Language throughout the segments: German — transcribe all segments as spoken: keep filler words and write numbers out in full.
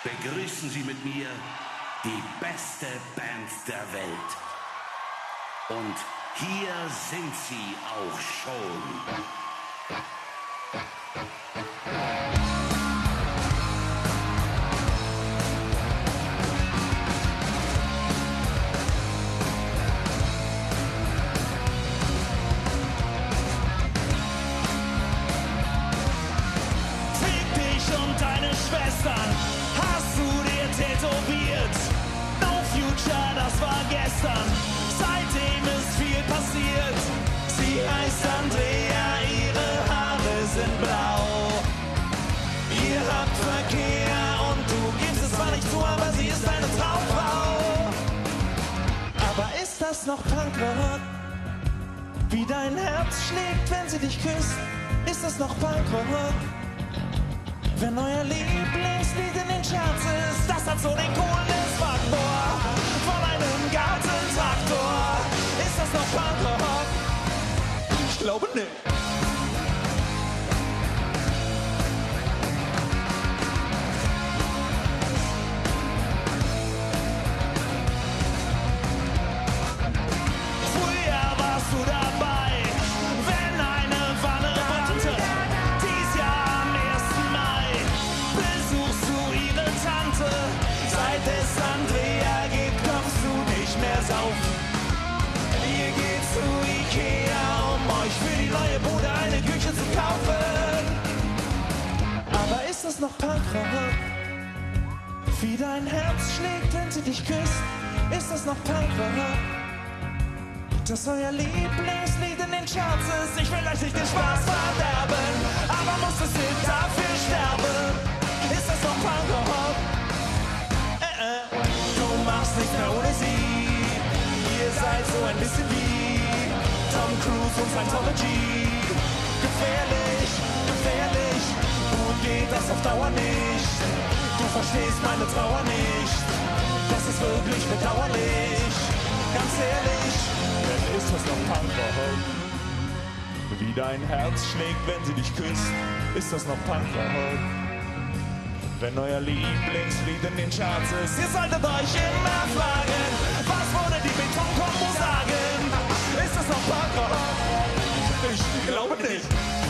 Begrüßen Sie mit mir die beste Band der Welt. Und hier sind sie auch schon. Schwestern, hast du dir tätowiert? No Future, das war gestern, seitdem ist viel passiert. Sie heißt Andrea, ihre Haare sind blau. Ihr habt Verkehr und du gibst es zwar nicht zu, aber sie ist eine Traumfrau. Aber ist das noch Punkrock? Wie dein Herz schlägt, wenn sie dich küsst, ist das noch Punkrock? Wenn euer Lieblingslied in den Charts ist, das hat so den Coolness-Faktor von einem Gartentraktor. Ist das noch Punkrock? Ich glaube nicht. Früher warst du dabei, wenn eine Wanne brannte. Dies Jahr am ersten Mai besuchst du ihre Tante. Seit es Andrea gibt, kommst du nicht mehr saufen. Ihr geht zu Ikea, um euch für die neue Bude eine Küche zu kaufen. Aber ist das noch Punkrock? Wie dein Herz schlägt, wenn sie dich küsst, ist das noch Punkrock? Dass euer Lieblingslied in den Charts ist. Ich will euch nicht den Spaß verderben, aber muss es nicht dafür sterben. Ist das noch Punkrock? Äh, äh. Du machst nichts mehr ohne sie. Ihr seid so ein bisschen wie Tom Cruise und Scientology. Gefährlich, gefährlich, gut geht das auf Dauer nicht. Du verstehst meine Trauer nicht. Das ist wirklich bedauerlich. Ganz ehrlich, denn ist das noch Punkrock? Wie dein Herz schlägt, wenn sie dich küsst, ist das noch Punkrock? Wenn euer Lieblingslied in den Charts ist, ihr solltet euch immer fragen, was würde die Betonkombo sagen? Ist das noch Punkrock? Ich glaube nicht.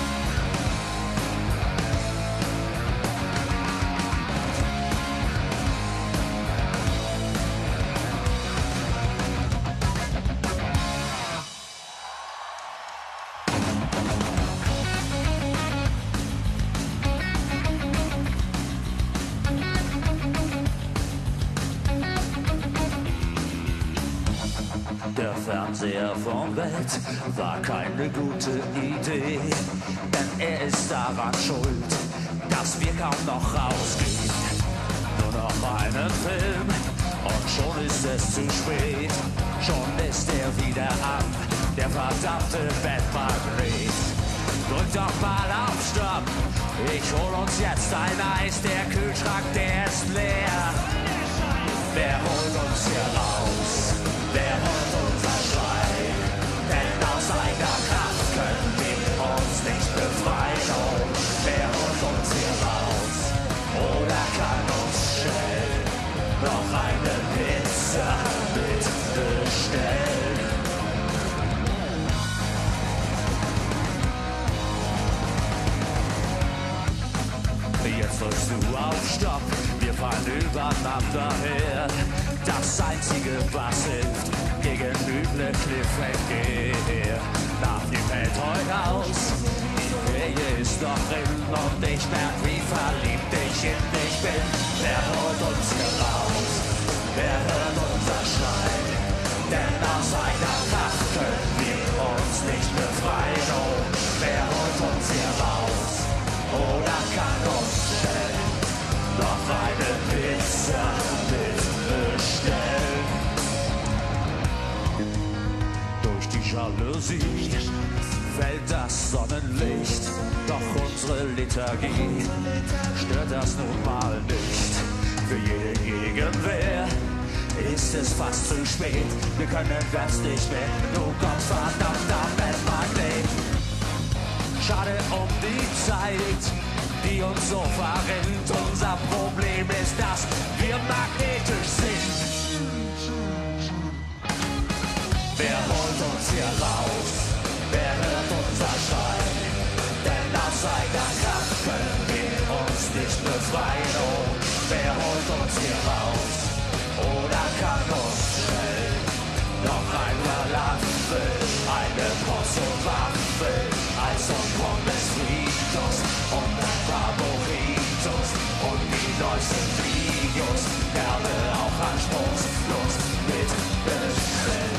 Der Fernseher von Welt war keine gute Idee, denn er ist daran schuld, dass wir kaum noch rausgehen. Nur noch einen Film und schon ist es zu spät. Schon ist er wieder an, der verdammte Bettmagnet. Drück doch mal auf Stopp, ich hol uns jetzt ein Eis, der Kühlschrank, der ist leer. Wer holt uns hier raus? Wer hört unser Schrei? Denn aus eigener Kraft können wir uns nicht befreien. Oh, wer holt uns hier raus? Oder kann uns schnell noch eine Pizza mitbestellen? Jetzt drückst du auf Stopp, wir fallen übereinander her. Das Einzige, was hilft, gegen üble Cliffhanger. Nach ihm fällt heute aus, die Ferie ist noch drin und ich merk, wie verliebt ich in dich bin. Wer holt uns hier raus? Wer hört unser Schrei? Denn aus eigener Kraft können wir uns nicht befreien. Oh, wer holt uns hier raus? Oder kann uns schnell noch eine Pizza mitbestellen? Durch die Jalousie fällt das Sonnenlicht, doch unsere Liturgie stört das nun mal nicht. Für jede Gegenwehr ist es fast zu spät. Wir können das nicht mehr, du gottverdammter Bettmagnet. Schade um die Zeit, die uns so verrinnt. Unser Problem ist, dass neuesten Videos, derbe auch anspruchslos mitbestellt.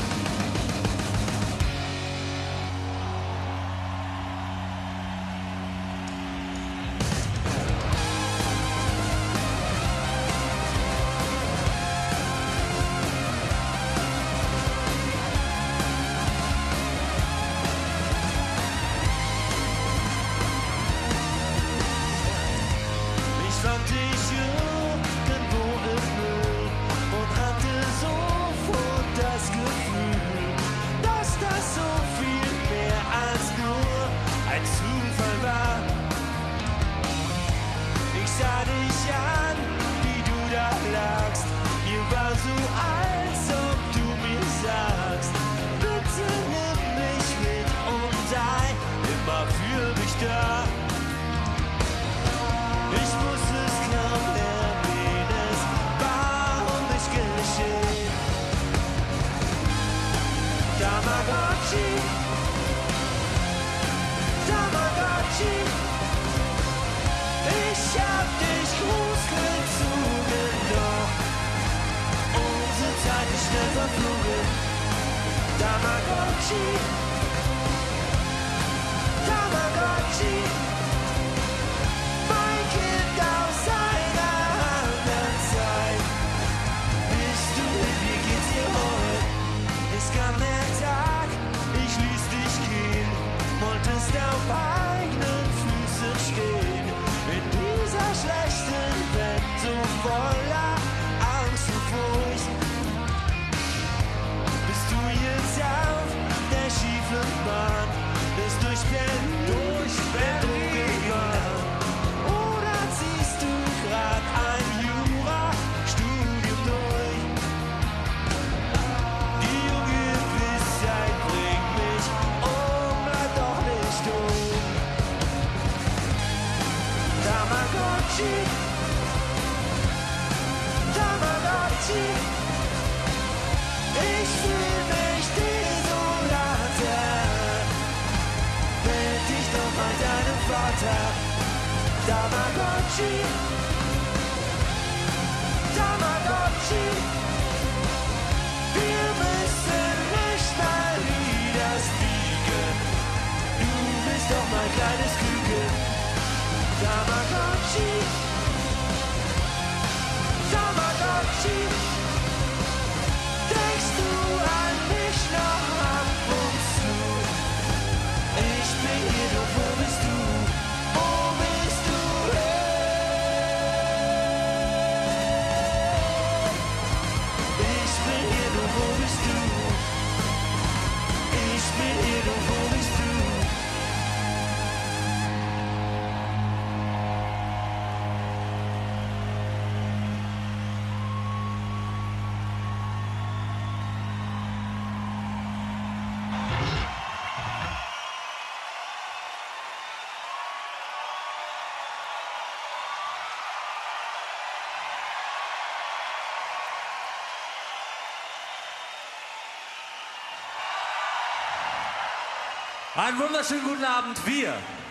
Einen wunderschönen guten Abend. Wir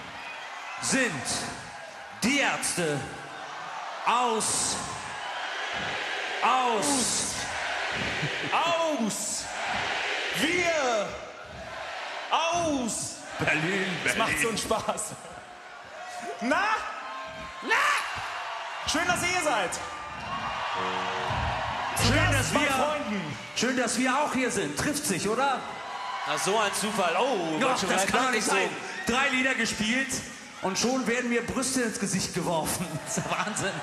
sind die Ärzte aus, aus, aus, wir, aus. Berlin, Berlin. Das macht so einen Spaß. Na? Na? Schön, dass ihr hier seid. Schön, dass bei wir, Freunden. schön, dass wir auch hier sind. Trifft sich, oder? Ach, so ein Zufall. Oh, Ja, schon das kann doch nicht so. sein. Drei Lieder gespielt und schon werden mir Brüste ins Gesicht geworfen. Das ist ja Wahnsinn.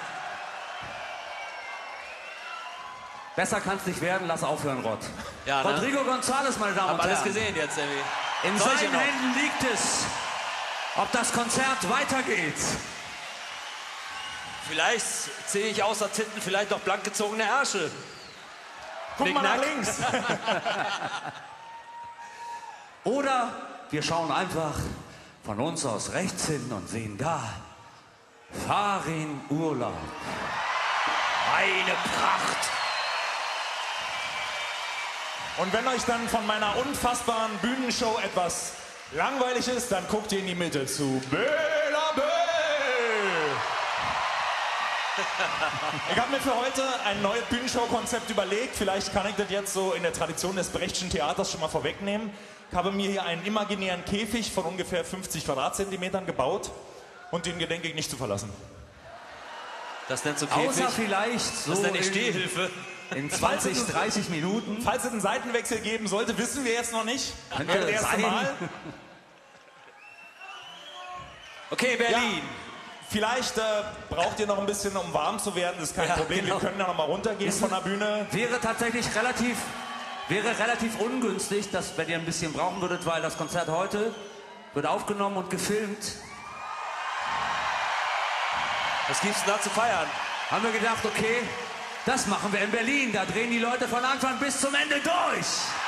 Besser kann es nicht werden, lass aufhören, Rott. Ja, ne? Rodrigo González, meine Damen Hab und Herren. alles gesehen jetzt, irgendwie. In Solche seinen noch. Händen liegt es, ob das Konzert weitergeht. Vielleicht sehe ich außer Titten vielleicht noch blank gezogene Ärsche. Guck mal nach Knick-Knack. links. Oder wir schauen einfach von uns aus rechts hin und sehen da Farin Urlaub. Eine Pracht. Und wenn euch dann von meiner unfassbaren Bühnenshow etwas langweilig ist, dann guckt ihr in die Mitte zu Bela Bell. Ich habe mir für heute ein neues Bühnenshow-Konzept überlegt. Vielleicht kann ich das jetzt so in der Tradition des Brechtschen Theaters schon mal vorwegnehmen. Ich habe mir hier einen imaginären Käfig von ungefähr fünfzig Quadratzentimetern gebaut und den gedenke ich nicht zu verlassen. Das nennt so Käfig. Außer vielleicht so Das nenne ich in, Stehhilfe. in zwanzig, Falls es- dreißig Minuten. Falls es einen Seitenwechsel geben sollte, wissen wir jetzt noch nicht. Könnte Wäre das erste sein. Mal. Okay, Berlin. Ja, vielleicht äh, braucht ihr noch ein bisschen, um warm zu werden. Das ist kein Ja, Problem. genau. Wir können ja noch mal runtergehen von der Bühne. Wäre tatsächlich relativ, wäre relativ ungünstig, dass, wenn ihr ein bisschen brauchen würdet, weil das Konzert heute wird aufgenommen und gefilmt. Was gibt's denn da zu feiern? Haben wir gedacht, okay, das machen wir in Berlin. Da drehen die Leute von Anfang bis zum Ende durch.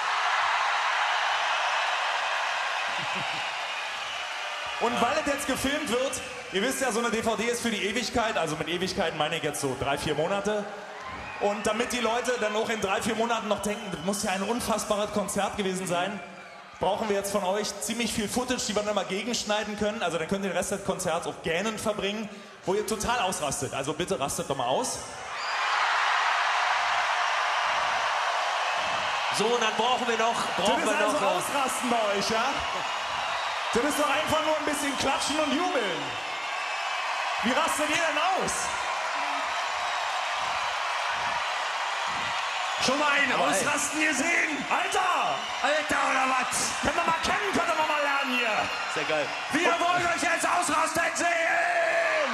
Und weil es jetzt gefilmt wird, ihr wisst ja, so eine D V D ist für die Ewigkeit. Also mit Ewigkeit meine ich jetzt so drei, vier Monate. Und damit die Leute dann auch in drei, vier Monaten noch denken, das muss ja ein unfassbares Konzert gewesen sein, brauchen wir jetzt von euch ziemlich viel Footage, die wir dann mal gegenschneiden können. Also dann könnt ihr den Rest des Konzerts auch gähnend verbringen, wo ihr total ausrastet. Also bitte rastet doch mal aus. So, und dann brauchen wir noch, Das brauchen ist wir also noch. äh, ausrasten bei euch, ja? Das ist doch einfach nur ein bisschen klatschen und jubeln. Wie rastet ihr denn aus? Schon mal einen Aber ey. Ausrasten gesehen? Alter! Alter, oder was? Können wir mal kennen, können wir mal lernen hier. Sehr geil. Wir wollen euch jetzt ausrasten sehen!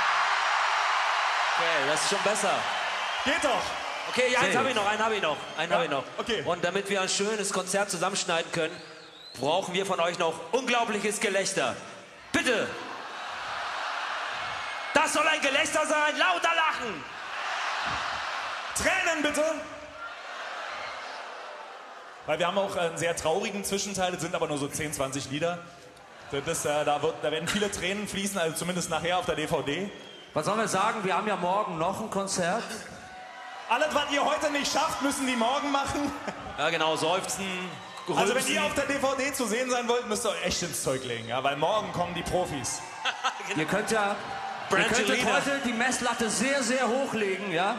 Okay, das ist schon besser. Geht doch. Okay, ja, eins Sehr habe ich noch, einen habe ich noch, einen habe ich noch. okay. Und damit wir ein schönes Konzert zusammenschneiden können, brauchen wir von euch noch unglaubliches Gelächter. Bitte! Das soll ein Gelächter sein, lauter lachen! Tränen bitte. Weil wir haben auch einen sehr traurigen Zwischenteil, das sind aber nur so zehn, zwanzig Lieder. Das ist, äh, da, wird, da werden viele Tränen fließen, also zumindest nachher auf der D V D. Was sollen wir sagen? Wir haben ja morgen noch ein Konzert. Alles, was ihr heute nicht schafft, müssen die morgen machen. Ja genau, seufzen, rülpsen. Also wenn ihr auf der D V D zu sehen sein wollt, müsst ihr euch echt ins Zeug legen, ja? Weil morgen kommen die Profis. Ihr könnt ja ihr könntet Brangelina. heute die Messlatte sehr, sehr hochlegen, ja?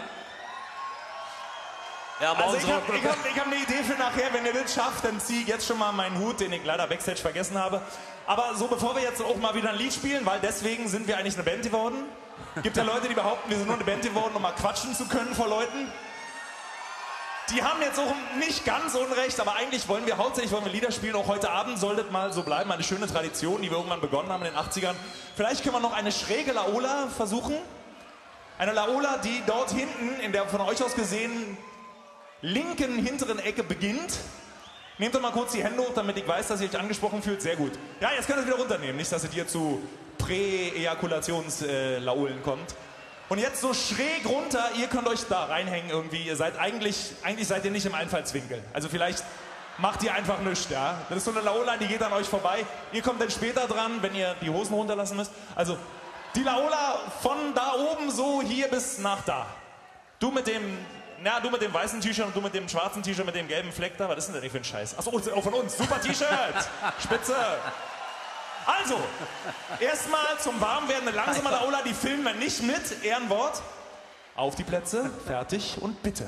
Ja, Also morgen ich so. habe ich hab, ich hab eine Idee für nachher, wenn ihr das schafft, dann ziehe ich jetzt schon mal meinen Hut, den ich leider Backstage vergessen habe. Aber so bevor wir jetzt auch mal wieder ein Lied spielen, weil deswegen sind wir eigentlich eine Band geworden. Gibt ja Leute, die behaupten, wir sind nur eine Band geworden, um mal quatschen zu können vor Leuten. Die haben jetzt auch nicht ganz unrecht, aber eigentlich wollen wir hauptsächlich wollen wir Lieder spielen. Auch heute Abend soll das mal so bleiben, eine schöne Tradition, die wir irgendwann begonnen haben in den achtzigern. Vielleicht können wir noch eine schräge Laola versuchen. Eine Laola, die dort hinten, in der von euch aus gesehen linken hinteren Ecke beginnt. Nehmt doch mal kurz die Hände hoch, damit ich weiß, dass ihr euch angesprochen fühlt. Sehr gut. Ja, jetzt könnt ihr es wieder runternehmen. Nicht, dass es hier zu Prä-Ejakulations-Laulen kommt. Und jetzt so schräg runter, ihr könnt euch da reinhängen irgendwie. Ihr seid eigentlich, eigentlich seid ihr nicht im Einfallswinkel. Also vielleicht macht ihr einfach nichts, ja. Das ist so eine Laola, die geht an euch vorbei. Ihr kommt dann später dran, wenn ihr die Hosen runterlassen müsst. Also die Laola von da oben so hier bis nach da. Du mit dem... Na, du mit dem weißen T-Shirt und du mit dem schwarzen T-Shirt mit dem gelben Fleck da. Was ist denn das für ein Scheiß? Achso, auch von uns. Super T-Shirt. Spitze. Also, erstmal zum Warmwerden eine langsame Laola, die filmen wir nicht mit. Ehrenwort. Auf die Plätze, fertig und bitte.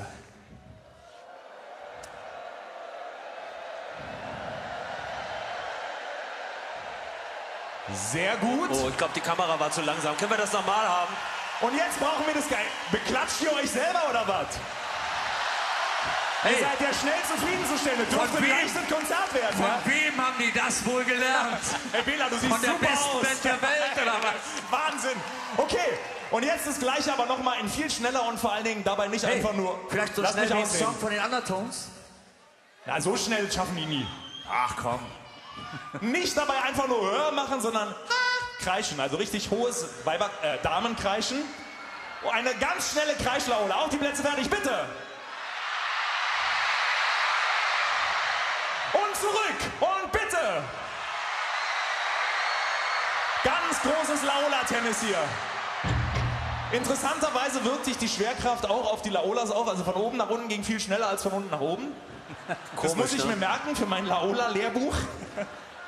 Sehr gut. Oh, ich glaube, die Kamera war zu langsam. Können wir das nochmal haben? Und jetzt brauchen wir das geil. Beklatscht ihr euch selber oder was? Hey, Ihr seid ja schnell zufriedenzustellen. Das dürfte wem? gleich ein Konzert werden. von Ja? wem haben die das wohl gelernt? Hey Bela, du siehst Von der super besten aus. Band der Welt, oder was? Wahnsinn. Okay, und jetzt das Gleiche, aber nochmal in viel schneller und vor allen Dingen dabei nicht Hey, einfach nur... vielleicht so Lass schnell mich wie ein ausreden. Song von den Undertones? Na, so schnell schaffen die nie. Ach komm. Nicht dabei einfach nur Hör machen, sondern kreischen. Also richtig hohes Weiber äh, Damenkreischen. Oh, eine ganz schnelle Kreischlaola. Auf die Plätze fertig, bitte. Und zurück. Und bitte. Ganz großes Laola-Tennis hier. Interessanterweise wirkt sich die Schwerkraft auch auf die Laolas auf. Also von oben nach unten ging viel schneller als von unten nach oben. Das muss ich ne? mir merken für mein Laola-Lehrbuch.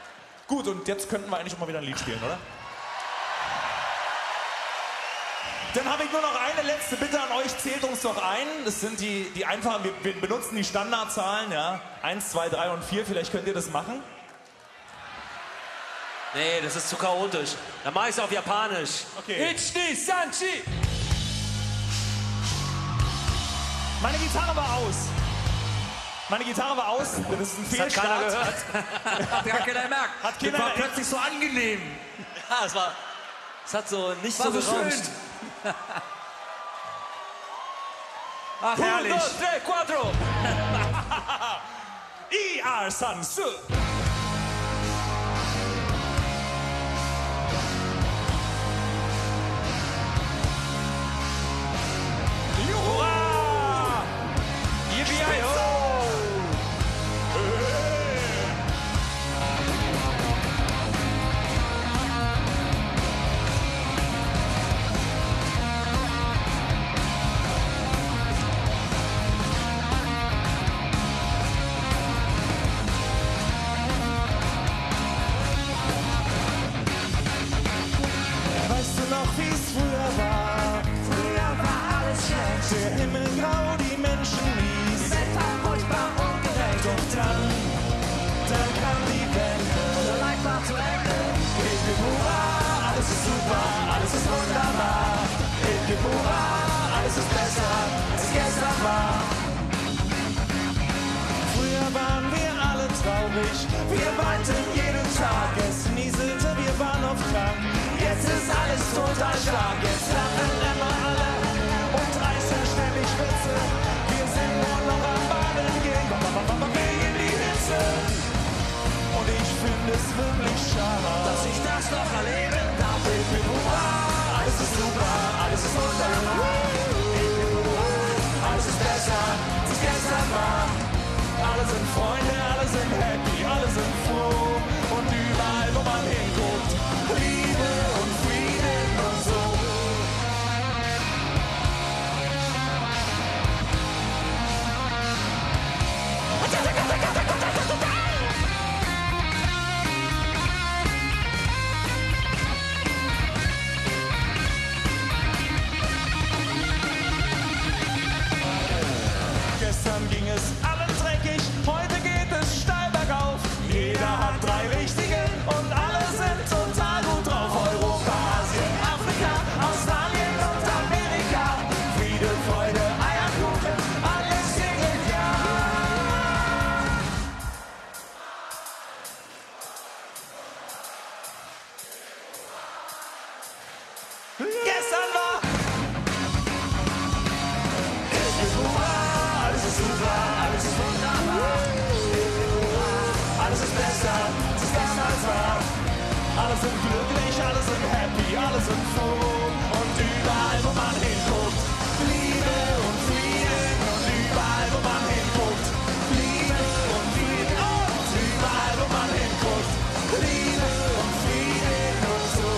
Gut, und jetzt könnten wir eigentlich auch mal wieder ein Lied spielen, oder? Dann habe ich nur noch eine letzte Bitte an euch. Zählt uns doch ein. Das sind die, die einfachen, wir, wir benutzen die Standardzahlen, ja. Eins, zwei, drei und vier. Vielleicht könnt ihr das machen. Nee, das ist zu chaotisch. Dann mach ich's auf Japanisch. Okay. Ichi, Sanchi. Meine Gitarre war aus. Meine Gitarre war aus. Das ist ein Das hat keiner Fehlstart. gehört. Hat gar keiner gemerkt. Hat Das keiner war gemerkt. plötzlich so angenehm. Ja, es war... Es hat so nicht War so so gerauscht. schön. Ach, Uno, herrlich. dos, tres, cuatro. I are san su. Hurra! Yippie-i-ho. Weißt du noch, wie's früher war? Früher war alles schlecht. Der Himmel grau, die Menschen mies. Die Welt war furchtbar ungerecht. Doch dann, dann kam die Wende. Unser Leid war zu Ende. Ich bin hurra, alles ist super, alles ist wunderbar. Ich bin hurra, alles ist besser, als es gestern war. Früher waren wir alle traurig, wir weinten jeden Tag. Es nieselte, wir waren oft krank. Jetzt ist alles total stark. Jetzt lachen immer alle und reißen ständig Spitze. Wir sind nur noch am Baden gehen, wegen die Hitze. Und ich finde es wirklich schade, dass ich das noch erleben darf. Ich bin hurra, alles ist super, alles ist wunderbar. Ich bin hurra, alles ist besser, als es gestern war. Alle sind Freunde, alle sind happy, alle sind froh. Und überall, wo man hinguckt, Liebe und Frieden und so. Gestern ging es allen dreckig, heute geht es steil bergauf. Jeder hat drei richtige und alle sind total gut drauf. Europa, Asien, Afrika, Australien und Amerika. Friede, Freude, Eierkuchen, alles singen ja. Gestern war ich bin hurra, alles ist super, alles ist wunderbar. Ich bin hurra, alles ist besser, als es damals war. Alle sind glücklich, alle sind happy, alle sind froh. Und überall, wo man hinguckt, Liebe und Frieden. Und überall, wo man hinguckt, Liebe und Frieden. Und überall, wo man hinguckt, Liebe und Frieden und so.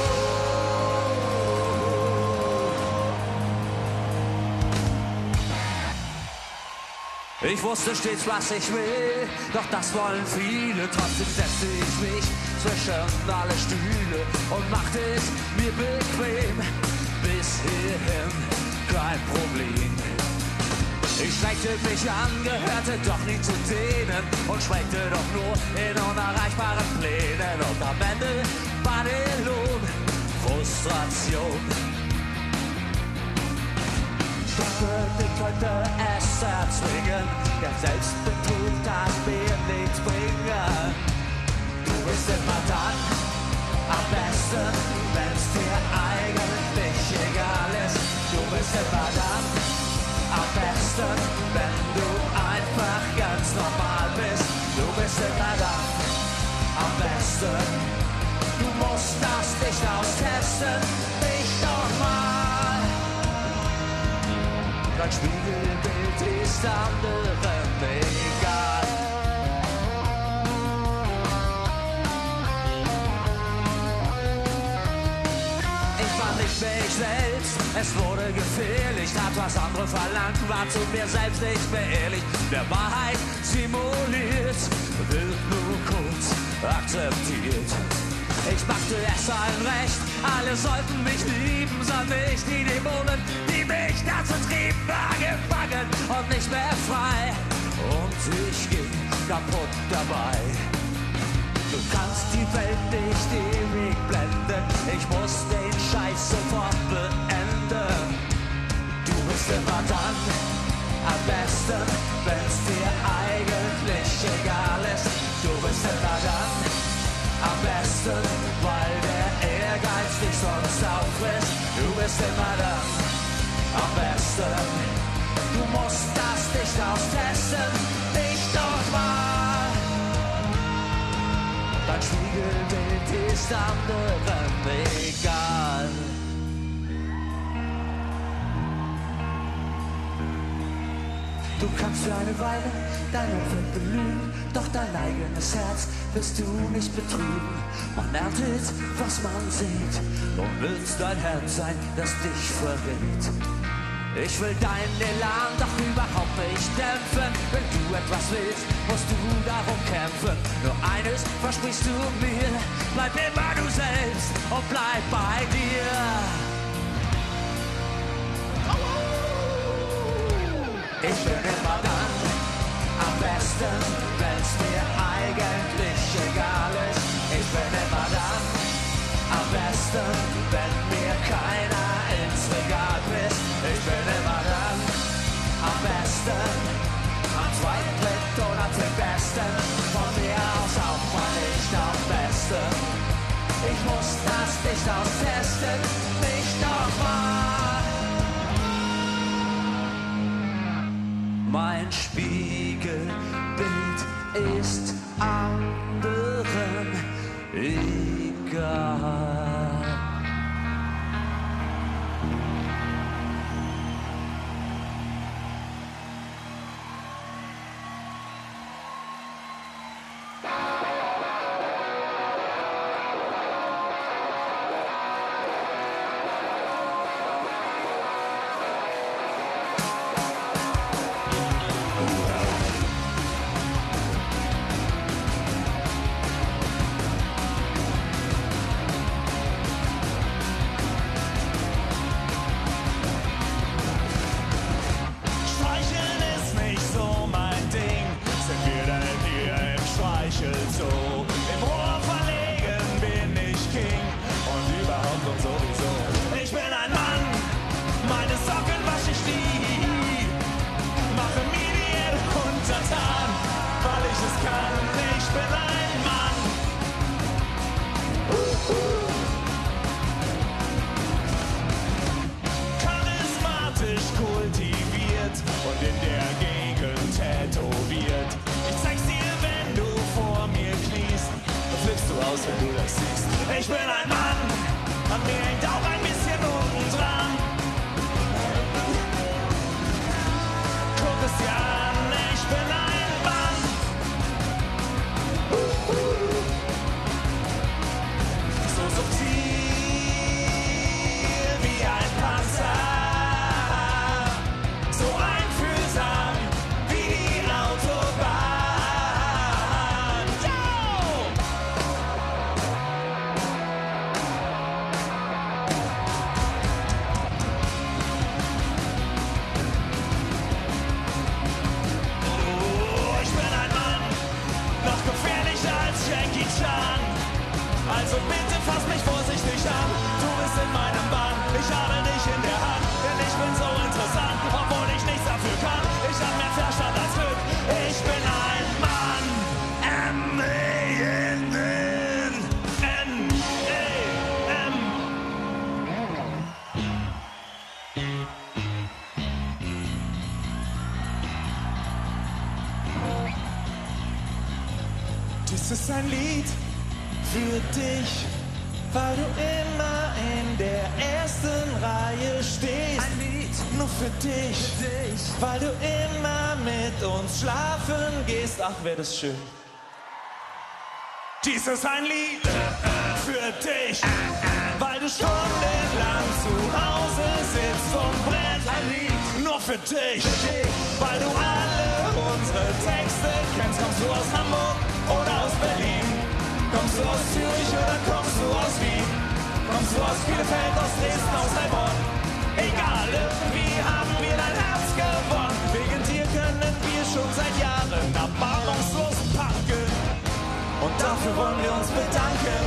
Ich wusste stets, was ich will, doch das wollen viele. Trotzdem setzte ich mich zwischen alle Stühle und machte es mir bequem. Bis hierhin kein Problem. Ich strengte mich an, gehörte doch nie zu denen und schwelgte doch nur in unerreichbaren Plänen. Und am Ende war der Lohn Frustration. Ich könnte es erzwingen, der Selbstbetrug kann mir nichts bringen. Du bist immer dann am besten, wenn's dir eigentlich egal ist. Du bist immer dann am besten, wenn du einfach ganz normal bist. Du bist immer dann am besten. Du musst das nicht austesten, nicht nochmal. Dein Spiegelbild ist anderen egal. Ich war nicht mehr ich selbst, es wurde gefährlich. Tat, was andere verlangten, war zu mir selbst nicht mehr ehrlich. Der Wahrheit simuliert, wird nur kurz akzeptiert. Ich machte es allen recht, alle sollten mich lieben, sondern nicht die Dämonen, die mich dazu trieben, war gefangen und nicht mehr frei. Und ich ging kaputt dabei. Du kannst die Welt nicht ewig blenden, ich muss den Scheiß sofort beenden. Du bist immer dann am besten, wenn's dir eigentlich egal ist. Du bist immer dann am besten, weil der Ehrgeiz dich sonst auffrisst. Du bist immer dann am besten. Du musst das nicht austesten, nicht nochmal. Dein Spiegelbild ist anderen egal. Du kannst für eine Weile dein Umfeld belügen, doch dein eigenes Herz wirst du nicht betrügen. Man erntet, was man sieht, und willst dein Herz sein, das dich verrät. Ich will deinen Elan doch überhaupt nicht dämpfen. Wenn du etwas willst, musst du darum kämpfen. Nur eines versprichst du mir, bleib immer du selbst und bleib bei dir. Ich bin immer dann am besten, wenn's mir eigentlich egal ist. Ich bin immer dann am besten, wenn mir keiner ins Regal pisst. Ich bin immer dann am besten, am zweiten, dritten oder dem Besten. Von mir aus auch mal nicht am besten. Ich muss das nicht austesten, nicht nochmal. Mein Spiegelbild ist anderen egal. Ich bin ein Mann, an mir hängt auch ein bisschen unten dran. Guck es dir an, ich bin ein Mann. Uh, uh. So subtil wie ein Panzer, so einfühlsam wie die Autobahn. Yo! Also bitte fass mich vorsichtig an, du bist in meinem Bann, ich habe dich in der Hand, denn ich bin so interessant, obwohl ich nichts dafür kann, ich hab mehr Verstand als Glück, ich bin ein Mann, M E N N E M. Dies ist ein Lied für dich, weil du immer in der ersten Reihe stehst. Ein Lied nur für dich, für dich, weil du immer mit uns schlafen gehst. Ach, wär das schön. Dies ist ein Lied für dich, weil du stundenlang zu Hause sitzt und brennst. ein Lied Nur für dich, für dich, weil du alle unsere Texte kennst. Kommst du aus Hamburg oder aus Berlin? Kommst du aus Zürich oder kommst du aus Wien? Kommst du aus Bielefeld, aus Dresden, aus Heilbronn? Egal, irgendwie haben wir dein Herz gewonnen. Wegen dir können wir schon seit Jahren erbarmungslos packen. Und dafür wollen wir uns bedanken.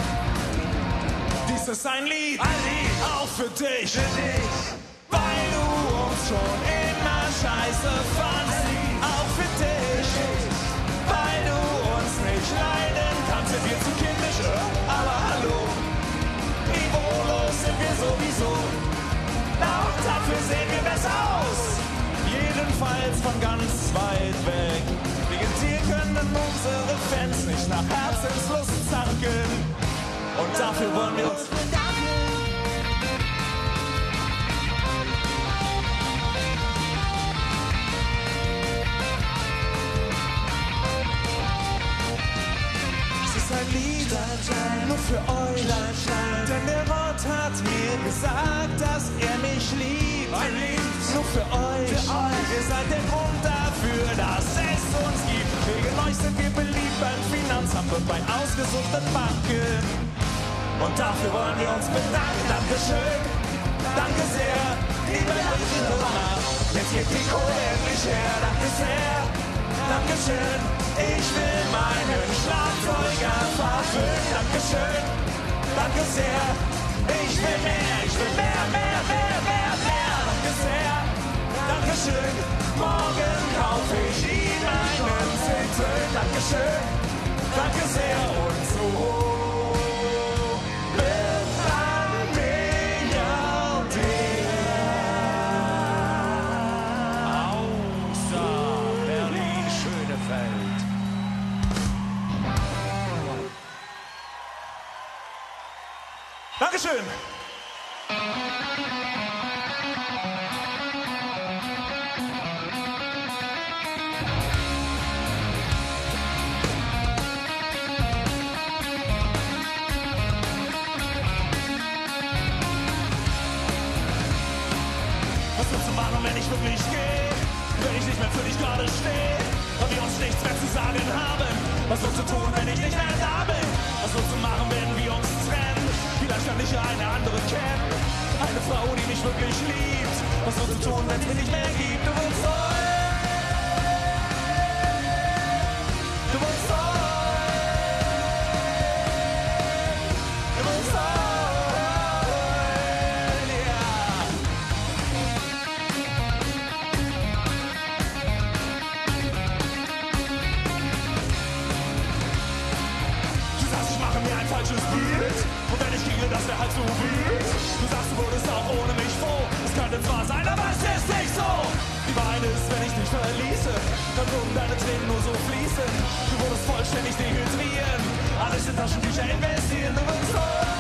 Dies ist ein Lied, ein Lied, auch für dich, für dich. Weil du uns schon immer scheiße fandst, auch für dich. Weil du uns nicht leiden kannst, sind wir zu kindisch, aber hallo. Niveaulos sind wir sowieso. Na und dafür sehen wir besser aus. Jedenfalls von ganz weit weg. Wegen dir können unsere Fans nicht nach Herzenslust zanken. Und dafür wollen wir uns bedanken. Es ist ein Lied nur für euch, denn der Rott hat mir gesagt, dass er mich liebt. Ein Lied nur für euch. für euch. Ihr seid der Grund dafür, dass es uns gibt. Wegen euch sind wir beliebt beim Finanzamt und bei ausgesuchten Banken. Und dafür wollen wir uns bedanken. Dankeschön, danke sehr, liebe Nummer. Jetzt geht die Kohle endlich her. Danke sehr, Dankeschön. Ich will meinen Schlagzeuger verfüllen. Dankeschön, danke sehr. Ich will mehr, ich will mehr, mehr, mehr, mehr, mehr. Danke sehr, Dankeschön. Morgen kaufe ich ihm einen Zettel. Dankeschön, danke sehr und so. Dankeschön. Was willst du machen, wenn ich wirklich gehe? Wenn ich nicht mehr für dich gerade stehe und wir uns nichts mehr zu sagen haben? Was willst du tun, wenn ich nicht mehr da bin? Was willst du machen, wenn wir uns trennen? Vielleicht kann ich ja eine andere kennen. Eine Frau, die mich wirklich liebt. Was willst du tun, wenn es mich nicht mehr gibt? Du willst heulen. Du willst heulen. Du willst heulen, ja. Du sagst, ich mache mir ein falsches Bild. Und wenn ich kriege, das wäre halt so wild. Du sagst, du wurdest auch ohne mich froh. Es könnte zwar sein, aber es ist nicht so. Die Wahrheit ist, wenn ich dich verließe, dann würden deine Tränen nur so fließen. Du würdest vollständig dehydrieren, alles in Taschentücher investieren. Du willst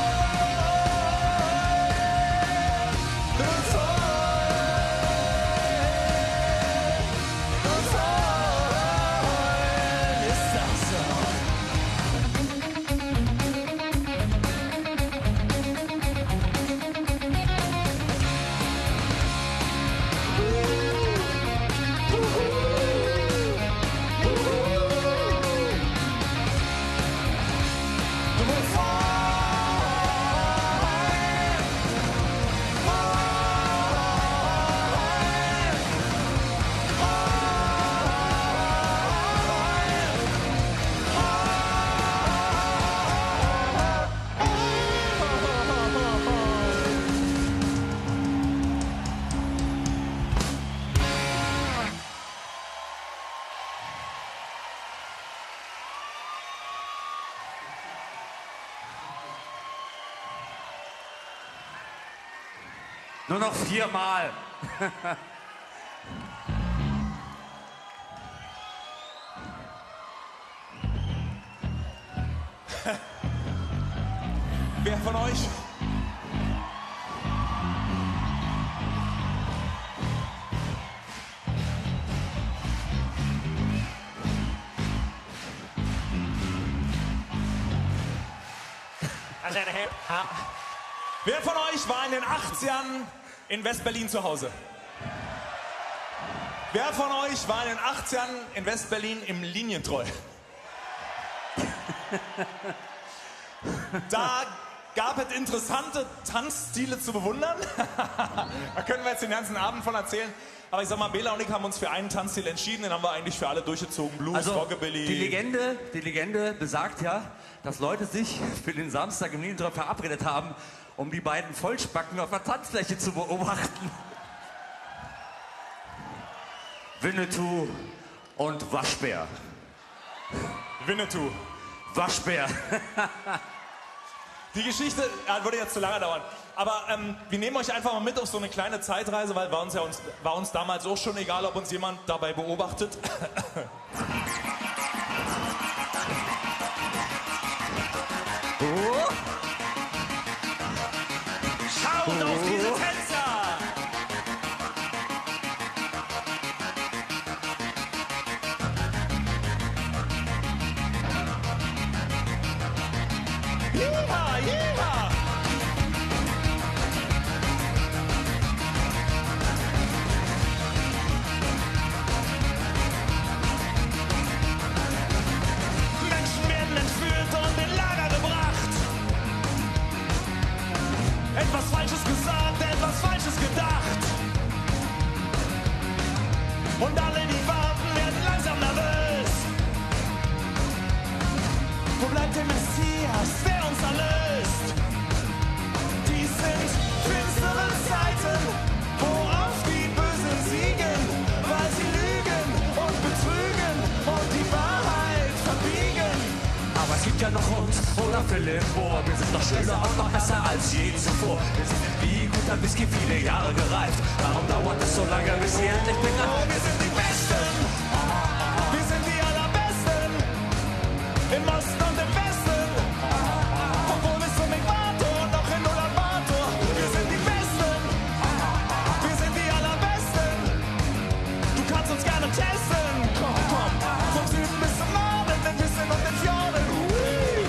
heulen. Du willst heulen. Du willst heulen. Ist das so? Nur noch viermal. Wer von euch? Wer von euch war in den achtzigern in West-Berlin zu Hause? Wer von euch war in den achtzigern in West-Berlin im Linientreu? Da gab es interessante Tanzstile zu bewundern. Da können wir jetzt den ganzen Abend von erzählen. Aber ich sag mal, Bela und ich haben uns für einen Tanzstil entschieden, den haben wir eigentlich für alle durchgezogen. Blues, Also Rockabilly. die Legende, die Legende besagt ja, dass Leute sich für den Samstag im Linientor verabredet haben, um die beiden Vollspacken auf der Tanzfläche zu beobachten. Winnetou und Waschbär. Winnetou. Waschbär. Die Geschichte ja, würde jetzt zu lange dauern. Aber ähm, wir nehmen euch einfach mal mit auf so eine kleine Zeitreise, weil war uns, ja uns, war uns damals auch schon egal, ob uns jemand dabei beobachtet. Oh. Schaut auf diese Tänzer! Jeha, jeha! Menschen werden entführt und in Lager gebracht. Etwas Falsches gesagt, etwas Falsches gedacht. Und alle, die warten, werden langsam nervös. Wo bleibt der Messias, der uns erlöst? Dies sind finstere Zeiten, worauf die Bösen siegen, weil sie lügen und betrügen und die Wahrheit verbiegen. Aber es gibt ja noch uns oder Philipp Bohr. Wir sind noch schöner und noch besser als je zuvor. Wir sind wie guter Whisky viele Jahre gereift. Warum dauert es so lange, bis sie endlich begreift? Oh, wir sind die Besten. Wir sind die Allerbesten. Im Osten und im Westen. Obwohl bis zum Äquator, noch in Ulaanbaatar. Wir sind die Besten. Wir sind die Allerbesten. Du kannst uns gerne testen. Komm, komm. Vom Süden bis zum Norden, den Wissen und den Fjorden. Hui.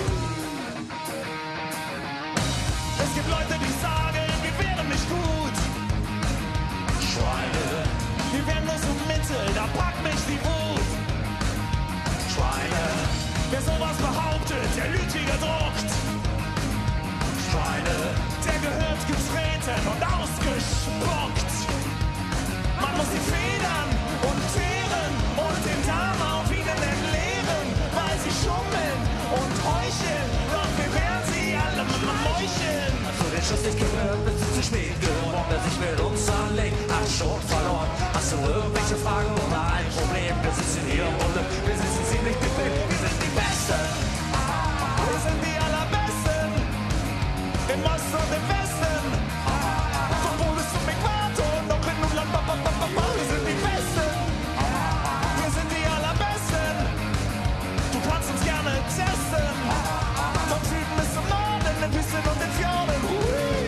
Es gibt Leute, die sagen, wir wären nicht gut. Schweine, Wir wären nur so Mittel, da packt mich die Wut. Schweine, Wer sowas behauptet, der lügt wie gedruckt. Schweine, Der gehört getreten und ausgespuckt. Man muss die Federn und Teeren und den Darm auf ihnen entleeren, weil sie schummeln und heucheln. Doch wir werden sie alle meucheln. hast du den Schuss nicht gehört, bist du zu spät geworden. Wer sich mit uns anlegt, hat schon verloren. Hast du irgendwelche Fragen oder ein Problem? Wir sitzen hier im Runde, wir sitzen ziemlich bequem. Wir sind die Besten. Wir sind die Allerbesten. Im Osten und im Westen. Vom Pol bis zum Äquator, noch in Ulaanbaatar. Wir sind die Besten. Wir sind die Allerbesten. Du kannst uns gerne testen. Vom Süden bis zum Norden, den Küsten und den Fjorden. Hui.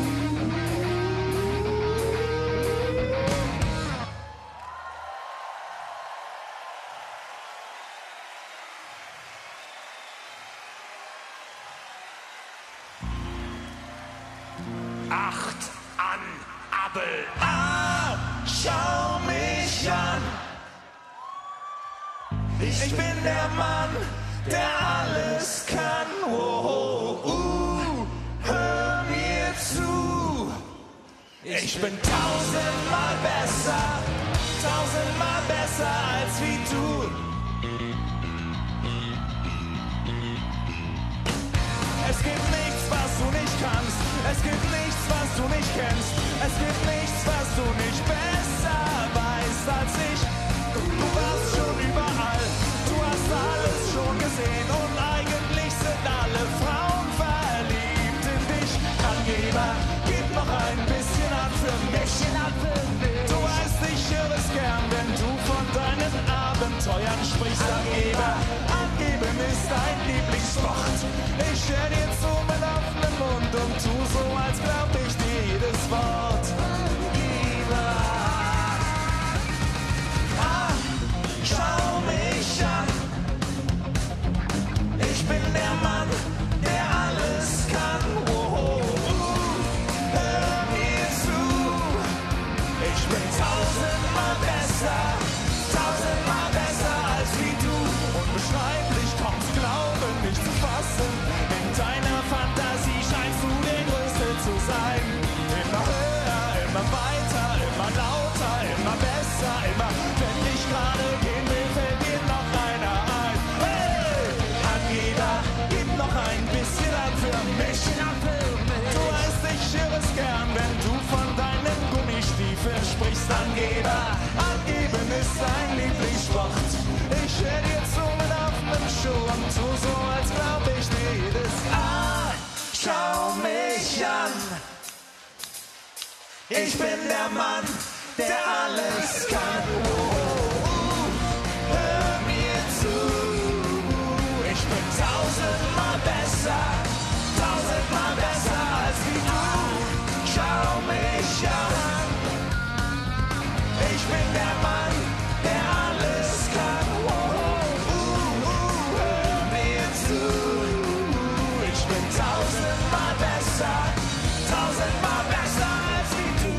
Acht an, Abel! Ah, schau mich an. Ich bin der Mann, der alles kann. Oh, oh, uh, hör mir zu. Ich bin tausendmal besser, tausendmal besser als wie du. Es gibt nichts, was du nicht kannst. Es gibt nichts, was du nicht kennst. Es gibt nichts, was du nicht besser weißt als ich. Du warst schon überall. Du hast alles schon gesehen. Und eigentlich sind alle Frauen verliebt in dich. Angeber, gib noch ein bisschen ab für mich. Du weißt, ich höre es gern, wenn du von deinen Abenteuern sprichst. Angeber, angeben ist dein Lieblingssport. Ich hör dir zu mit offenem Mund und tu so, als glaub ich dir jedes Wort. Lieber, ah, schau mich an. Ich bin der Mann, der alles kann. Oh, oh, oh. Hör mir zu. Ich bin tausendmal besser, tausendmal besser als wie du. Unbeschreiblich kommt's, glaube nicht besser. Immer wenn ich gerade gehen will, fällt dir noch einer ein. Hey, Angeber, gib noch ein bisschen ab für mich. Du weißt, ich höre es gern, wenn du von deinen Gummistiefeln sprichst. Angeber, angeben ist dein Lieblingssport. Ich hör dir zu mit offenem Schuh und tu so, als glaub ich dir jedes Ah, schau mich an. Ich bin der Mann, der alles kann. Oh, oh, oh. Hör mir zu. Ich bin tausendmal besser, tausendmal besser als wie du. Schau mich an. Ich bin der Mann, der alles kann. Oh, oh, oh, oh. Hör mir zu. Ich bin tausendmal besser, tausendmal besser als wie du.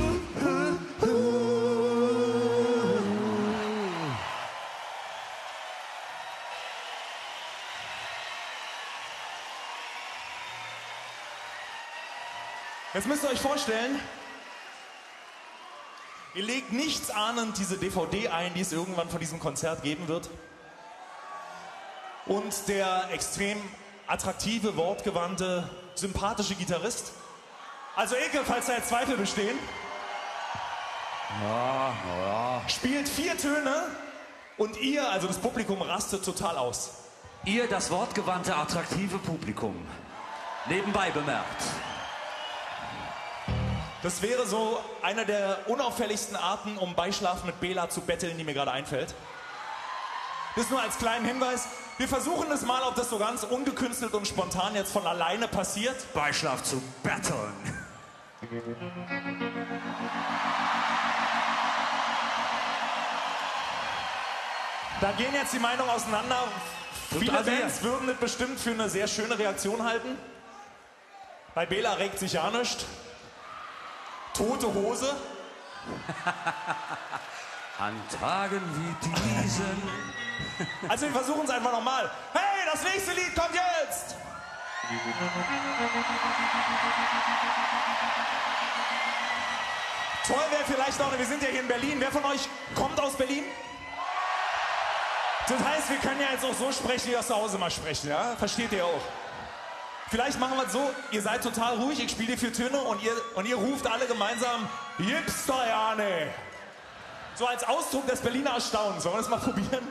Jetzt müsst ihr euch vorstellen, ihr legt nichts ahnend diese D V D ein, die es irgendwann von diesem Konzert geben wird. Und der extrem attraktive, wortgewandte, sympathische Gitarrist, also Ekel, falls da jetzt Zweifel bestehen, Ja, ja. spielt vier Töne und ihr, also das Publikum, rastet total aus. Ihr, das wortgewandte, attraktive Publikum. Nebenbei bemerkt. Das wäre so einer der unauffälligsten Arten, um Beischlaf mit Bela zu betteln, die mir gerade einfällt. Das nur als kleinen Hinweis. Wir versuchen es mal, ob das so ganz ungekünstelt und spontan jetzt von alleine passiert. Beischlaf zu battlen. Da gehen jetzt die Meinungen auseinander. Viele also Bands würden das bestimmt für eine sehr schöne Reaktion halten. Bei Bela regt sich ja nichts. Tote Hose. An Tagen wie diesen. Also wir versuchen es einfach nochmal. Hey, das nächste Lied kommt jetzt! Toll wäre vielleicht noch, wir sind ja hier in Berlin. Wer von euch kommt aus Berlin? Das heißt, wir können ja jetzt auch so sprechen, wie wir zu Hause mal sprechen, ja? Versteht ihr auch? Vielleicht machen wir es so, ihr seid total ruhig, ich spiele die vier Töne und ihr, und ihr ruft alle gemeinsam Jipsterjane. So als Ausdruck des Berliner Erstaunens. Sollen wir das mal probieren?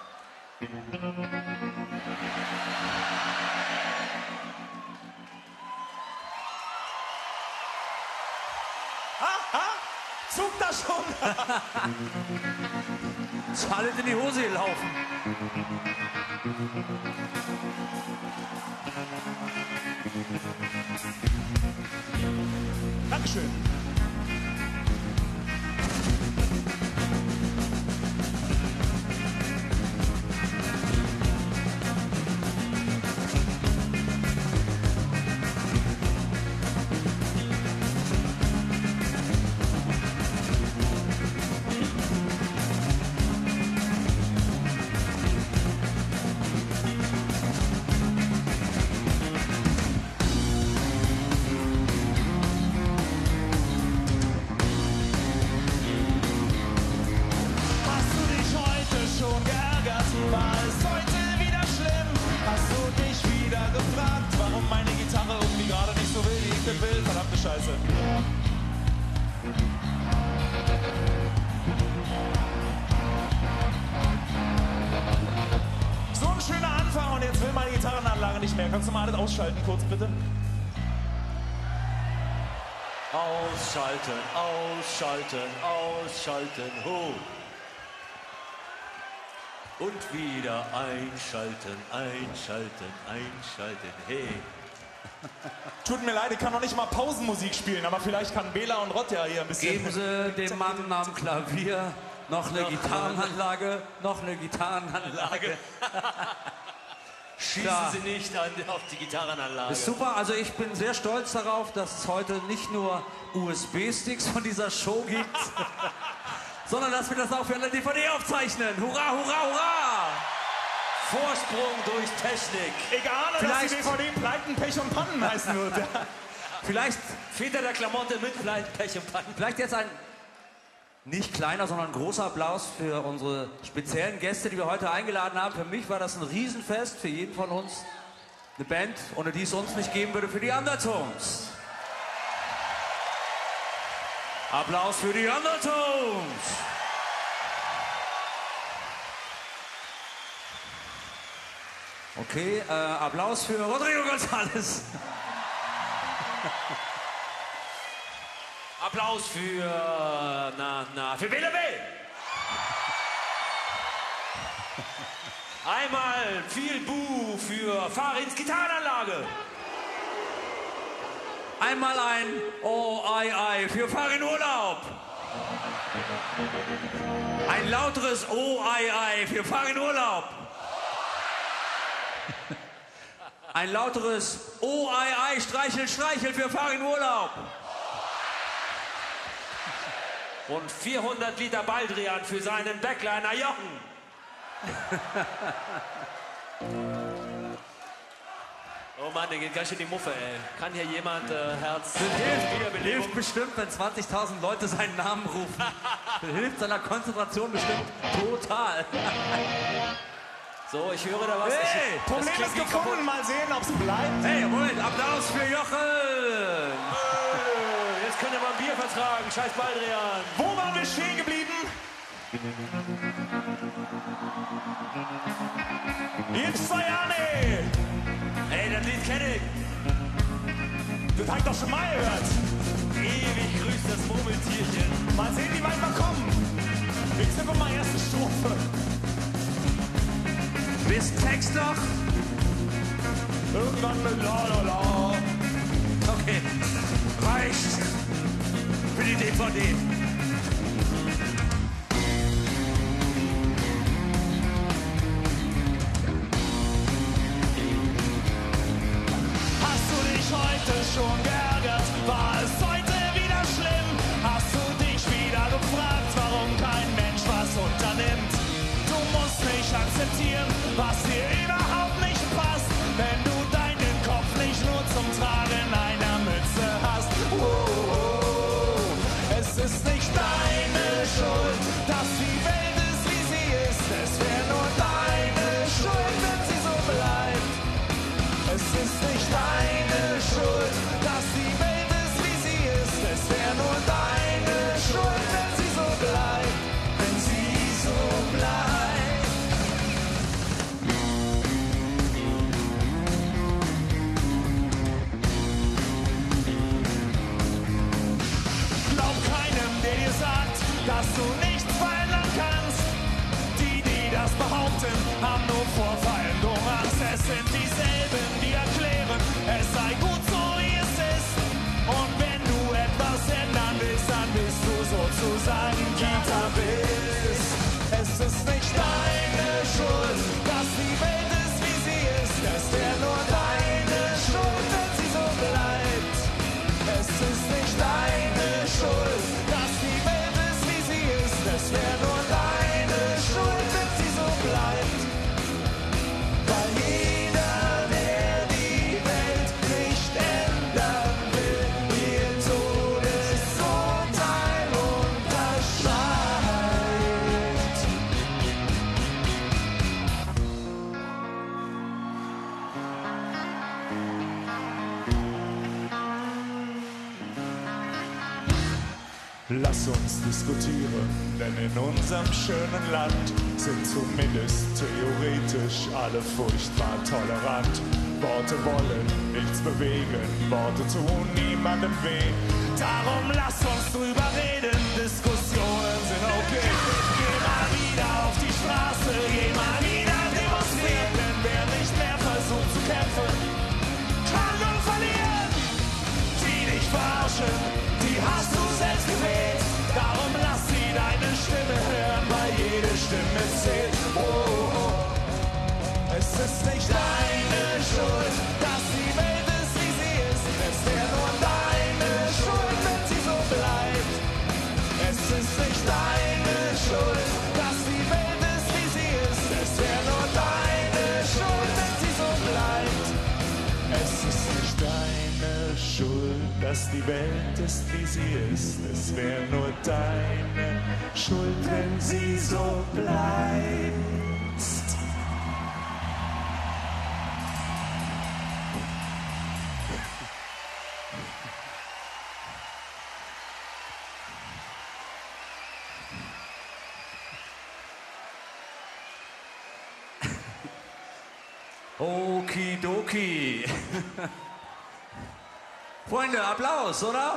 Ha, ha, zuckt das schon? Ist alles in die Hose gelaufen. Dankeschön. Scheiße. So ein schöner Anfang und jetzt will meine Gitarrenanlage nicht mehr. Kannst du mal alles ausschalten, kurz bitte? Ausschalten, ausschalten, ausschalten, ho. Und wieder einschalten, einschalten, einschalten, hey. Tut mir leid, ich kann noch nicht mal Pausenmusik spielen, aber vielleicht kann Bela und Rott ja hier ein bisschen... Geben Sie dem Mann am Klavier noch eine Gitarrenanlage, noch eine Gitarrenanlage. Schießen Klar. Sie nicht an, auf die Gitarrenanlage. Ist super, also ich bin sehr stolz darauf, dass es heute nicht nur U S B-Sticks von dieser Show gibt, sondern dass wir das auch für eine D V D aufzeichnen. Hurra, hurra, hurra! Vorsprung durch Technik. Ich ahne, Vielleicht- dass die D V D Pleiten, Pech und Pannen heißen wird. Ja. Vielleicht, Väter der Klamotte mit Pleiten, Pech und Pannen. vielleicht jetzt ein nicht kleiner, sondern großer Applaus für unsere speziellen Gäste, die wir heute eingeladen haben. Für mich war das ein Riesenfest, für jeden von uns. Eine Band, ohne die es uns nicht geben würde, für die Undertones. Applaus für die Undertones. Okay, äh, Applaus für Rodrigo González. Applaus für, na, na, für Bela B. Einmal viel Buh für Farins Gitarrenanlage. Einmal ein Oh, ei, ei für Farin Urlaub. Ein lauteres Oh, ei, ei für Farin Urlaub. Ein lauteres Oh, ei, ei, streichel, streichel für Farin Urlaub. Und vierhundert Liter Baldrian für seinen Backliner Jochen. Oh Mann, der geht ganz schön in die Muffe, ey. Kann hier jemand äh, Herz... Hilft, hilft bestimmt, wenn zwanzigtausend Leute seinen Namen rufen. Hilft seiner Konzentration bestimmt total. So, ich höre da was. Hey, ich, Problem ist gefunden, mal sehen, ob es bleibt. Hey, Moment, Applaus für Jochen! Äh, jetzt könnt ihr mal ein Bier vertragen, scheiß Baldrian. Wo waren wir stehen geblieben? Jetzt sei Anne! Ey, das Lied kenn ich. Das hab ich doch schon mal gehört. Ewig grüßt das Murmeltierchen. Mal sehen, wie weit wir kommen. Ich sind mal erste Strophe. Bis Text noch? Irgendwann mit la la la. Okay, reicht für die D V D. Hast du dich heute schon geärgert? War es heute wieder schlimm? Hast du dich wieder gefragt, warum kein Mensch was unternimmt? Du musst nicht akzeptieren, was dir überhaupt nicht passt, wenn du deinen Kopf nicht nur zum Tragen einer Mütze hast. Oh, oh, oh. Es ist nicht deine Schuld, dass die Welt ist, wie sie ist. Es wäre nur deine Schuld, wenn sie so bleibt. Es ist nicht deine Schuld, dass die Welt ist, wie sie ist. Es wäre nur deine Schuld, wenn sie so bleibt. Wenn sie so bleibt. Glaub keinem, der dir sagt, dass du nichts verändern kannst. Die, die das behaupten, haben nur vor Veränderung Angst. Es sind dieselben, die erklären, es sei gut so, wie es ist. Und wenn du etwas ändern willst, dann bist du sozusagen Gitarrist. Es ist nicht deine Schuld, dass die Welt ist, wie sie ist. Es wäre nur deine Schuld, wenn sie so bleibt. Es ist nicht deine Schuld, dass die Welt ist, wie sie ist. Es wäre nur deine Schuld, wenn sie so bleibt. Weil jeder, der die Welt nicht ändern will, ihr Todesurteil unterschreibt. Lass uns diskutieren, denn in unserem schönen Land sind zumindest theoretisch alle furchtbar tolerant. Worte wollen nichts bewegen, Worte tun niemandem weh. Darum lass uns drüber reden, Diskussionen sind okay. Geh mal wieder auf die Straße, geh mal wieder demonstrieren, denn wer nicht mehr versucht zu kämpfen, kann nur verlieren. Die dich verarschen, die hast du selbst gewählt. Darum lass sie deine Stimme hören, weil jede Stimme zählt. Oh, oh, oh. Es ist nicht deine Schuld, dass die Welt ist, wie sie ist. Es wäre nur deine Schuld, wenn sie so bleibt. Es ist nicht deine Schuld, dass die Welt ist, wie sie ist. Es wäre nur deine Schuld, wenn sie so bleibt. Es ist nicht deine Schuld, dass dass die Welt ist, wie sie ist. Es wäre nur deine Schuld, wenn sie so bleibt. Okidoki. Freunde, Applaus, oder?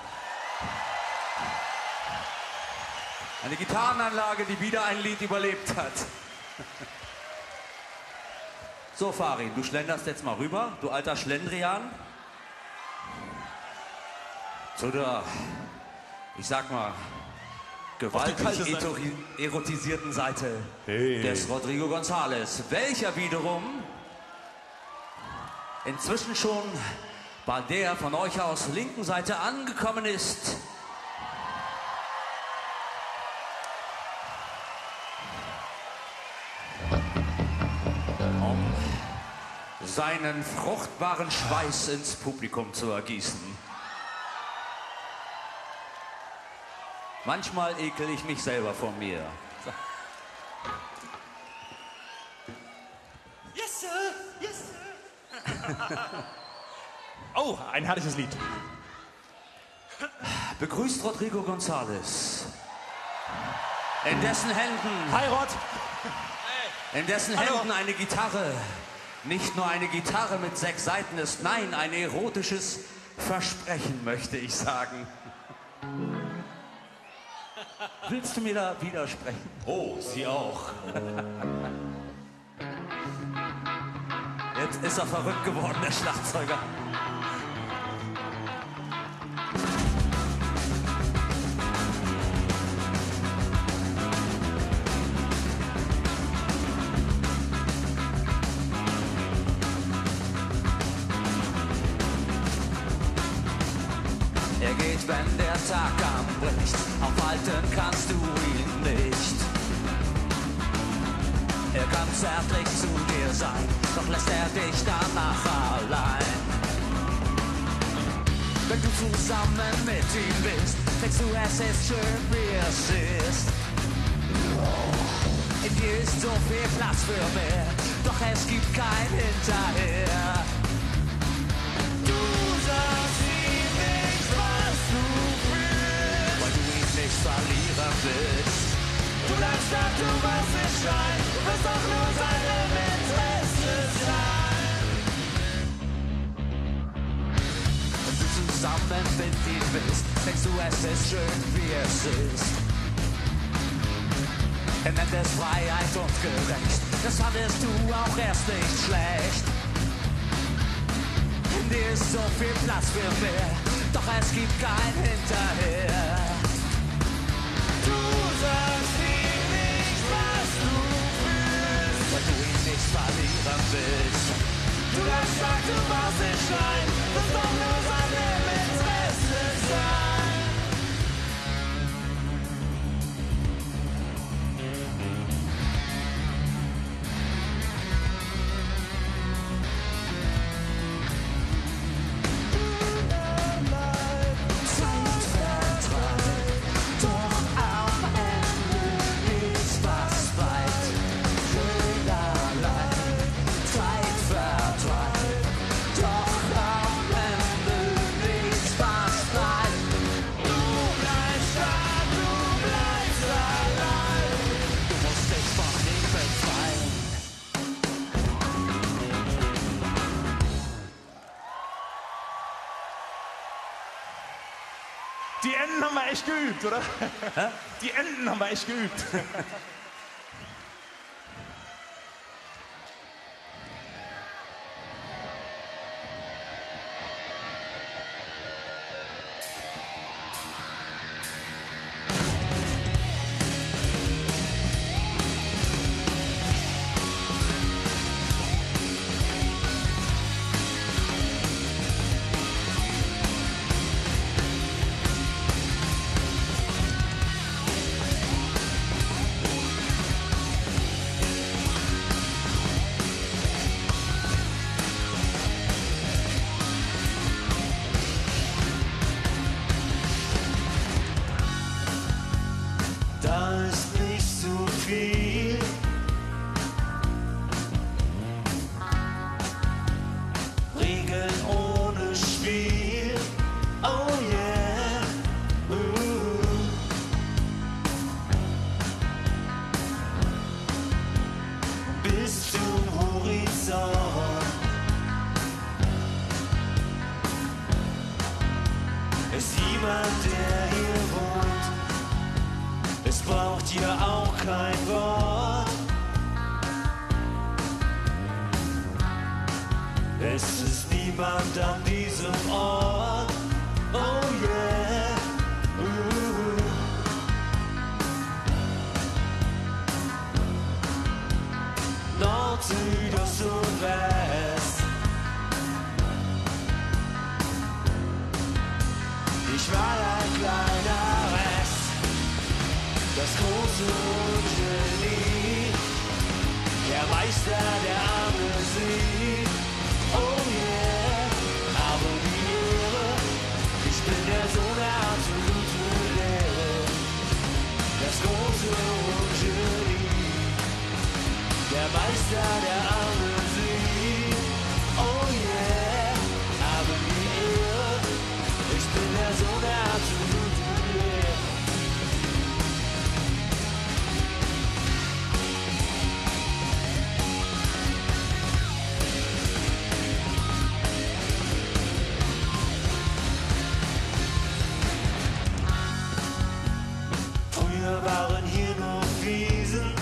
Eine Gitarrenanlage, die wieder ein Lied überlebt hat. So, Farin, du schlenderst jetzt mal rüber, du alter Schlendrian. Zu der, ich sag mal, gewaltig eto- erotisierten Seite Hey. des Rodrigo González, welcher wiederum inzwischen schon bei der von euch aus linken Seite angekommen ist. Um seinen fruchtbaren Schweiß ins Publikum zu ergießen. Manchmal ekel ich mich selber vor mir. Yes, sir! Yes, sir! Oh, ein herrliches Lied. Begrüßt Rodrigo González. In dessen Händen, Hi, Rod! in dessen Hallo. Händen eine Gitarre. Nicht nur eine Gitarre mit sechs Saiten ist, nein, ein erotisches Versprechen, möchte ich sagen. Willst du mir da widersprechen? Oh, sie auch. Jetzt ist er verrückt geworden, der Schlagzeuger. Er geht, wenn der Tag anbricht, aufhalten kannst du ihn nicht. Er kann zärtlich zu dir sein, doch lässt er dich danach allein. Wenn du zusammen mit ihm bist, denkst du, es ist schön, wie es ist. In dir ist so viel Platz für mehr, doch es gibt kein Hinterher. Du sagst ihm nicht, was du fühlst, weil du ihn nicht verlieren willst. Du bleibst da, du machst nicht schreien, du wirst doch nur seine Interesse sein. Wenn du zusammen mit ihm bist, denkst du, es ist schön, wie es ist. Er nennt es Freiheit und gerecht, das fandest du auch erst nicht schlecht. In dir ist so viel Platz für mehr, doch es gibt kein Hinterher. Du sagst ihm nicht, was du fühlst, weil du ihn nicht verlieren willst. Du bleibst stark, du machst nicht schreien, wirst doch nur seine Interesse sein. Die Enden haben wir echt geübt, oder? Hä? Die Enden haben wir echt geübt. braucht hier auch kein Wort. Es ist niemand an diesem Ort. Oh yeah. Uh. Nord, Süd, Ost und West. Ich war ein kleiner Rest, das große Genie, der Meister der Amnesie. Oh yeah, aber die Ehre, ich bin der Sohn der absoluten Lehre, das große Genie, der Meister der Amnesie. Oh yeah, aber die Ehre, ich bin der Sohn der absoluten Lehre. Früher waren hier nur Wiesen,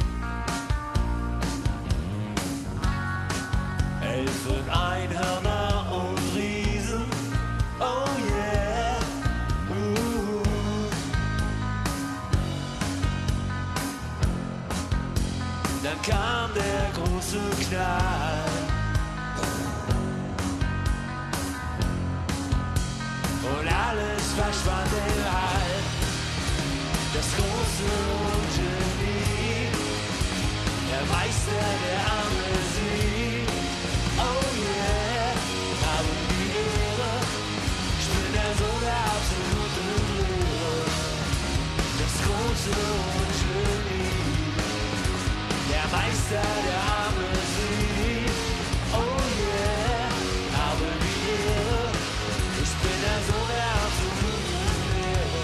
Elfen, Einhörner und Riesen. Oh yeah. Uh. Dann kam der große Knall und alles verschwand im All. Das große Genie, der Meister der Amnesie. Oh yeah, haben die Ehre, ich bin der Sohn der absoluten Lehre. Das große Genie, der Meister der Amnesie. Oh yeah, haben die Ehre, ich bin der Sohn der absoluten Lehre.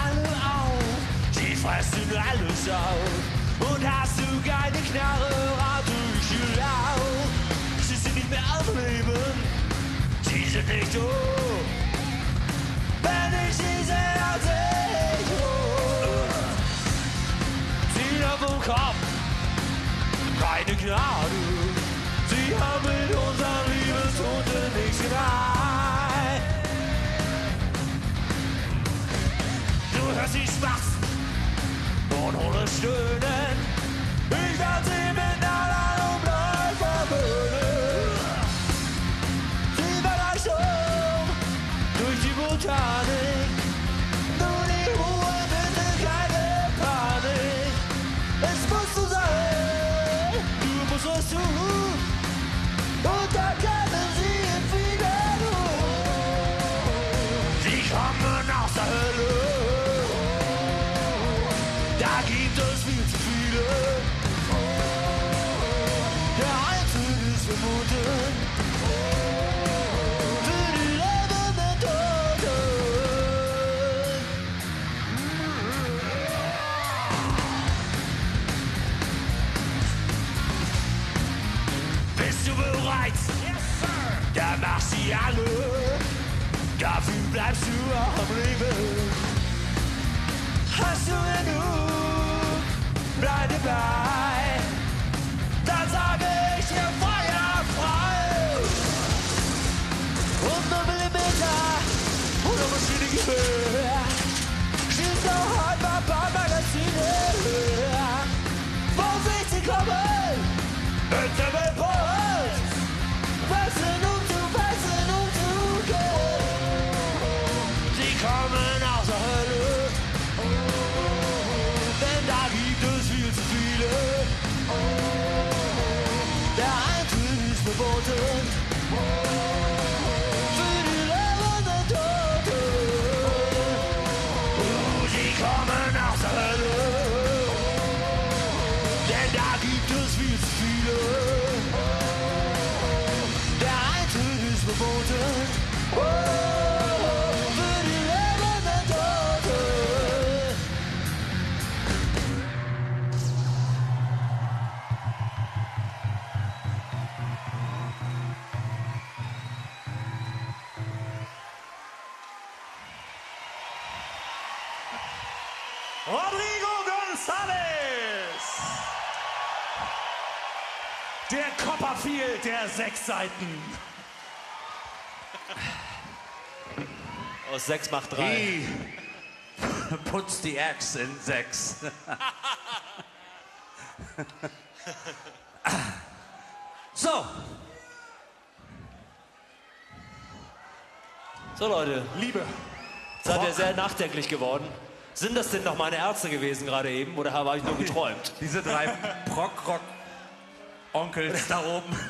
alle auf, sie fressen alles auf. Und hast du keine Knarre, rat durch ihr Lauf. Sie sind nicht mehr am Leben, sie sind nicht tot. Wenn ich sie sehe, dann seh ich rot. Sie haben vom Kopf keine Gnade. Sie haben mit unseren Liebestoten nichts gemein. Du hörst sie schmatzen und ohne Stöhnen. Ich werde sie mit Nadern und Blei verwöhnen. Sie wird ein Sturm durch die Botanik. Nur die Ruhe, bitte keine Panik. Es muss so sein, du musst was tun. Und da können sie entfliehen. Sie kommen aus der Hölle. Da gibt es viel zu viele. Der Einzige ist verboten. Für die lebenden Toten. Bist du bereit? Dann mach sie alle. Dafür bleibst du auch am Leben. Hast du genug? Bleib dabei. Dann sage ich dir Feuer frei. Und nur Millimeter und um Maschine Gehör. Schießt doch heute mal bei Magazine. Vorsicht, sie kommen. Mit dem Impuls. Wechseln um zu wechseln um zu gehen. Sie kommen aus der Hölle. Denn da gibt es viel zu viele. Der Eintritt ist verboten. Für die lebenden Toten. Sie kommen aus der Hölle. Denn da gibt es viel zu viele. Der Eintritt ist verboten. Für die lebenden Toten. Rodrigo González. Der Copperfield der sechs Seiten. Aus sechs macht drei. He puts the X in sechs. So, So Leute, Liebe. seid ihr sehr nachdenklich geworden. Sind das denn noch meine Ärzte gewesen gerade eben oder habe ich nur geträumt? diese drei Prog-Rock-Onkels da oben.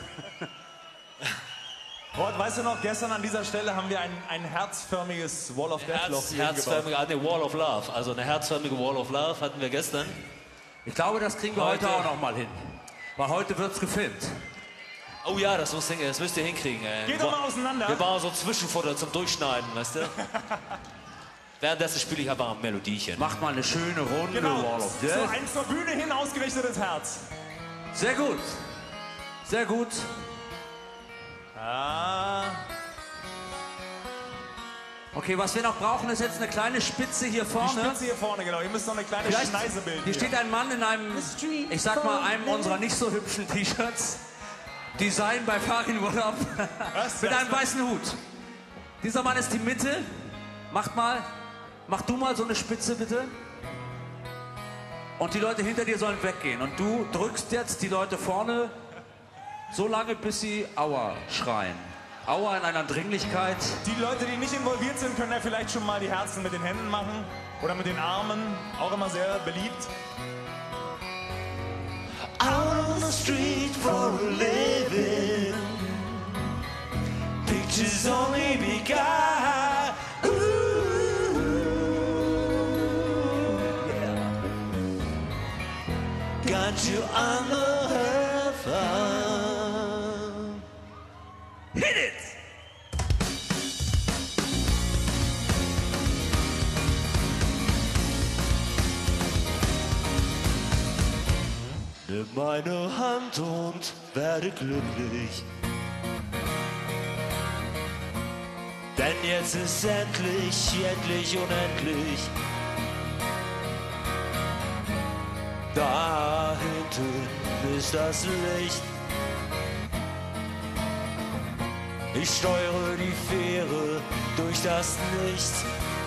Rod, weißt du noch, gestern an dieser Stelle haben wir ein, ein herzförmiges Wall of Death Loch Herz, hier gebaut. herzförmige, ah, nee, Wall of Love. Also eine herzförmige Wall of Love hatten wir gestern. Ich glaube, das kriegen wir heute, Heute- auch noch mal hin. Weil heute wird's gefilmt. Oh ja, das, muss, hin- das müsst ihr hinkriegen. Ey. Geht doch mal auseinander. Wir bauen so Zwischenfutter zum Durchschneiden, weißt du? Währenddessen spiele ich aber ein Melodiechen. Macht mal eine schöne Runde Genau, Wall of so Death. ein zur Bühne hin ausgerichtetes Herz. Sehr gut. Sehr gut. Ah, Okay, was wir noch brauchen, ist jetzt eine kleine Spitze hier die vorne. Spitze hier vorne, genau. Ihr müsst noch eine kleine Vielleicht, Schneise bilden. hier steht ein Mann in einem, ich sag mal, einem unserer nicht so hübschen T-Shirts. Design bei Farin Urlaub. Was? Mit einem weißen Hut. Dieser Mann ist die Mitte. Macht mal, mach du mal so eine Spitze bitte. Und die Leute hinter dir sollen weggehen. Und du drückst jetzt die Leute vorne so lange, bis sie Aua schreien. Aua in einer Dringlichkeit. Die Leute, die nicht involviert sind, können ja vielleicht schon mal die Herzen mit den Händen machen. Oder mit den Armen. Auch immer sehr beliebt. Out on the street for a living. Pictures only begun. Ooh, yeah. Got you on the heaven. Hit it! Nimm meine Hand und werde glücklich. Denn jetzt ist endlich, endlich, unendlich. Da hinten ist das Licht. Ich steuere die Fähre durch das Nichts.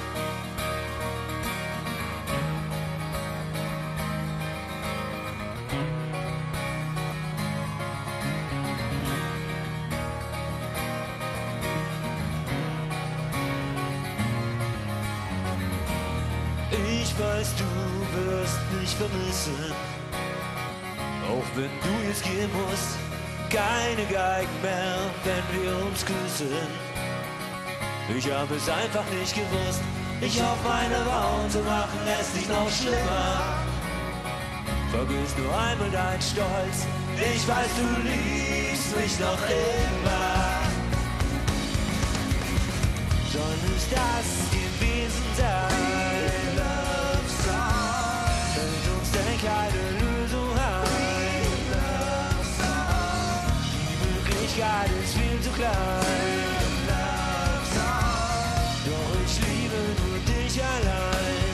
Ich weiß, du wirst mich vermissen, auch wenn du jetzt gehen musst. Keine Geigen mehr, wenn wir uns küssen. Ich hab es einfach nicht gewusst. Ich hoffe, meine Worte machen es nicht noch schlimmer. Vergiss nur einmal deinen Stolz. Ich weiß, du liebst mich noch immer. Soll es das gewesen sein? Fällt uns denn keine Lösung ein? Die Möglichkeit ist viel zu klein. Doch ich liebe nur dich allein.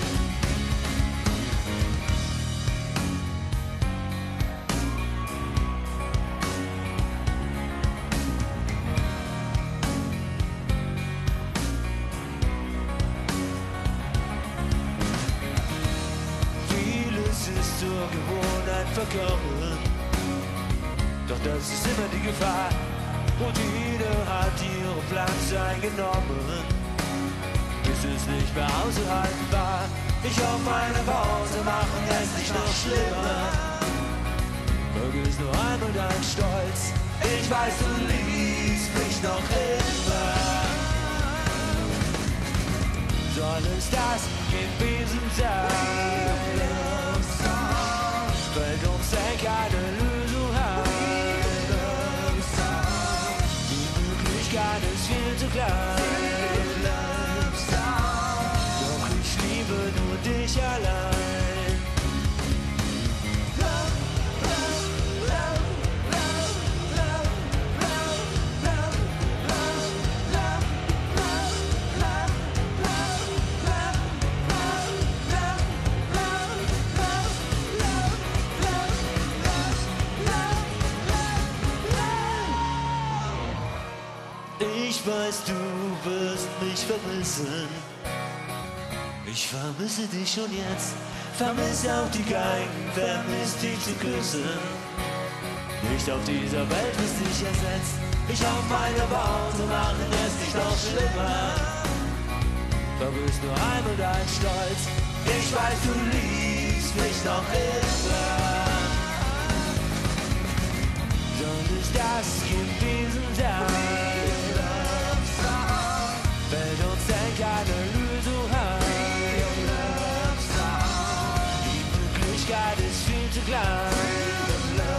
Vieles ist zur Gewohnheit verkommen, doch das ist immer die Gefahr. Und jeder hat ihre Platz eingenommen, bis es nicht mehr auszuhalten war. Ich hoffe, meine Worte machen es nicht noch schlimmer. Vergiss nur einmal deinen Stolz. Ich weiß, du liebst mich noch immer. Soll es das gewesen sein? Fällt uns denn keine Lösung ein? Die Möglichkeit ist viel zu klein. Doch ich liebe nur dich allein. Ich weiß, du wirst mich vermissen. Ich vermisse dich schon jetzt. Vermisse auch die Geigen, vermisse dich zu küssen. Nicht auf dieser Welt bist dich ersetzt. Ich hoffe, meine Worte machen es nicht noch schlimmer. Vergiss nur einmal deinen Stolz. Ich weiß, du liebst mich noch immer. Soll es das gewesen sein? Fällt uns denn keine Lösung ein? Die Möglichkeit ist viel zu klein.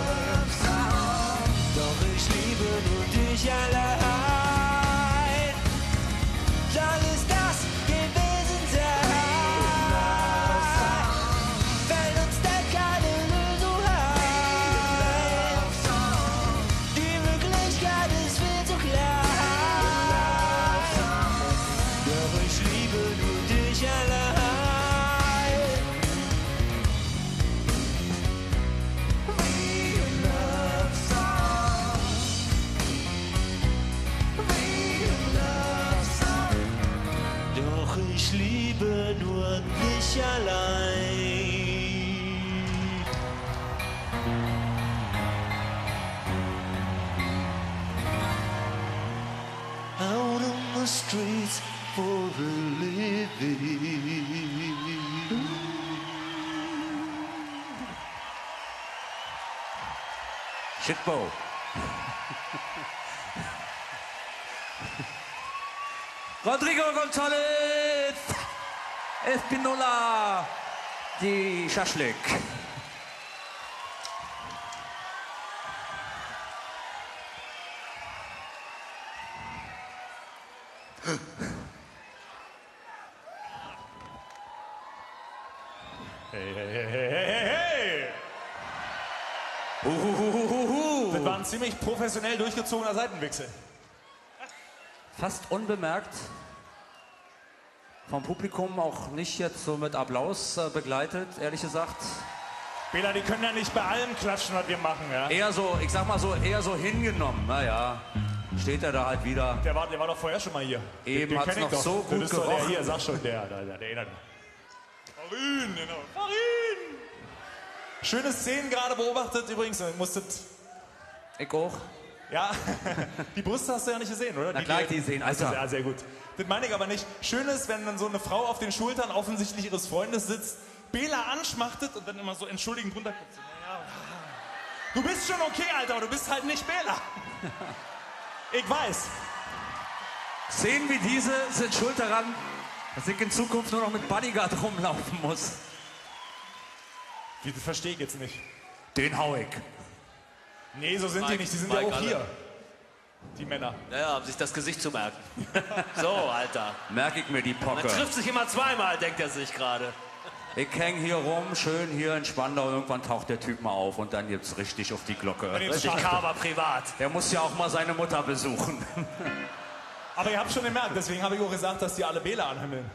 Doch ich liebe nur dich allein. Soll es das gewesen sein? Fällt uns denn keine Lösung ein? Die Möglichkeit ist viel zu klein. Doch ich liebe nur dich allein. We love song. We love song. Doch ich liebe nur dich allein. Out on the streets for a living. Shitbo. Rodrigo González, Espinola, die Schaschlik. Hey, hey, hey, hey, hey, hey! Uhuhuhuhu. Das war ein ziemlich professionell durchgezogener Seitenwechsel. Fast unbemerkt. Vom Publikum auch nicht jetzt so mit Applaus äh, begleitet, ehrlich gesagt. Bela, die können ja nicht bei allem klatschen, was wir machen, ja? Eher so, ich sag mal so, eher so hingenommen. Naja, steht er da halt wieder. Der war, der war doch vorher schon mal hier. Eben Den hat's kenn ich noch doch. so gut das ist doch gerochen. der hier, sag schon, der, der, der, der, der. Farin, genau. Farin! Schöne Szenen gerade beobachtet, übrigens, musstet... Ich auch. Ja, die Brüste hast du ja nicht gesehen, oder? Na klar, die sehen, Alter. Ja, sehr gut. Das meine ich aber nicht. Schön ist, wenn dann so eine Frau auf den Schultern offensichtlich ihres Freundes sitzt, Bela anschmachtet und dann immer so entschuldigend runterguckt. Naja, du bist schon okay, Alter, aber du bist halt nicht Bela. Ich weiß. Szenen wie diese sind schuld daran, dass ich in Zukunft nur noch mit Bodyguard rumlaufen muss. Wie, das verstehe ich jetzt nicht. Den hau ich. Nee, so sind Mike, die nicht. Die sind Mike ja auch alle. hier. Die Männer. Naja, um sich das Gesicht zu merken. So, Alter. Merke ich mir die Man Pocke. trifft sich immer zweimal, denkt er sich gerade. Ich häng hier rum, schön hier in Spandau. Irgendwann taucht der Typ mal auf und dann gibt's richtig auf die Glocke. Richtig Kaber privat. Der muss ja auch mal seine Mutter besuchen. Aber ihr habt schon gemerkt, deswegen habe ich auch gesagt, dass die alle Bela anhimmeln.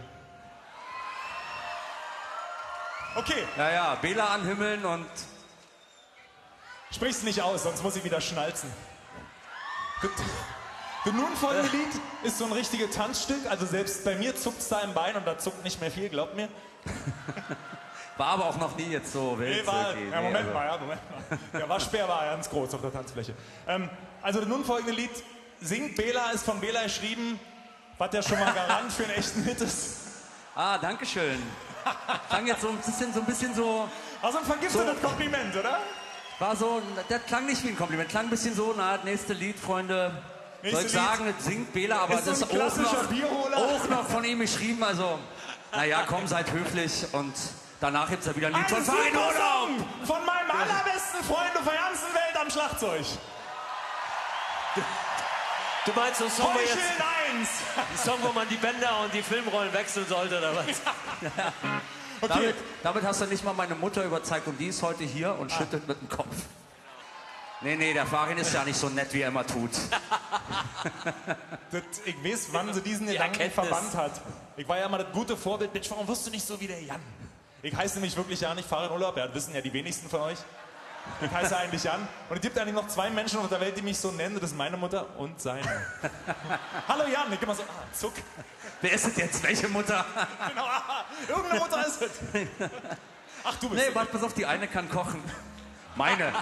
Okay, Ja, ja, Bela anhimmeln und sprich's nicht aus, sonst muss ich wieder schnalzen. Das, das nun folgende Lied ist so ein richtiges Tanzstück. Also selbst bei mir zuckt's da im Bein und da zuckt nicht mehr viel, glaubt mir. war aber auch noch nie jetzt so wild. Nee, war, okay, ja, nee, Moment also- mal, ja, Moment mal. Der Waschbär war ganz groß auf der Tanzfläche. Ähm, also das nun folgende Lied singt Bela, ist von Bela geschrieben, was der schon mal Garant für einen echten Hit ist. Ah, danke schön. Klang jetzt so ein bisschen so, ein bisschen so, Also ein vergiftetes So. Kompliment, oder? war so, der klang nicht wie ein Kompliment, klang ein bisschen so, na, das nächste Lied, Freunde. Nächste Soll ich Lied. sagen, das singt Bela, aber Ist so das ein ist auch klassischer noch, Bierholer. auch noch von ihm geschrieben, also, naja, komm, seid höflich und danach gibt's ja wieder ein Lied von Ein Farin super Urlaub. Song von meinem allerbesten Freund auf der ganzen Welt am Schlagzeug. Du meinst so ein Song, wo, jetzt, Heucheln eins. ein Song, wo man die Bänder und die Filmrollen wechseln sollte, oder was? Okay, Damit, damit hast du nicht mal meine Mutter überzeugt und die ist heute hier und schüttelt mit dem Kopf. Nee, nee, der Farin ist ja nicht so nett, wie er immer tut. das, ich weiß, wann sie diesen Die Gedanken Erkenntnis. verbannt hat. Ich war ja immer das gute Vorbild. Mensch, warum wirst du nicht so wie der Jan? Ich heiße nämlich wirklich ja nicht Farin Urlaub. Ja, das wissen ja die wenigsten von euch. Ich heiße eigentlich Jan. Und es gibt eigentlich noch zwei Menschen auf der Welt, die mich so nennen. Das ist meine Mutter und seine. Hallo Jan. Ich immer so, ah, Zuck. Wer ist das jetzt? Welche Mutter? Genau, ah, irgendeine Mutter ist es. Ach, du bist Nee, es. warte, pass auf, die eine kann kochen. Meine.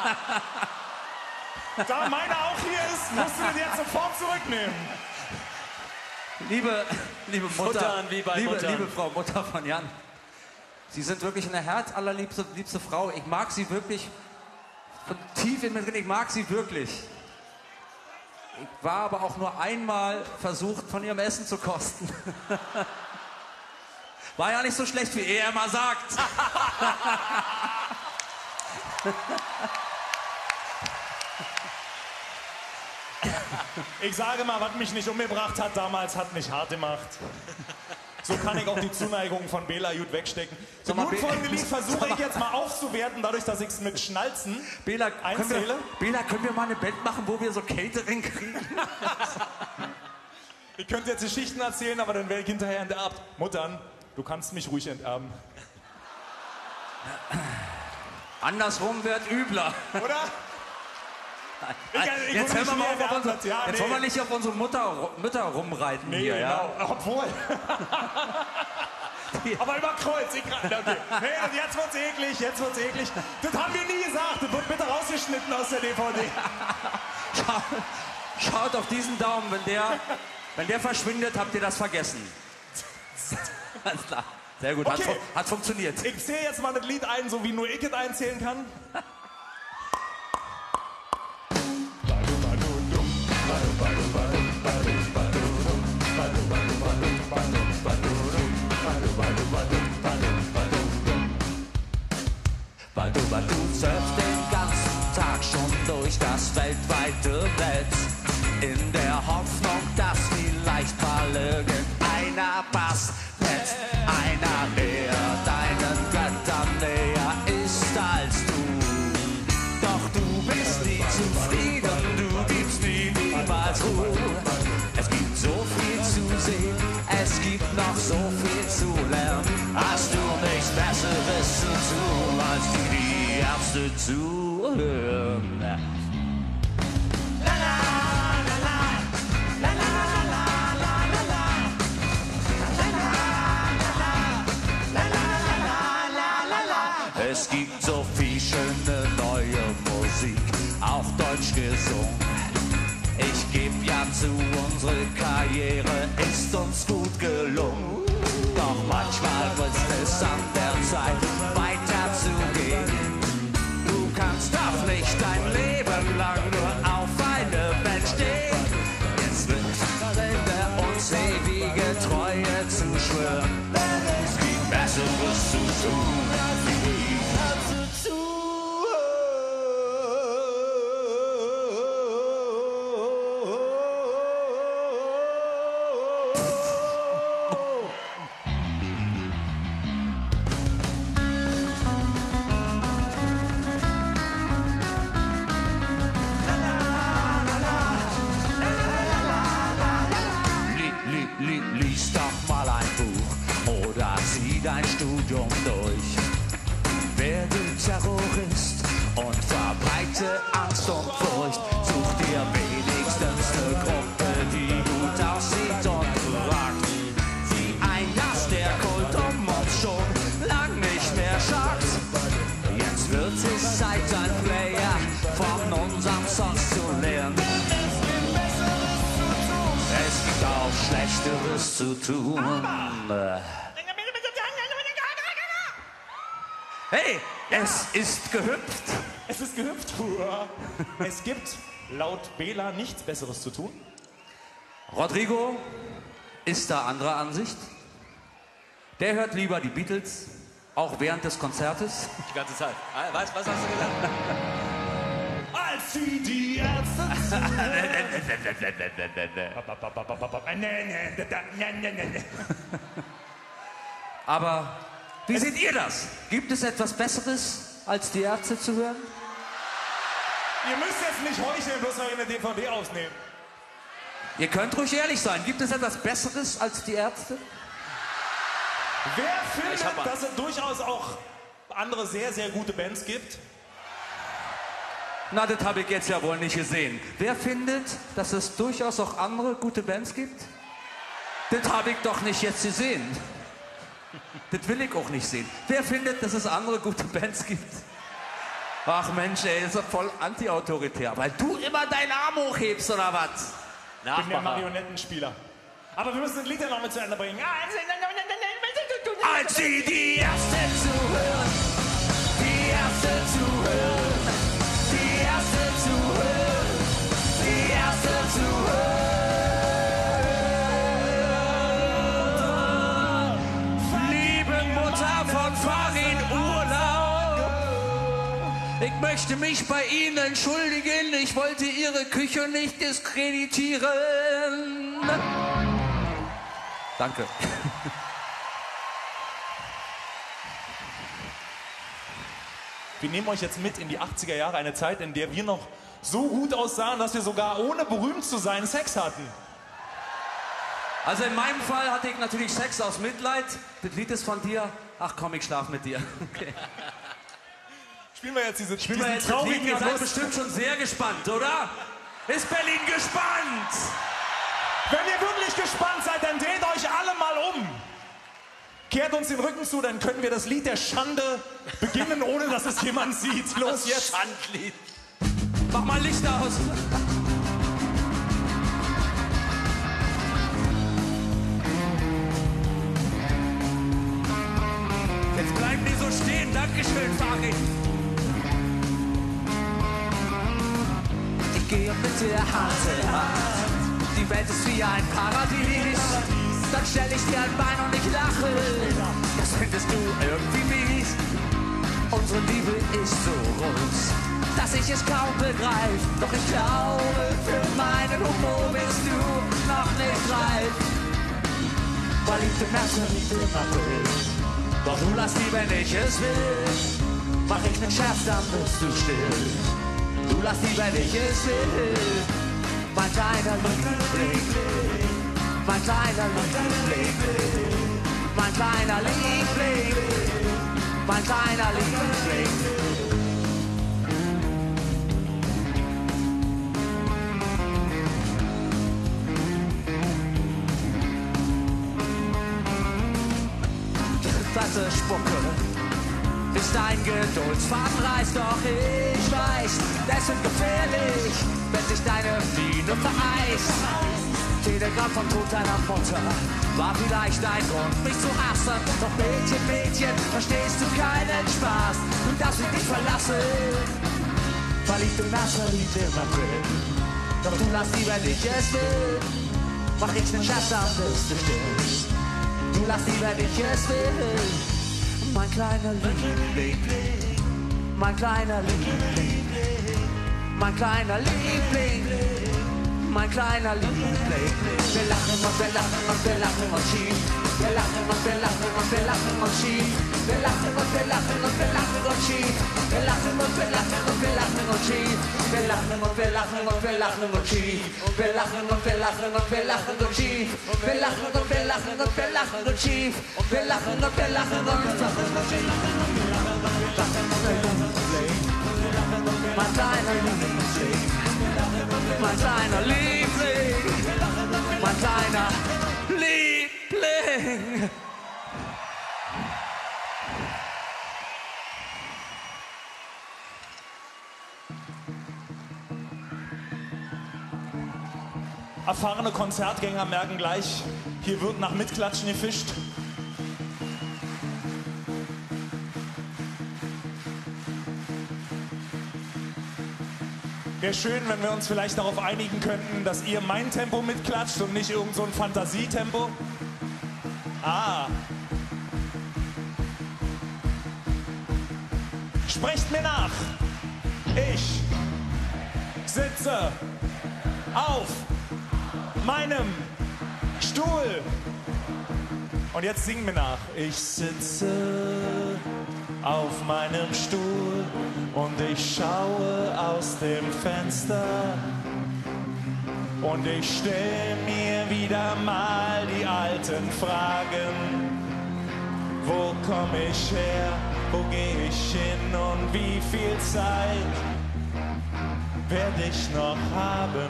Da meine auch hier ist, musst du den jetzt sofort zurücknehmen. Liebe, liebe Mutter, Futtern wie bei liebe, Muttern. liebe Frau Mutter von Jan, Sie sind wirklich eine herzallerliebste liebste Frau. Ich mag Sie wirklich von tief in mir drin, ich mag Sie wirklich. Ich war aber auch nur einmal versucht, von Ihrem Essen zu kosten. War ja nicht so schlecht, wie er immer sagt. Ich sage mal, was mich nicht umgebracht hat damals, hat mich hart gemacht. So kann ich auch die Zuneigung von Bela gut wegstecken. Das Sag mal, nun Be- folgende Lied versuche Sag mal- ich jetzt mal aufzuwerten, dadurch, dass ich es mit Schnalzen Bela können, einzähle. wir, Bela, können wir mal eine Band machen, wo wir so Catering kriegen? Ich könnte jetzt Geschichten erzählen, aber dann wäre ich hinterher enterbt. Muttern, du kannst mich ruhig enterben. Andersrum wird übler. Oder? Ich- ich Jetzt wurde hören wir nicht mal auf, mehr auf unsere, geantwortet. Ja, jetzt nee. wollen wir nicht auf unsere Mutter, Mütter rumreiten Nee, hier, ja? genau. Obwohl. Aber über Kreuz. Ich, okay. Nee, jetzt wird's eklig, jetzt wird's eklig. Das haben wir nie gesagt. Das wird bitte rausgeschnitten aus der D V D. Schaut, schaut auf diesen Daumen, wenn der, wenn der verschwindet, habt ihr das vergessen. Alles klar. Sehr gut, hat, Okay. fu- hat funktioniert. Ich zähle jetzt mal das Lied ein, so wie nur ich es einzählen kann. Weil du, weil du surfst den ganzen Tag schon durch das weltweite Netz. In der Hoffnung, dass vielleicht mal irgendeiner passt. Jetzt einer, der deinen Göttern näher ist als du. Hast du nichts Besseres zu tun, als die, die Ärzte zu hören? Es gibt so viel schöne neue Musik, auch deutsch gesungen. Ich geb ja zu, unsere Karriere ist uns gut gelungen. Doch manchmal ist es an der Zeit, weiterzugehen. Du kannst doch nicht dein Leben lang nur auf eine Band stehen. Jetzt wird uns ewige Treue zu schwören. Es gibt Besseres zu tun. Lies doch mal ein Buch oder zieh dein Studium durch. Werde Terrorist und verbreite Angst und Furcht. Such dir wenigstens eine Gruppe, die gut aussieht und rockt. Sieh ein, dass der Kult um uns schon lang nicht mehr schockt. Jetzt wird es Zeit, ein Player von unserem Songs zu lernen. Es gibt auch Schlechteres zu tun. Hey, es ist gehüpft. Es ist gehüpft. Es gibt laut Bela nichts Besseres zu tun. Rodrigo ist da anderer Ansicht. Der hört lieber die Beatles, auch während des Konzertes. Die ganze Zeit. Was, was hast du gesagt? Als sie die Ärzte Aber wie seht ihr das? Gibt es etwas Besseres, als die Ärzte zu hören? Ihr müsst jetzt nicht heucheln, bloß noch eine D V D ausnehmen. Ihr könnt ruhig ehrlich sein. Gibt es etwas Besseres als die Ärzte? Wer findet, dass es durchaus auch andere sehr, sehr gute Bands gibt? Na, das habe ich jetzt ja wohl nicht gesehen. Wer findet, dass es durchaus auch andere gute Bands gibt? Das habe ich doch nicht jetzt gesehen. Das will ich auch nicht sehen. Wer findet, dass es andere gute Bands gibt? Ach Mensch, ey, das ist doch voll anti-autoritär. Weil du immer deinen Arm hochhebst, oder was? Ich bin der Marionettenspieler. Aber wir müssen das Lied ja noch mit zu Ende bringen. Als sie die Ärzte zu hören, die Ärzte zu hören, die Ärzte zu hören, die Ärzte zu hören. Liebe Mutter von Farin Urlaub, ich möchte mich bei Ihnen entschuldigen, ich wollte Ihre Küche nicht diskreditieren. Danke. Wir nehmen euch jetzt mit in die achtziger Jahre, eine Zeit, in der wir noch so gut aussahen, dass wir sogar ohne berühmt zu sein Sex hatten. Also in meinem Fall hatte ich natürlich Sex aus Mitleid. Das Lied ist von dir. Ach komm, ich schlaf mit dir. Okay. Spielen wir jetzt diese Spielen wir jetzt das Lied. Ihr seid bestimmt schon sehr gespannt, oder? Ist Berlin gespannt? Wenn ihr wirklich gespannt seid, dann dreht euch alle mal um. Kehrt uns den Rücken zu, dann können wir das Lied der Schande beginnen, ohne dass es jemand sieht. Los jetzt. Schandlied. Mach mal Licht aus. Jetzt bleiben die so stehen. Dankeschön, Farin. Ich gehe mit dir Hand in Hand. Die Welt ist wie ein Paradies. Dann stell ich dir ein Bein und ich lache. Das findest du irgendwie mies. Unsere Liebe ist so groß, dass ich es kaum begreif. Doch ich glaube, für meinen Humor bist du noch nicht reif. Verliebt im März, verliebt im April. Doch du lass die, wenn ich es will. Mach ich nen Scherz, dann bist du still. Du lass die, wenn ich es will. Mein kleiner Liebling, mein kleiner Liebling, mein kleiner Liebling. mein kleiner Liebling. Dritte Spucke ist ein Geduldsfaden reißt, doch ich weiß, das ist gefährlich, wenn sich deine Biene vereist. Telegramm vom Tod deiner Mutter war vielleicht ein Grund, mich zu hassen. Doch Mädchen, Mädchen, verstehst du keinen Spaß? Du darfst mich nicht verlassen. Verliebt im Nass, verliebt im April. Doch du lass lieber nicht es will. Mach ich den Schatz auf, bist du still. Du lass lieber nicht es will. Mein kleiner Liebling, mein kleiner Liebling, mein kleiner Liebling, mein kleiner Liebling. Wir lachen und wir lachen und wir lachen und schief. Wir lachen und wir lachen und wir lachen und schief. Wir lachen und wir lachen und wir lachen und schief. Wir lachen und wir lachen und wir lachen und schief. Wir lachen und wir lachen und wir lachen und schief. Wir lachen und wir lachen und wir lachen und schief. Wir lachen und wir lachen und wir lachen und schief. Wir lachen und wir lachen und wir lachen und schief. Mein kleiner Liebling, mein kleiner Liebling, mein kleiner Liebling. Erfahrene Konzertgänger merken gleich, hier wird nach Mitklatschen gefischt. Wäre schön, wenn wir uns vielleicht darauf einigen könnten, dass ihr mein Tempo mitklatscht und nicht irgend so ein Fantasietempo. Ah. Sprecht mir nach. Ich sitze auf meinem Stuhl. Und jetzt singen wir nach. Ich sitze auf meinem Stuhl und ich schaue aus dem Fenster und ich stell mir wieder mal die alten Fragen. Wo komm ich her? Wo geh ich hin? Und wie viel Zeit werde ich noch haben?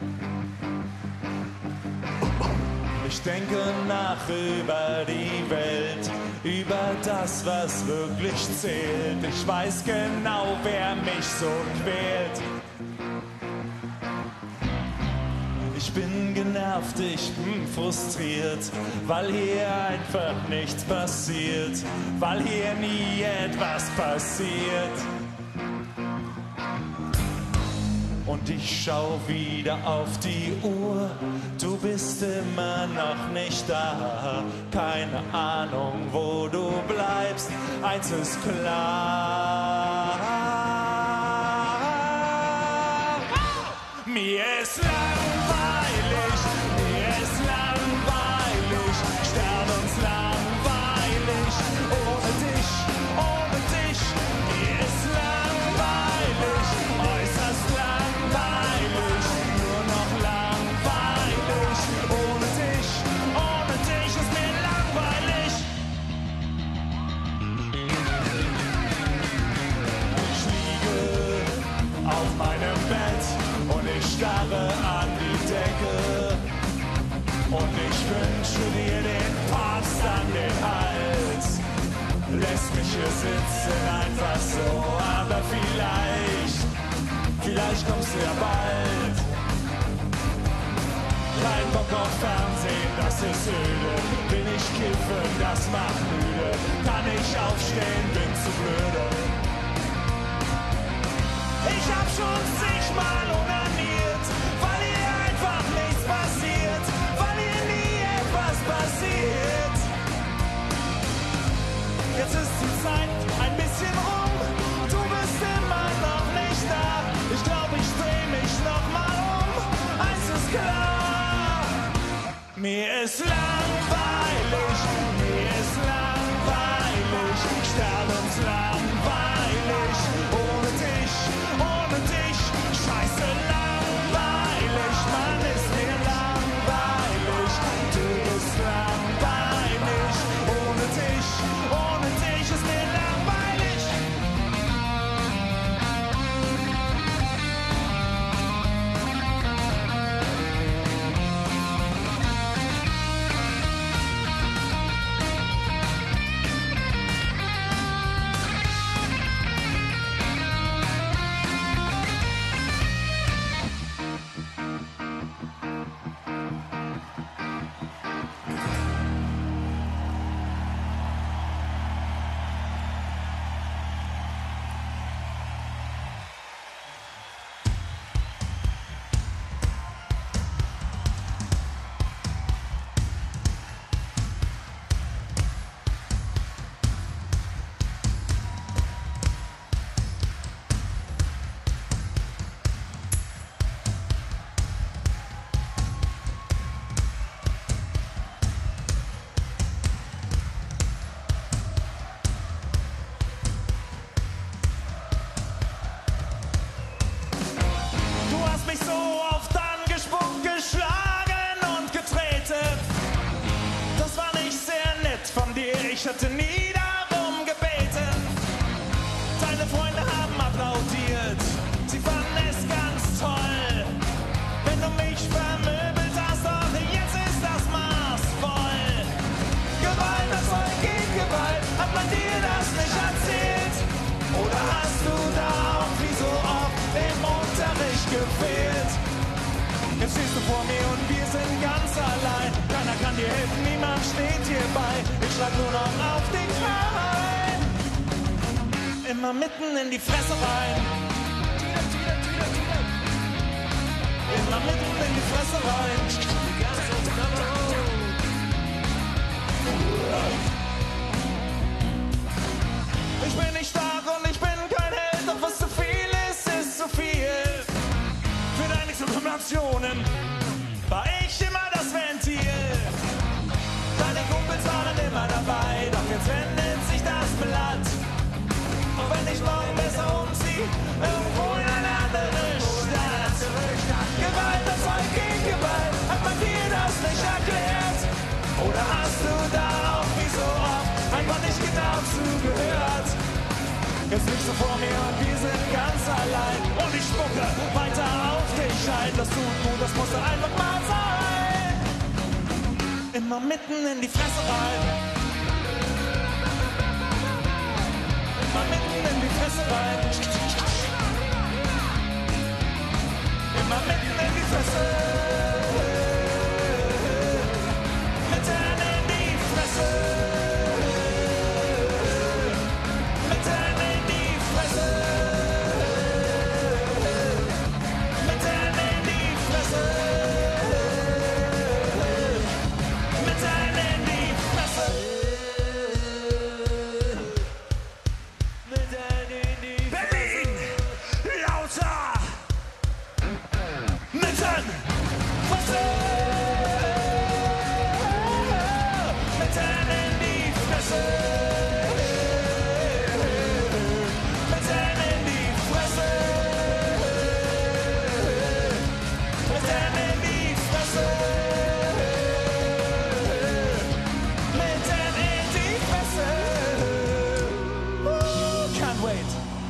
Ich denke nach über die Welt, über das, was wirklich zählt. Ich weiß genau, wer mich so quält. Ich bin genervt, ich bin frustriert, weil hier einfach nichts passiert, weil hier nie etwas passiert. Und ich schau wieder auf die Uhr, du bist immer noch nicht da. Keine Ahnung, wo du bleibst, eins ist klar. Mir ist langweilig, mir ist langweilig, sterbenslangweilig, ohne dich, ohne dich. Mir ist langweilig, äußerst langweilig, nur noch langweilig, ohne dich, ohne dich ist mir langweilig. Ich liege auf meinem Bett und ich starre an die Decke und ich wünsche dir den Papst an den Hals. Lässt mich hier sitzen einfach so, aber vielleicht, vielleicht kommst du ja bald. Kein Bock auf Fernsehen, das ist öde. Will ich kiffen, das macht müde. Kann ich aufstehen, bin zu blöde. Ich hab schon zigmal onaniert, weil hier einfach nichts passiert, weil hier nie etwas passiert. Jetzt ist die Zeit ein bisschen rum, du bist immer noch nicht da. Ich glaub, ich dreh mich noch mal um, eins ist klar. Mir ist langweilig, mir ist langweilig, sterbenslangweilig, ohne dich, ohne dich, scheiße langweilig, Mann, ist mir langweilig, du bist langweilig, ohne dich, ohne dich ist mir langweilig. Ich hatte nie darum gebeten. Deine Freunde haben applaudiert. Sie fanden es ganz toll. Wenn du mich vermöbelt hast, doch jetzt ist das Maß voll. Gewalt, das Volk gegen Gewalt. Hat man dir das nicht erzählt? Oder hast du da auch wie so oft im Unterricht gefehlt? Jetzt stehst du vor mir und wir sind ganz allein. Keiner kann dir helfen, niemand steht hier bei. Ich schlag nur noch auf dich ein. Immer mitten in die Fresse rein. Immer mitten in die Fresse rein. Ich bin nicht stark und ich bin kein Held, doch was zu viel ist, ist zu viel. Für deine Exklamationen war ich immer das Ventil. Deine Kumpels waren immer dabei, doch jetzt wendet sich das Blatt. Und wenn ich morgen besser umziehe, irgendwo in eine andere Stadt. Gewalt, das Volk gegen Gewalt, hat man dir das nicht erklärt? Oder hast du da auch wie so oft einfach nicht genau zugehört? Jetzt liegst du vor mir und wir sind ganz allein. Und ich spucke weiter auf dich ein. Das tut gut, das musste einfach mal sein. Immer mitten in die Fresse rein. Immer mitten in die Fresse rein. Immer mitten in die Fresse. Mitten in die Fresse. Mitten in die Fresse. Mitten in die Fresse. Mitten in die Fresse. Mitten in die Fresse. Berlin! Lauter! Mitten! Fresse! Mitten in die Fresse! Mitten in die Fresse! Mitten in die Fresse! Mitten in die Fresse! Woo, can't wait!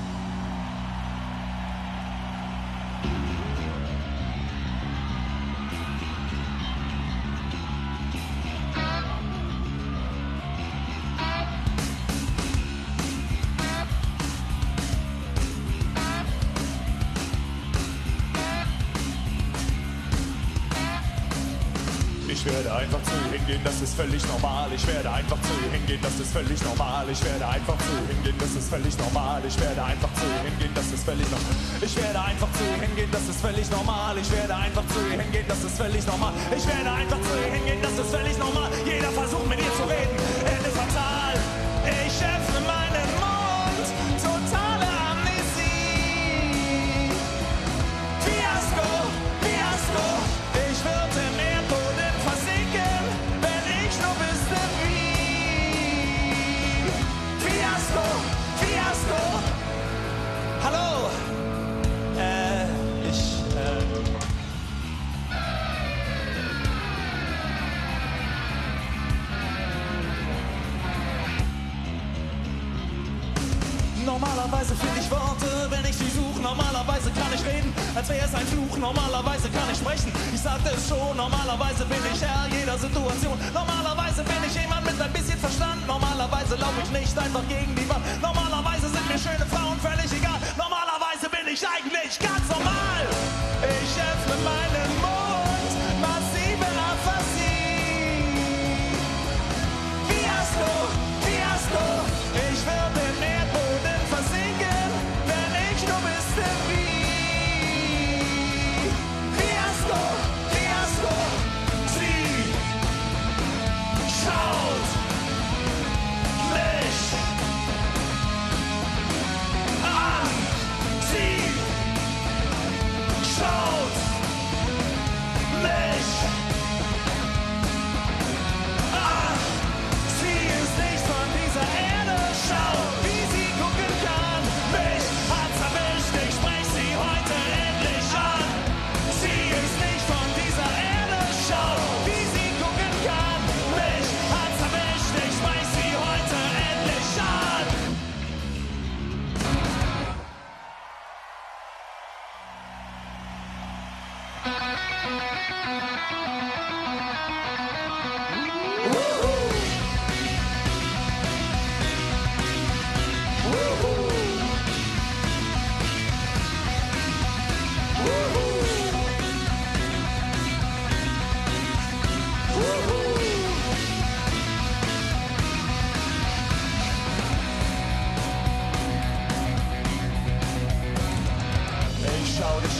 Ich werde einfach zu ihr hingehen, das ist völlig normal. Ich werde einfach zu ihr hingehen, das ist völlig normal. Ich werde einfach zu ihr hingehen, das ist völlig normal. Ich werde einfach zu ihr hingehen, das ist völlig normal. Ich werde einfach zu ihr hingehen, das ist völlig normal. Ich werde einfach zu ihr hingehen, das ist völlig normal. Ich werde einfach zu ihr hingehen, das ist völlig normal. Jeder versucht mit ihr zu reden, Ende fatal. Ich öffne meinen Mund, totale Amnesie. Fiasko, Fiasko, ich würde im Erdboden versinken, wenn ich nur wüsste wie. Fiasko, Fiasko. Hallo, äh, ich, äh. Normalerweise finde ich Worte, wenn ich sie suche. Normalerweise kann ich reden, als wäre es ein Fluch. Normalerweise kann ich sprechen, ich sagte es schon. Normalerweise bin ich Herr jeder Situation. Normalerweise bin ich jemand mit ein bisschen Verstand. Normalerweise laufe ich nicht einfach gegen die Wand. Normalerweise sind mir schöne Frauen völlig egal. Normalerweise bin ich eigentlich ganz normal. Ich öffne meinen Mund, massive Aphasie. Fiasko, Fiasko, ich würde im Erdboden versinken, wenn ich nur wüsste wie. Fiasko, Fiasko, sie schaut mich an, sie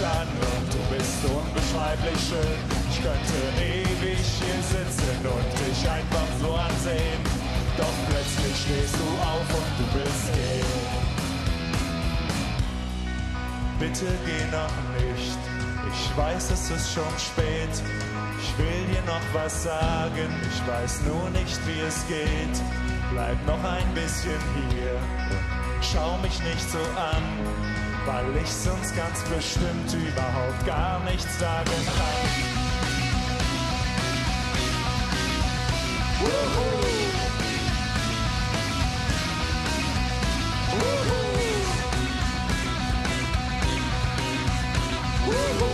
an und du bist unbeschreiblich schön. Ich könnte ewig hier sitzen und dich einfach so ansehen. Doch plötzlich stehst du auf und du willst gehen. Bitte geh noch nicht, ich weiß, es ist schon spät. Ich will dir noch was sagen, ich weiß nur nicht, wie es geht. Bleib noch ein bisschen hier und schau mich nicht so an, weil ich sonst ganz bestimmt überhaupt gar nichts sagen kann. Wuhu. Wuhu. Wuhu.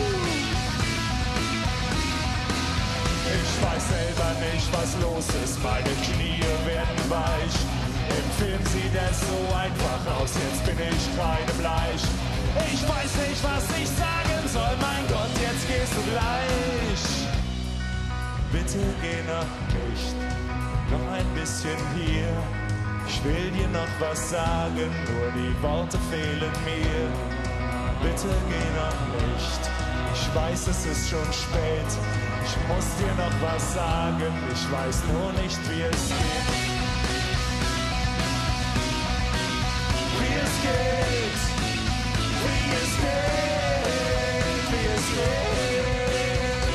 Ich weiß selber nicht, was los ist, meine Knie werden weich. Im Film sieht es so einfach aus, jetzt bin ich kreidebleich. Ich weiß nicht, was ich sagen soll, mein Gott, jetzt gehst du gleich. Bitte geh noch nicht, noch ein bisschen hier. Ich will dir noch was sagen, nur die Worte fehlen mir. Bitte geh noch nicht, ich weiß, es ist schon spät. Ich muss dir noch was sagen, ich weiß nur nicht, wie es geht. Wie es geht, wie es geht, wie es geht.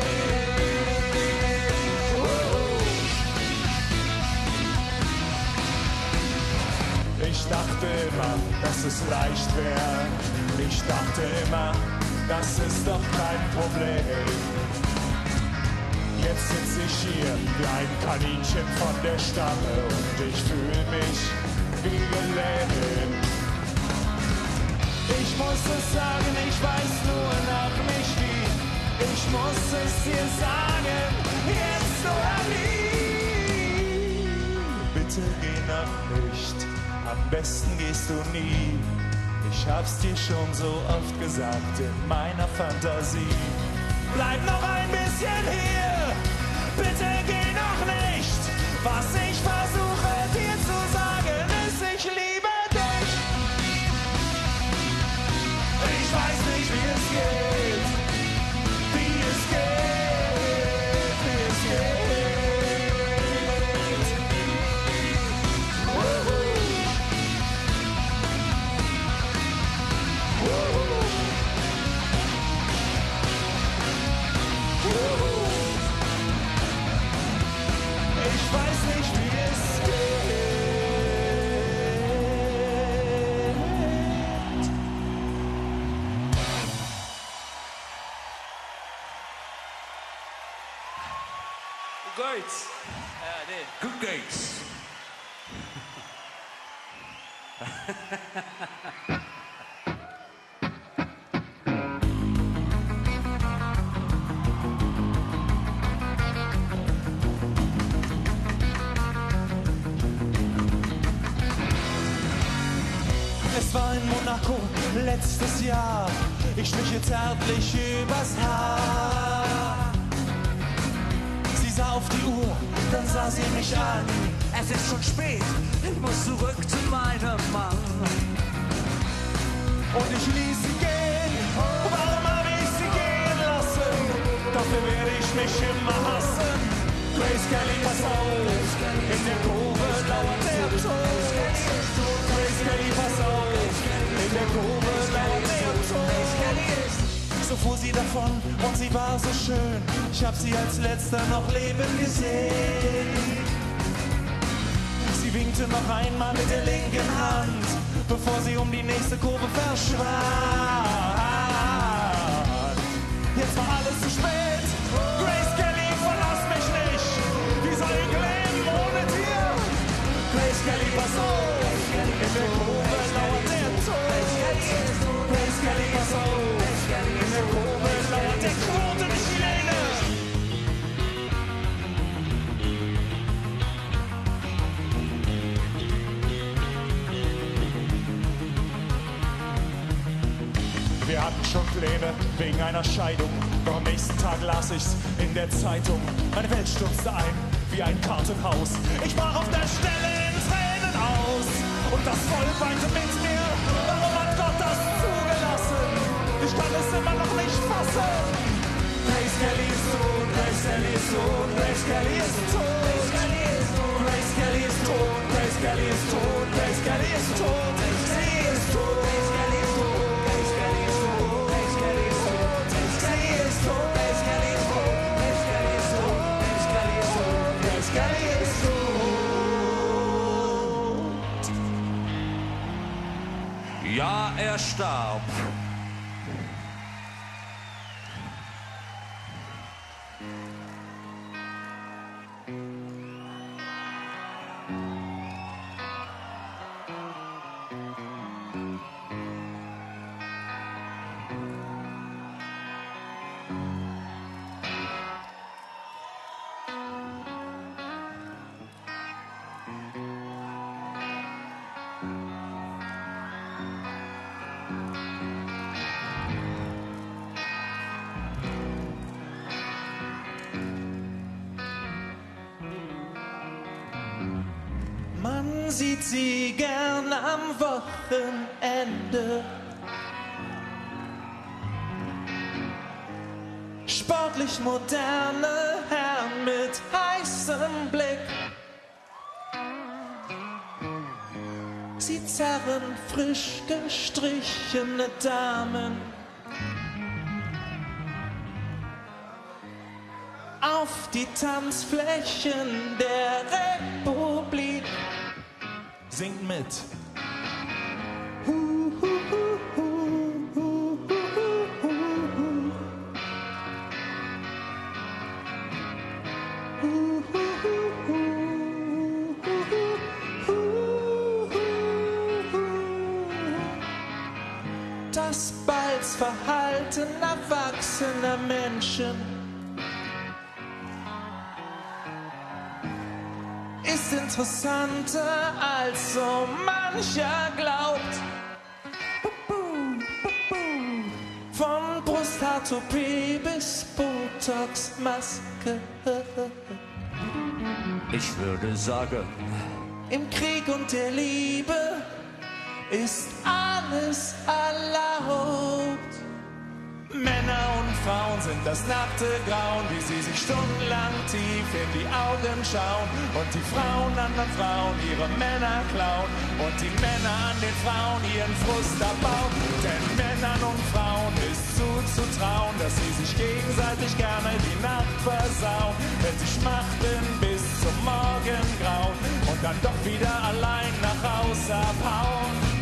Ich dachte immer, dass es leicht wäre. Ich dachte immer, das ist doch kein Problem. Jetzt sitze ich hier wie ein Kaninchen von der Stange und ich fühle mich wie gelähmt. Ich muss es sagen, ich weiß nur noch nicht wie. Ich muss es dir sagen, jetzt oder nie. Bitte geh noch nicht, am besten gehst du nie. Ich hab's dir schon so oft gesagt in meiner Fantasie. Bleib noch ein bisschen hier, bitte geh noch nicht. Was ich versuche dir zu sagen ist, ich liebe dich. Ich weiß nicht, wie es geht, wie es geht, wie es geht. Wuhu. Wuhu. Ich weiß nicht, wie es geht. Gut geht's. Ja, nee. Gut geht's. Es war in Monaco letztes Jahr. Ich strich ihr zärtlich übers Haar. Sie sah auf die Uhr, dann sah sie mich an. Es ist schon spät, ich muss zurück zu meinem Mann. Und ich ließ sie gehen. Warum habe ich sie gehen lassen? Dafür werde ich mich immer hassen. Grace Kelly, pass auf, in der Grube lauert der Tod. Grace Kelly, pass auf, in der Grube lauert der Tod. So fuhr sie davon und sie war so schön. Ich hab sie als letzter noch leben gesehen. Sie winkte noch einmal mit der linken Hand, bevor sie um die nächste Kurve verschwand. Jetzt war alles zu spät. Grace Kelly, verlass mich nicht. Wie soll ich leben ohne dir? Grace Kelly, pass auf, in der Kurve lauert der Tod. Grace Kelly, pass auf, in der Kurve lauert der Tod und ich lehne. Wir hatten schon Pläne wegen einer Scheidung, doch am nächsten Tag las ich's in der Zeitung. Meine Welt stürzte ein wie ein Kartenhaus. Ich brach auf der Stelle in Tränen aus und das Volk weinte mit mir. Warum hat Gott das zugelassen? Ich kann tot. Grace Kelly ist tot, Grace Kelly ist tot, Grace Kelly ist tot. Grace Kelly ist tot, Grace Kelly ist tot, Grace Kelly ist tot, Grace Kelly ist tot, Grace Kelly ist tot, Grace Kelly ist tot, Grace Kelly ist tot, Grace Kelly ist tot, Grace Kelly ist tot, Grace Kelly ist tot, Grace Kelly ist tot, Grace Kelly ist tot, Grace Kelly ist tot. Ja, er starb. Man sieht sie gern am Wochenende. Sportlich moderne Herren mit heißem Blick. Sie zerren frisch gestrichene Damen auf die Tanzflächen der Republik. Singt mit. Hu, hu, hu, hu, hu, hu, hu, hu. Hu, hu, hu, hu, hu, hu, hu. Das Balzverhalten erwachsener Menschen ist interessanter als so mancher glaubt. Von Brusthaartoupie bis Botox-Maske. Ich würde sagen, im Krieg und der Liebe ist alles erlaubt. Männer und Frauen sind das nackte Grauen, wie sie sich stundenlang tief in die Augen schauen. Und die Frauen an den Frauen ihre Männer klauen. Und die Männer an den Frauen ihren Frust abbauen. Denn Männern und Frauen ist zuzutrauen, dass sie sich gegenseitig gerne die Nacht versauen. Wenn sie schmachten bis zum Morgengrauen und dann doch wieder allein nach Haus abhauen.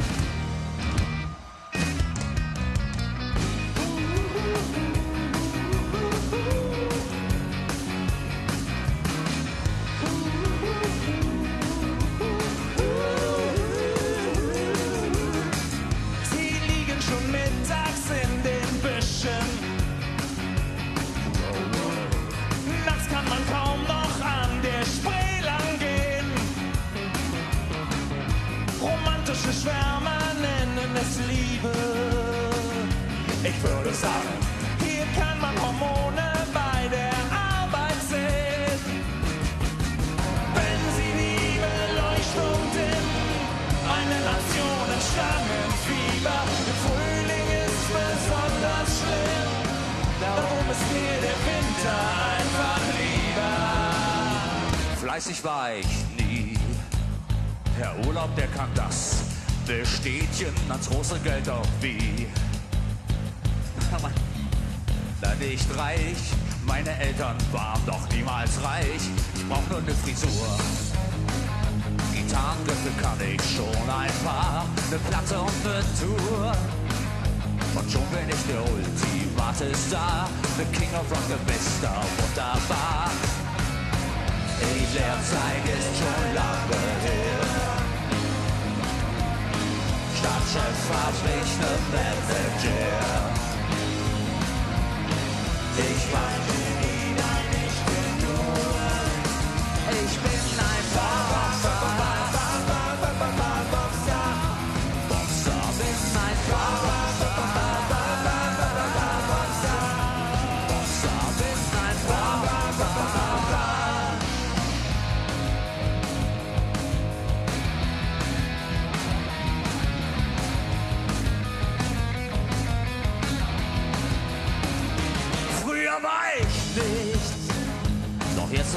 Schwärmer nennen es Liebe. Ich würde sagen, hier kann man Hormone bei der Arbeit sehen. Wenn sie die Beleuchtung dimmen, eine Nation in Schlangenfieber. Im Frühling ist besonders schlimm, darum ist mir der Winter einfach lieber. fleißig war ich nie. Herr Urlaub, der kann das. Bestätchen ans große Geld auch wie. Na nicht reich, meine Eltern waren doch niemals reich. Ich brauch nur ne Frisur. Gitarrengriffe kann ich schon ein paar, ne Platte und ne Tour. Und schon bin ich der ultimate Star, the King of Rock, Mister Wunderbar. Hitlerzeit ist schon lange her. Stadtchef hab ich ne Manager. Ich weiß nie, nein, ich bin nur. Ich bin ein Boxer. Boxer, bin ein Boxer. Boxer, bin ein Boxer.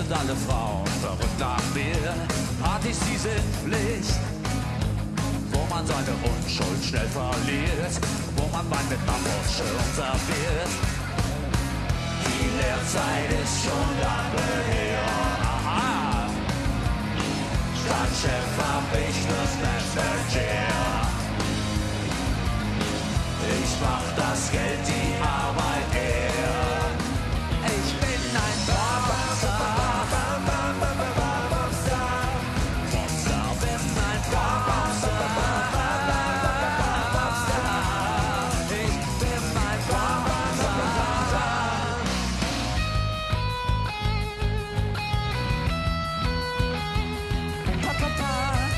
sind alle Frauen verrückt nach mir. Partys, die sind Pflicht, wo man seine Unschuld schnell verliert, wo man Wein mit Mammut schön serviert. Die Lehrzeit ist schon lange her. Aha. Statt Chef hab ich das Manager. Ich mach das Geld, die Arbeit eher. Ich bin ein Popstar. Popstar, bin ein Popstar. Ich bin ein Popstar. Popstar.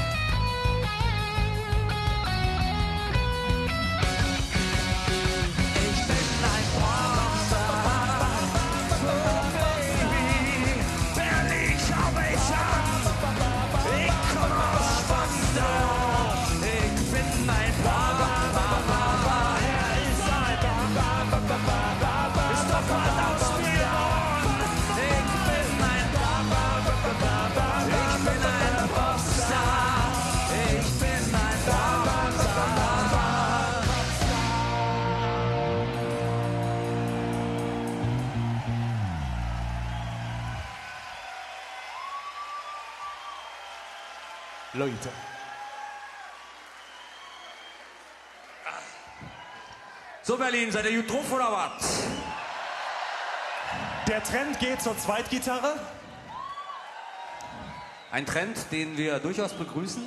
Leute. So, Berlin, seid ihr gut drauf oder was? Der Trend geht zur Zweitgitarre. Ein Trend, den wir durchaus begrüßen.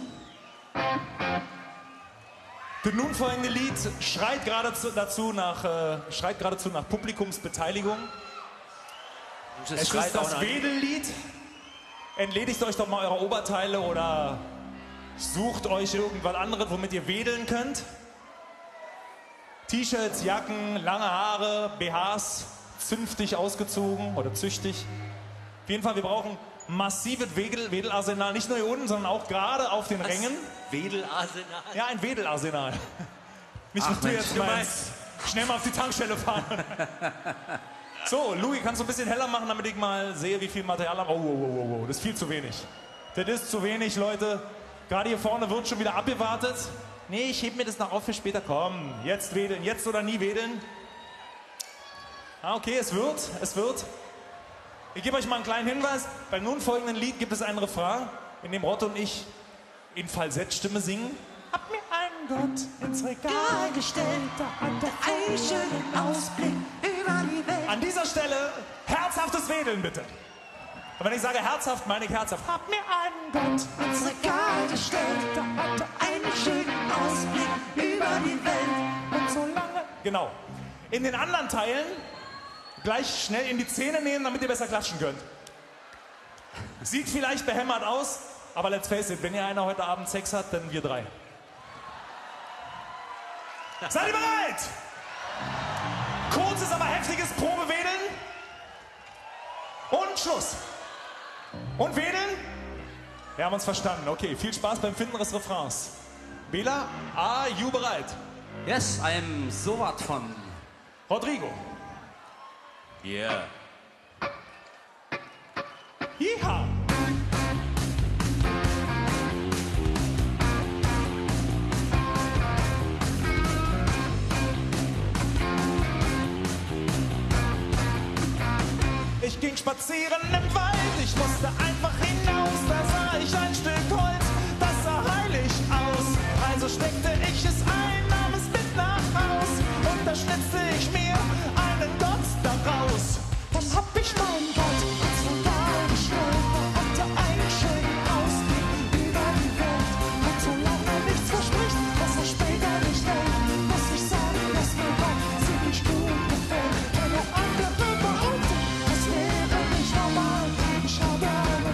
Das nun folgende Lied schreit geradezu dazu nach, äh, schreit geradezu nach Publikumsbeteiligung. Es ist das Wedellied. Entledigt euch doch mal eurer Oberteile oder sucht euch irgendwas anderes, womit ihr wedeln könnt. T-Shirts, Jacken, lange Haare, B Hs, zünftig ausgezogen oder züchtig. Auf jeden Fall, wir brauchen massives Wedel, Wedelarsenal, nicht nur hier unten, sondern auch gerade auf den Was? Rängen. Wedelarsenal? Ja, ein Wedelarsenal. Nicht, was Ach, du Mensch, jetzt du meinst. Schnell mal auf die Tankstelle fahren. So, Louis, kannst du ein bisschen heller machen, damit ich mal sehe, wie viel Material haben? Oh, oh, oh, oh, oh, das ist viel zu wenig. Das ist zu wenig, Leute. Gerade hier vorne wird schon wieder abgewartet. Nee, ich heb mir das noch auf für später. Komm, jetzt wedeln, jetzt oder nie wedeln. Ah, okay, es wird, es wird. Ich gebe euch mal einen kleinen Hinweis. Beim nun folgenden Lied gibt es einen Refrain, in dem Rotte und ich in Falsettstimme singen. Hab mir einen Gott ins Regal gestellt, da hat er einen schönen Ausblick über die Welt. An dieser Stelle herzhaftes Wedeln, bitte. Und wenn ich sage herzhaft, meine ich herzhaft. Hab mir einen Gott ins Regal gestellt, da hat er einen schönen Ausblick über die Welt. Und so lange... Genau. In den anderen Teilen gleich schnell in die Zähne nehmen, damit ihr besser klatschen könnt. Sieht vielleicht behämmert aus, aber let's face it, wenn ihr einer heute Abend Sex hat, dann wir drei. Seid ihr bereit? Kurzes, aber heftiges Probewedeln. Und Schluss. Und wedeln? Wir haben uns verstanden. Okay, viel Spaß beim Finden des Refrains. Bela, are you bereit? Yes, I'm so what von. Rodrigo. Yeah. Yeehaw. Ich ging spazieren im Wald, ich musste einfach hinaus, da sah ich ein Stück Holz, das sah heilig aus. Also steckte ich es ein, nahm es mit nach Haus und da schnitzte ich mir einen Gott daraus. Dann hab ich meinen Gott ins Regal gestellt, da hat er einen schönen Ausblick über die Welt. Und solange er nichts verspricht, dass er später nicht hält, muss ich sagen, dass mir Gott ziemlich gut gefällt. Wenn auch andere behaupten, das wäre nicht normal, ich habe eine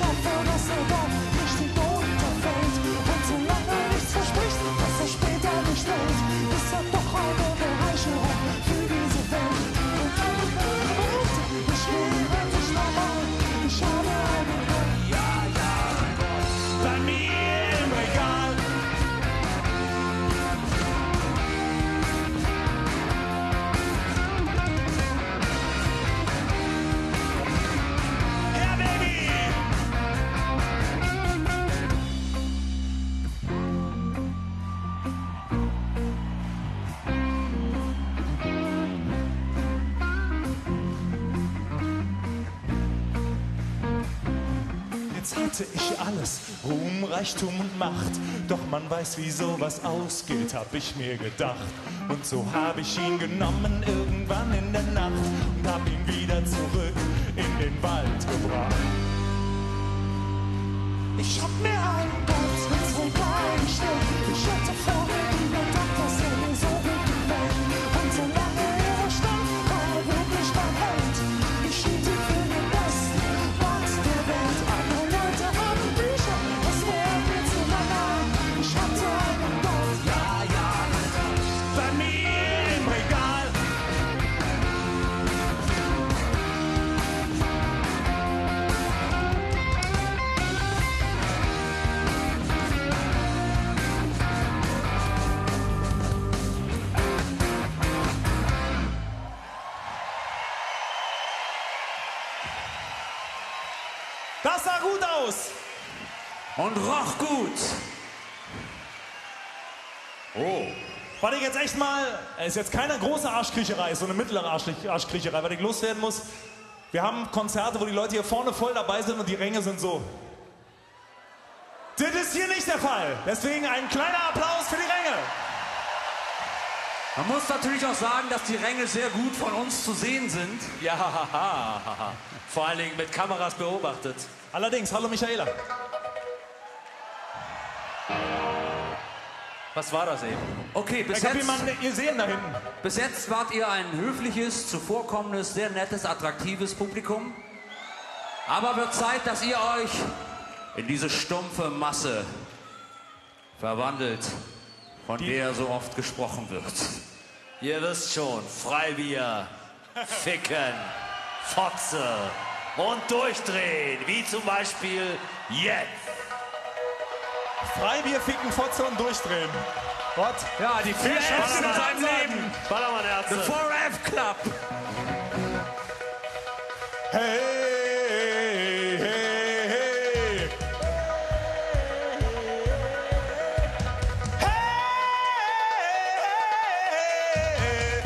hoffe, dass er doch nicht die Boden fällt. Und solange er nichts verspricht, was er später nicht hält, ist er doch eine Bereicherung für diese Welt. Und alle Leute, ich wäre nicht normal, ich habe einen Gott. Ja, ja, Bei mir im Regal. Ja, Baby! Jetzt hatte ich alles, Ruhm, Reichtum und Macht. Doch man weiß, wie sowas ausgeht, hab ich mir gedacht. Und so hab ich ihn genommen irgendwann in der Nacht und hab ihn wieder zurück in den Wald gebracht. Ich hab mir einen Gott ins Regal gestellt. Ich hatte vorher nie gedacht, dass er mir so gut gefällt. Und solange er stand, war er wirklich mein Held. Ich hielt ihn für den besten Gott der Welt. Andere Leute haben Bücher, das wäre mir zu banal. Ich hatte einen Gott, ja, ja, bei mir im Regal. Das sah gut aus. Und roch gut. Oh. Warte ich jetzt echt mal, es ist jetzt keine große Arschkriecherei, so eine mittlere Arsch Arschkriecherei, weil ich loswerden muss. Wir haben Konzerte, wo die Leute hier vorne voll dabei sind und die Ränge sind so. Das ist hier nicht der Fall. Deswegen ein kleiner Applaus für die Ränge. Man muss natürlich auch sagen, dass die Ränge sehr gut von uns zu sehen sind. Ja, haha, haha. Vor allen Dingen mit Kameras beobachtet. Allerdings, hallo Michaela. Was war das eben? Okay, bis Ich hab jetzt, jemanden, ihr sehen da hinten. bis jetzt wart ihr ein höfliches, zuvorkommendes, sehr nettes, attraktives Publikum. Aber wird Zeit, dass ihr euch in diese stumpfe Masse verwandelt, von der so oft gesprochen wird. Ihr wisst schon, Freibier, Ficken, Fotze und durchdrehen, wie zum Beispiel jetzt. Freibier, Ficken, Fotze und durchdrehen. What? Ja, die vier Fs in Ballermann. seinem Leben. Ballermann, The Ärzte. four F Club. Hey, hey, hey. Hey.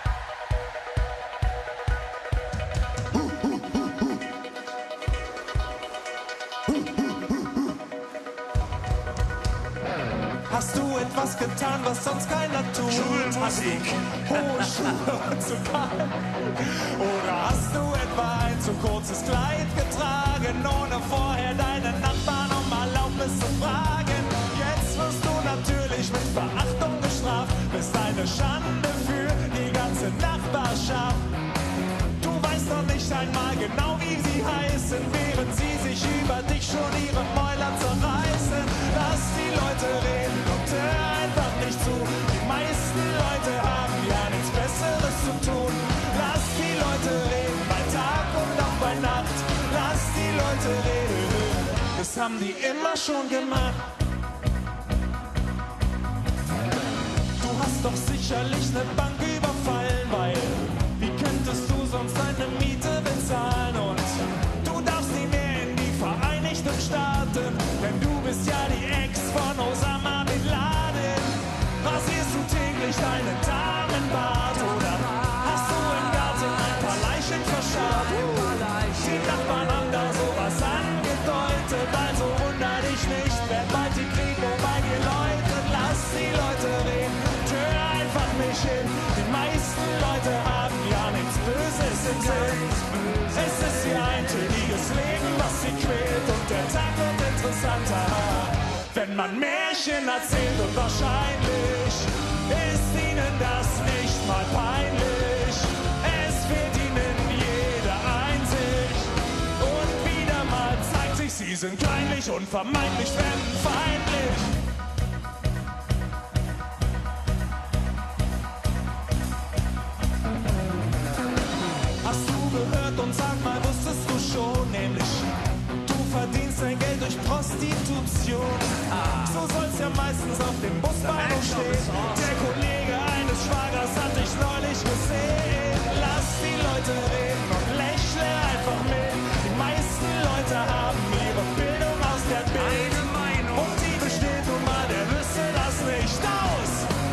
Hast du etwas getan, was sonst keiner tut? Schulmusik. Hohe Schuhe und zu kalt. Oder hast du etwa ein zu kurzes Kleid getragen, ohne vorher deinen Nachbarn um Erlaubnis zu fragen? Jetzt wirst du natürlich mit Verachtung gestraft, bist eine Schande für die ganze Nachbarschaft. Du weißt doch nicht einmal genau, wie sie heißen, während sie sich über dich schon ihre Mäuler zerreißen. Lass die Leute reden und hör einfach nicht zu. Die meisten Leute haben ja nichts Besseres zu tun. Lass die Leute reden bei Tag und auch bei Nacht. Lass die Leute reden, das haben die immer schon gemacht. Du hast doch sicherlich eine Bank überfallen, weil wie könntest du sonst deine Miete bezahlen? Und du darfst nie mehr in die Vereinigten Staaten, denn du bist ja die Ex von Osama Bin Laden. Rasierst du täglich deinen Damenbart oder hast du im Garten ein paar Leichen verscharrt? Die Nachbarn haben da sowas angedeutet, also wunder dich nicht, wer bald die Kripo bei dir läutet. Lass die Leute reden, hör einfach nicht hin. Die meisten Leute haben ja nichts Böses im Sinn. Es ist ihr eintöniges Leben, was sie quält, und der Tag wird interessanter, wenn man Märchen erzählt, und wahrscheinlich ist ihnen das nicht mal peinlich. Es fehlt ihnen jede Einsicht und wieder mal zeigt sich, sie Sie sind kleinlich und vermeintlich fremdenfeindlich. Hast du gehört und sag mal, wusstest du schon, nämlich du verdienst dein Geld durch Prostitution. So soll's ja meistens auf dem Busbahnhof stehen. Der Kollege eines Schwagers hat dich neulich gesehen. Lass die Leute reden und lächle einfach mit. Die meisten Leute haben ihre Bildung aus der Bild. Und die besteht nun mal, der wüsste das nicht aus.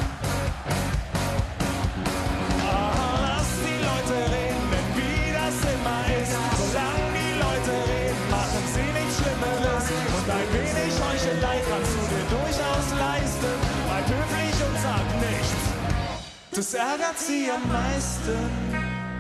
Ah, lass die Leute reden, denn wie das immer ist. Solange die Leute reden, machen sie nichts Schlimmeres. Und ein wenig Heuchelei kannst du dir durchaus leisten. Bleib höflich und sag nichts. Das ärgert sie am meisten.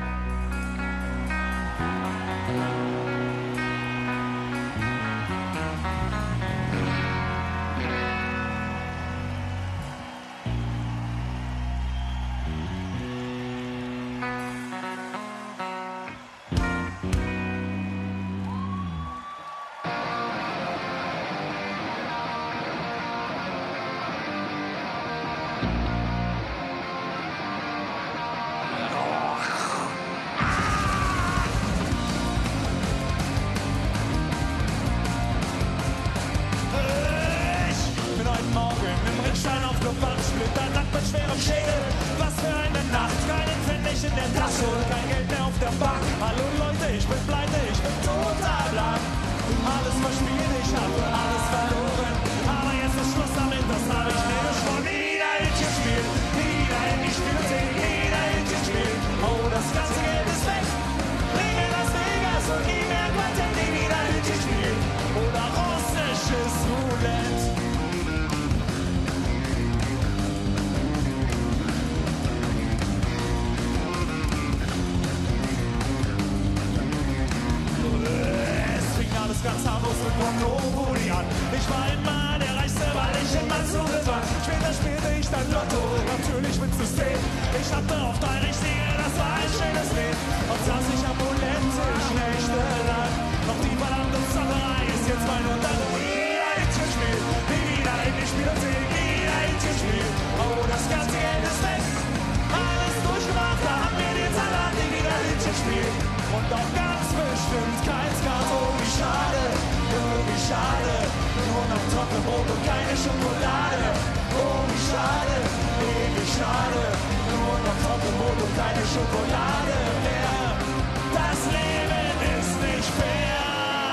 Ganz harmlos mit Monopoly an. Ich war immer der Reichste, weil ich immer zugewandt. Später spielte ich dann Lotto, natürlich mit System. Ich hatte auf drei Richtige, das war ein schönes Leben. Und saß ich ambulantisch nächtelang. Doch die verdammte Zauberei ist jetzt mein Untergang. Wieder ins Spiel, wieder in die Spielerei, wieder ins Spiel. Oh, das ganze Geld ist weg. Alles durchgemacht, da haben wir den Salat, die wieder ins Spiel. Und auch ganz bestimmt kein Skat, oh wie schade, oh wie schade. Nur noch Trockenbrot und keine Schokolade. Oh wie schade, nee wie schade. Nur noch Trockenbrot und keine Schokolade mehr. Das Leben ist nicht fair.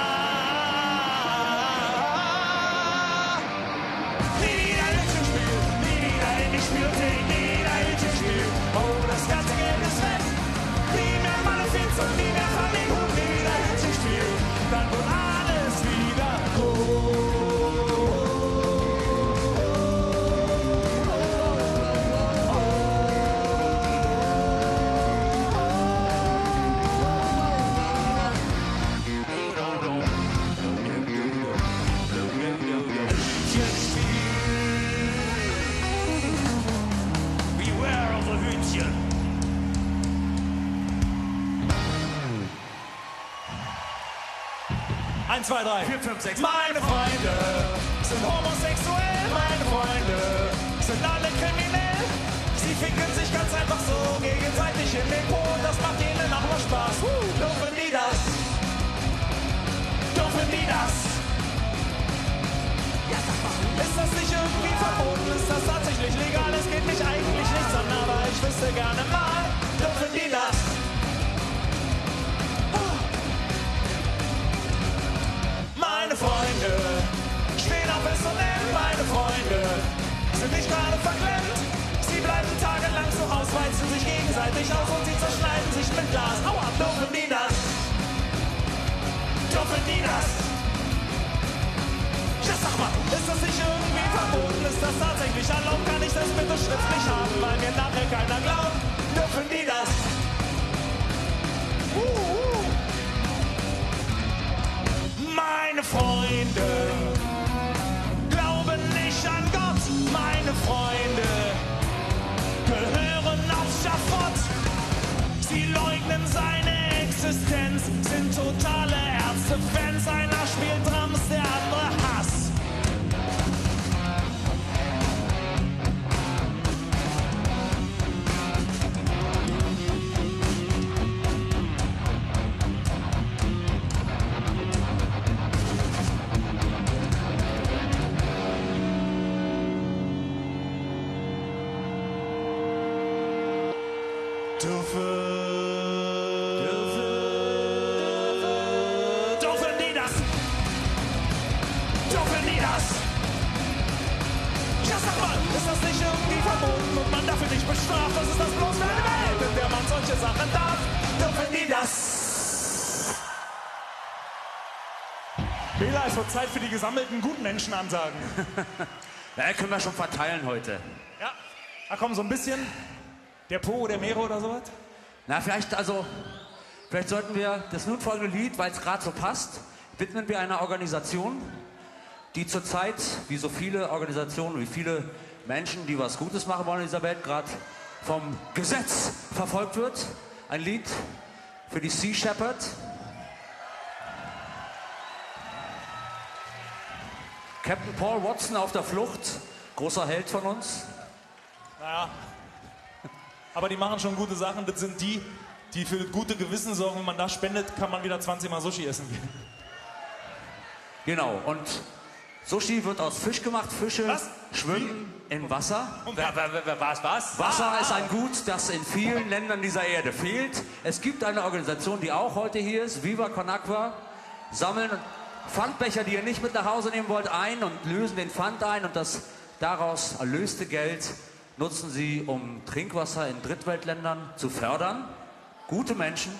Nie wieder ins Spiel, nie wieder in die Spielothek, nie wieder ins Spiel. Oh, das ganze Geld ist weg. Nie mehr Malefiz und nie mehr Familien, nie wieder ins Spiel. Dann wird alles wieder gut. Beware of the Hütchen. Eins, zwei, drei, vier, fünf, sechs. Meine Freunde sind homosexuell, meine Freunde sind alle kriminell. Sie ficken sich ganz einfach so gegenseitig in den Po. Das macht ihnen auch noch Spaß. Uh, dürfen die das? Dürfen die das? Ist das nicht irgendwie verboten? Ist das tatsächlich legal? Es geht mich eigentlich nichts an, aber ich wüsste gerne mal, dürfen die das? Meine Freunde stehen auf S und M, meine Freunde sind nicht gerade verklemmt. Sie bleiben tagelang zu Hause, weizen sich gegenseitig aus und sie zerschneiden sich mit Glas. Aua, dürfen die das? Dürfen die das? Ja, sag mal, ist das nicht irgendwie verboten? Ist das tatsächlich erlaubt? Kann ich das bitte schriftlich haben, weil mir nachher keiner glaubt? Dürfen die das? Uh, uh. Meine Freunde glauben nicht an Gott. Meine Freunde gehören aufs Schafott. Sie leugnen seine Existenz, sind totale Ärzte-Fans. Einer spielt Drums, Dürfen, Dürfen, dürfen die das? Dürfen die das? Ja, sag mal, ist das nicht irgendwie verboten und man dafür nicht bestraft? Was ist das bloß für eine Welt, in der man solche Sachen darf? Dürfen die das? Bela, es wird Zeit für die gesammelten Gutmenschenansagen. Ja, können wir schon verteilen heute. Ja, ach komm, so ein bisschen. Der Po, der Meere oder sowas? Na, vielleicht, also, vielleicht sollten wir das nun folgende Lied, weil es gerade so passt, widmen wir einer Organisation, die zurzeit, wie so viele Organisationen, wie viele Menschen, die was Gutes machen wollen in dieser Welt, gerade vom Gesetz verfolgt wird. Ein Lied für die Sea Shepherd. Captain Paul Watson auf der Flucht, großer Held von uns. Naja, aber die machen schon gute Sachen. Das sind die, die für das gute Gewissen sorgen. Wenn man da spendet, kann man wieder zwanzig Mal Sushi essen gehen. Genau, und Sushi wird aus Fisch gemacht. Fische Was? schwimmen im Wasser. Wer, wer, wer, was, was? Wasser ist ein Gut, das in vielen Ländern dieser Erde fehlt. Es gibt eine Organisation, die auch heute hier ist, Viva Con Agua, sammeln Pfandbecher, die ihr nicht mit nach Hause nehmen wollt, ein und lösen den Pfand ein. Und das daraus erlöste Geld nutzen sie, um Trinkwasser in Drittweltländern zu fördern. Gute Menschen.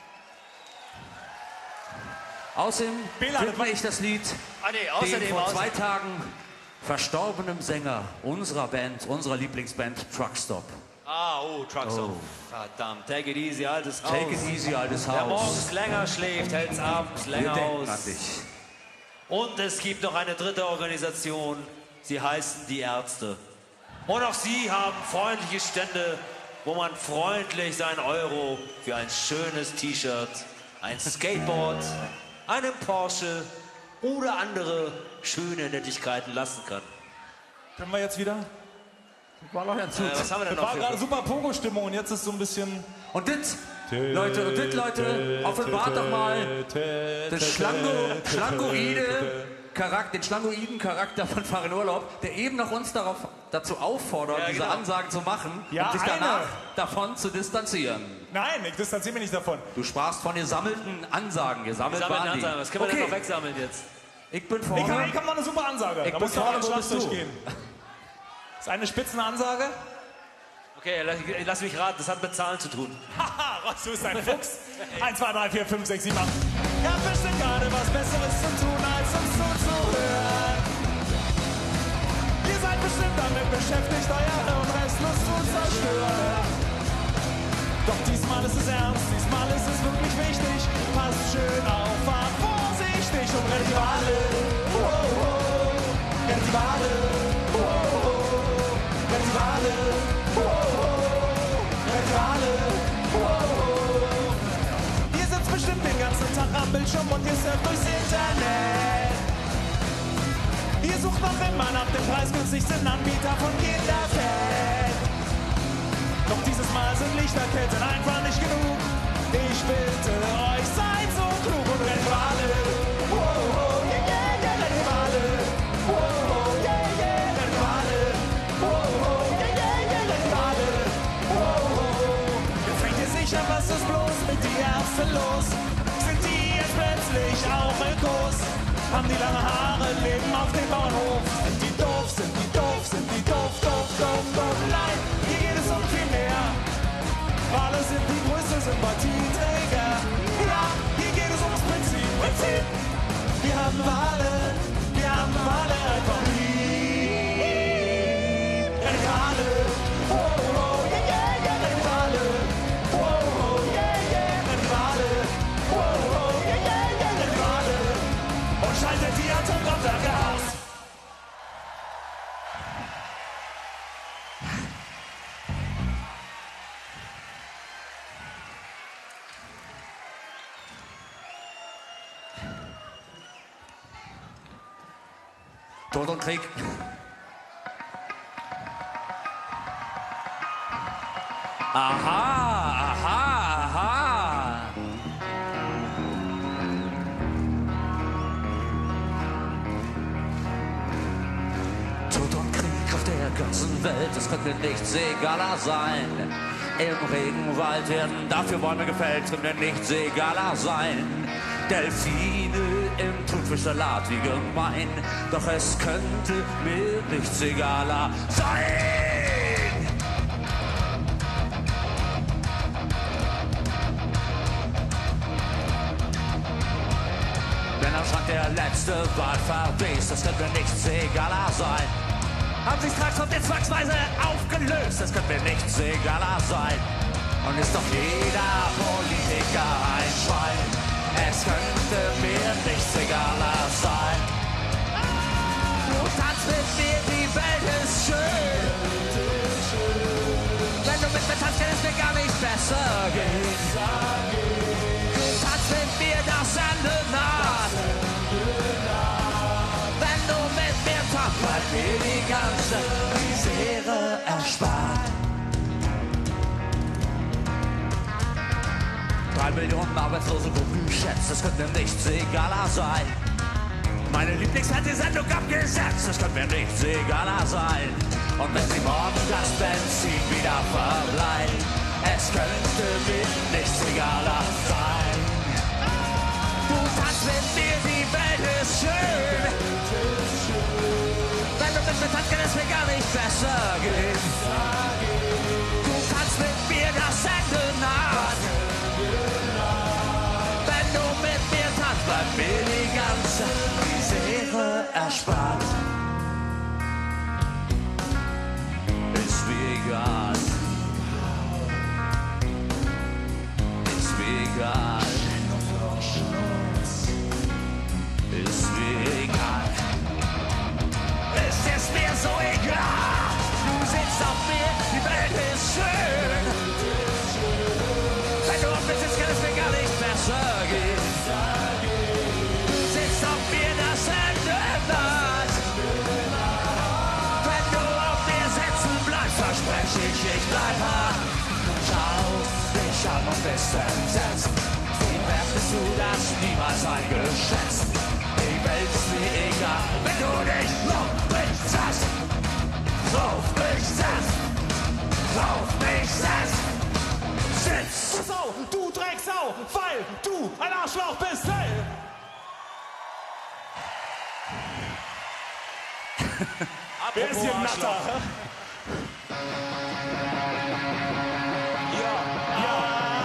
Außerdem Bela, das widme war- ich das Lied Ah, nee, dem außerdem, vor außerdem. zwei Tagen verstorbenen Sänger unserer Band, unserer Lieblingsband Truckstop. Ah, oh, Truckstop. Verdammt, take it easy, altes Haus. Take it easy, altes Wer Haus. morgens länger schläft, hält's abends Wir länger denken aus. an dich. Und es gibt noch eine dritte Organisation, sie heißen die Ärzte. Und auch sie haben freundliche Stände, wo man freundlich seinen Euro für ein schönes T-Shirt, ein Skateboard, einen Porsche oder andere schöne Nettigkeiten lassen kann. Können wir jetzt wieder? War noch ganz gut. Äh, was haben wir denn Das noch war gerade für... super Pogo-Stimmung und jetzt ist so ein bisschen... Und das, Leute, und das, Leute, offenbart doch mal das Schlango, Schlangoide Charakter, den schlangoiden Charakter von Fahr in Urlaub, der eben noch uns darauf, dazu auffordert, Ja, diese genau. Ansagen zu machen Ja, und sich eine. danach davon zu distanzieren. Nein, ich distanziere mich nicht davon. Du sprachst von gesammelten Ansagen, gesammelt Sammeln waren die. Ansagen. Was können wir denn Okay, noch wegsammeln jetzt? ich bin Ich habe vorne. ich hab noch eine super Ansage. Ich Da bin muss ich vorne, auf wo den bist du? Schlagzeug gehen. Das ist eine Spitzenansage. Okay, lass, lass mich raten, das hat mit Zahlen zu tun. Haha, Ross, du bist ein Fuchs. eins, zwei, drei, vier, fünf, sechs, sieben, acht. Ihr habt bestimmt gerade was Besseres zu tun, als uns zuzuhören. Ihr seid bestimmt damit beschäftigt, euer Hirn restlos zu zerstören. Doch diesmal ist es ernst, diesmal ist es wirklich wichtig. Passt schön auf, fahrt vorsichtig und rennt die Wale. Oh, oh, oh. Rennt die Wale. Oh, oh, oh. Rennt die Wale. Oh, oh, oh. Rennt die Wale. Oh, oh, oh. Ihr sitzt bestimmt den ganzen Tag am Bildschirm und ihr surft durchs Internet. Ihr sucht noch immer nach dem preisgünstigsten Anbieter von Kinderfett. Doch dieses Mal sind Lichterketten einfach nicht genug. Ich bitte euch, seid so klug und rennt Wale. Oh, oh, yeah, yeah, yeah, rennt Wale. Oh, oh, yeah, yeah, rennt Wale. Oh, oh, yeah, yeah, yeah, rennt Wale. Oh, oh. Jetzt fragt ihr sicher, was ist bloß mit die Ärzte los? Sind die jetzt plötzlich auch im Kurs? Haben die lange Haare, leben auf dem Bauernhof? Sind die doof, sind die doof, sind die doof, doof, doof, doof? Nein, hier geht es um viel mehr. Wale sind die größte Sympathieträger. Ja, hier geht es ums Prinzip, Prinzip. Wir haben Wale, wir haben Wale einfach lieb. Rennt Wale, oh, oh, yeah, yeah, yeah, rennt Wale. Oh, oh, yeah, yeah, rennt Wale. Oh, oh, yeah, yeah, yeah, rennt Wale. Und schaltet die Atomkraftwerke aus. Tod und Krieg. Aha, aha, aha. Tod und Krieg auf der ganzen Welt, es könnte nichts egaler sein. im Regenwald werden dafür Bäume gefällt, können wir nichts egaler sein. Delfine im Thunfischsalat, wie gemein, doch es könnte mir nichts egaler sein. Wenn am Schrank der letzte Wald verwest, das könnte mir nichts egaler sein. Haben sich Traktor jetzt zwangsweise aufgelöst, das könnte mir nichts egaler sein. Und ist doch jeder Politiker ein Schwein, es könnte mir nichts egaler sein. Du tanzt mit mir, die Welt ist schön. Wenn du mit mir tanzt, kann es mir gar nicht besser gehen. Du tanzt mit mir, das Ende naht. Wenn du mit mir tanzt, bleibt mir die ganze Misere erspart. Drei Millionen Arbeitslose gut geschätzt, das könnte mir nichts egaler sein. Meine Lieblingsfernsehsendung abgesetzt, das könnte mir nichts egaler sein. Und wenn sie morgen das Benzin wieder verbleibt, es könnte mir nichts egaler sein. Du tanzt mit mir, die Welt ist schön. Wenn du mit mir tanzt, kann es mir gar nicht besser gehen. Du tanzt mit mir, das Ende naht. Wenn du mit mir tanzt, bleibt mir die ganze Misere erspart. Ist mir egal. Ist mir egal. Ist mir egal. Es ist mir so egal. Du sitzt auf mir, die Welt ist schön. Wenn du auf mir sitzt, kann es mir gar nicht besser gehen. Du sitzt auf mir, das Ende naht. Wenn du auf mir sitzen bleibst, verspreche ich, ich bleib hart. Schau dich an und bist entsetzt. Wie wärst du das niemals eingeschätzt? Die Welt ist mir egal, wenn du dich auf mich setzt. Auf mich setzt. Auf mich setzt. Sitz! Du Sau, du Drecksau, weil du ein Arschloch bist, hey! Wer ist hier ein Natter? Ja, ja.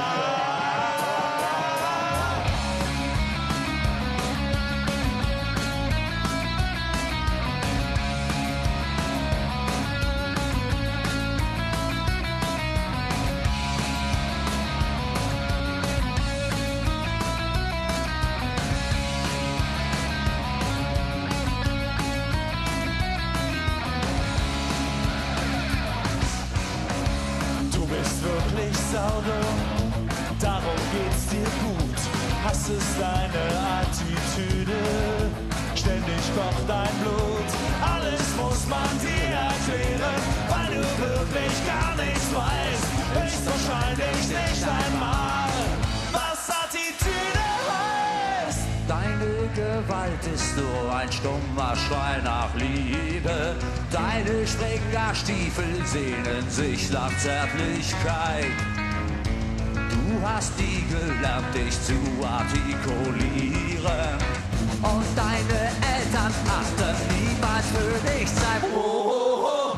Wirklich sauber, darum geht's dir gut. Hass ist deine Attitüde, ständig kocht dein Blut. Alles muss man dir erklären, weil du wirklich gar nichts weißt. Ist wahrscheinlich nicht einmal, was Attitüde heißt. Deine Gewalt ist nur ein stummer Schrei nach Liebe. Deine Springerstiefel sehnen sich nach Zärtlichkeit. Du hast nie gelernt, dich zu artikulieren. Und deine Eltern achten niemals für dich sein. Oh, oh, oh.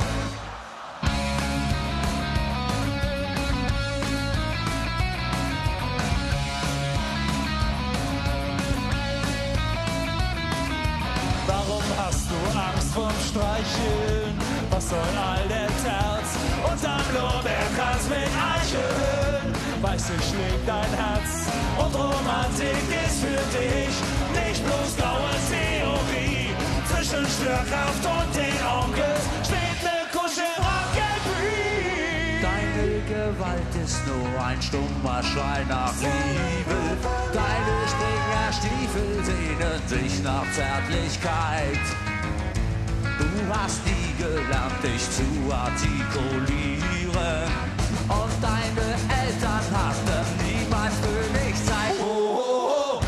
Warum hast du Angst vorm Streicheln? Was soll all der Terz? Unterm Lorbeerkranz mit Eicheln. Weiß ich, schlägt dein Herz. Und Romantik ist für dich nicht bloß graue Theorie. Zwischen Störkraft und den Onkels steht ne Kuschelrock-Gelbrie. Deine Gewalt ist nur ein stummer Schrei nach Liebe. Deine Springerstiefel sehnen sich nach Zärtlichkeit. Du hast nie gelernt, dich zu artikulieren. Und deine Eltern hatten niemals für dich Zeit. Oh, oh, oh.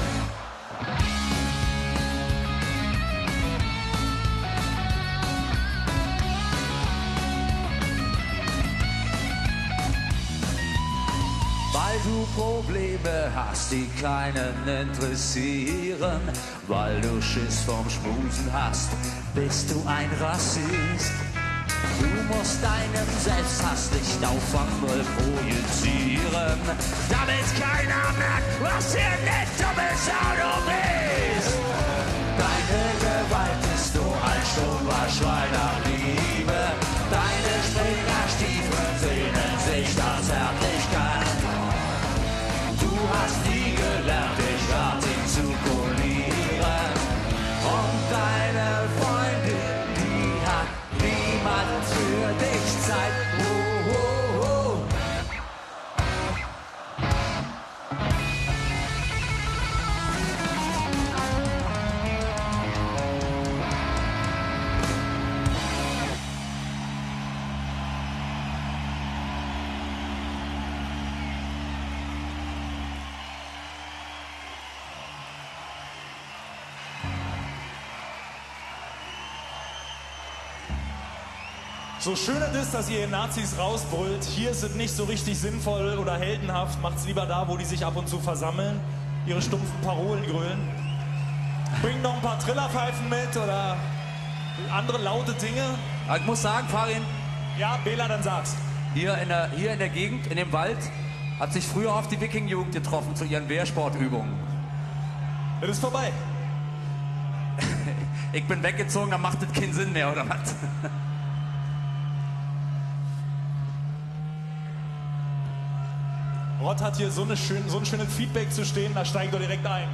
Probleme hast, die keinen interessieren. Weil du Schiss vom Schmusen hast, bist du ein Rassist. Du musst deinen Selbsthass nicht auf andere projizieren, damit keiner merkt, was für ein dummes Auto bist. Deine Gewalt ist nur ein stummer Schrei nach Liebe. Deine Springerstiefel sehnen sich nach Zärtlichkeit. Du hast nie gelernt, dich artig zu polieren. Und deine Freundin, die hat niemand für dich Zeit. Oh, oh, oh. So schön es ist, dass ihr Nazis rausbrüllt, hier ist es nicht so richtig sinnvoll oder heldenhaft. Macht's lieber da, wo die sich ab und zu versammeln, ihre stumpfen Parolen grölen. Bringt noch ein paar Trillerpfeifen mit oder andere laute Dinge. Ich muss sagen, Farin, Ja, Bela, dann sag's. hier in, der, hier in der Gegend, in dem Wald, hat sich früher oft die Wiking-Jugend getroffen zu ihren Wehrsportübungen. Das ist vorbei. Ich bin weggezogen, dann macht das keinen Sinn mehr, oder was? Rott hat hier so, eine schön, so ein schönes Feedback zu stehen, da steigt er direkt ein.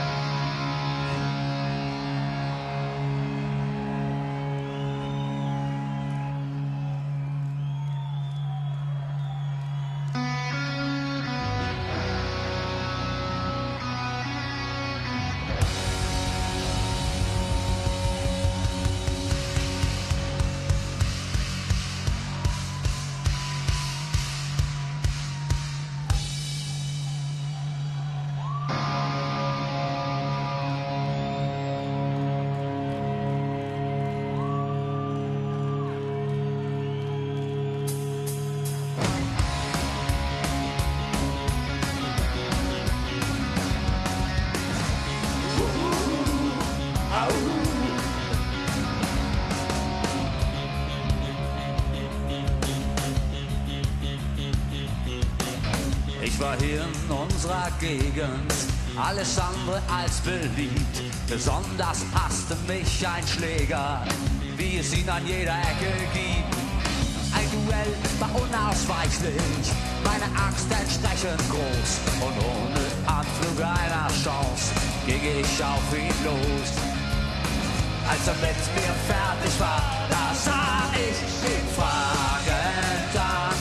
Ich war hier in unserer Gegend alles andere als beliebt. Besonders hasste mich ein Schläger, wie es ihn an jeder Ecke gibt. Ein Duell war unausweichlich, meine Angst entsprechend groß. Und ohne Anflug einer Chance ging ich auf ihn los. Als er mit mir fertig war, da sah ich ihn fragend an.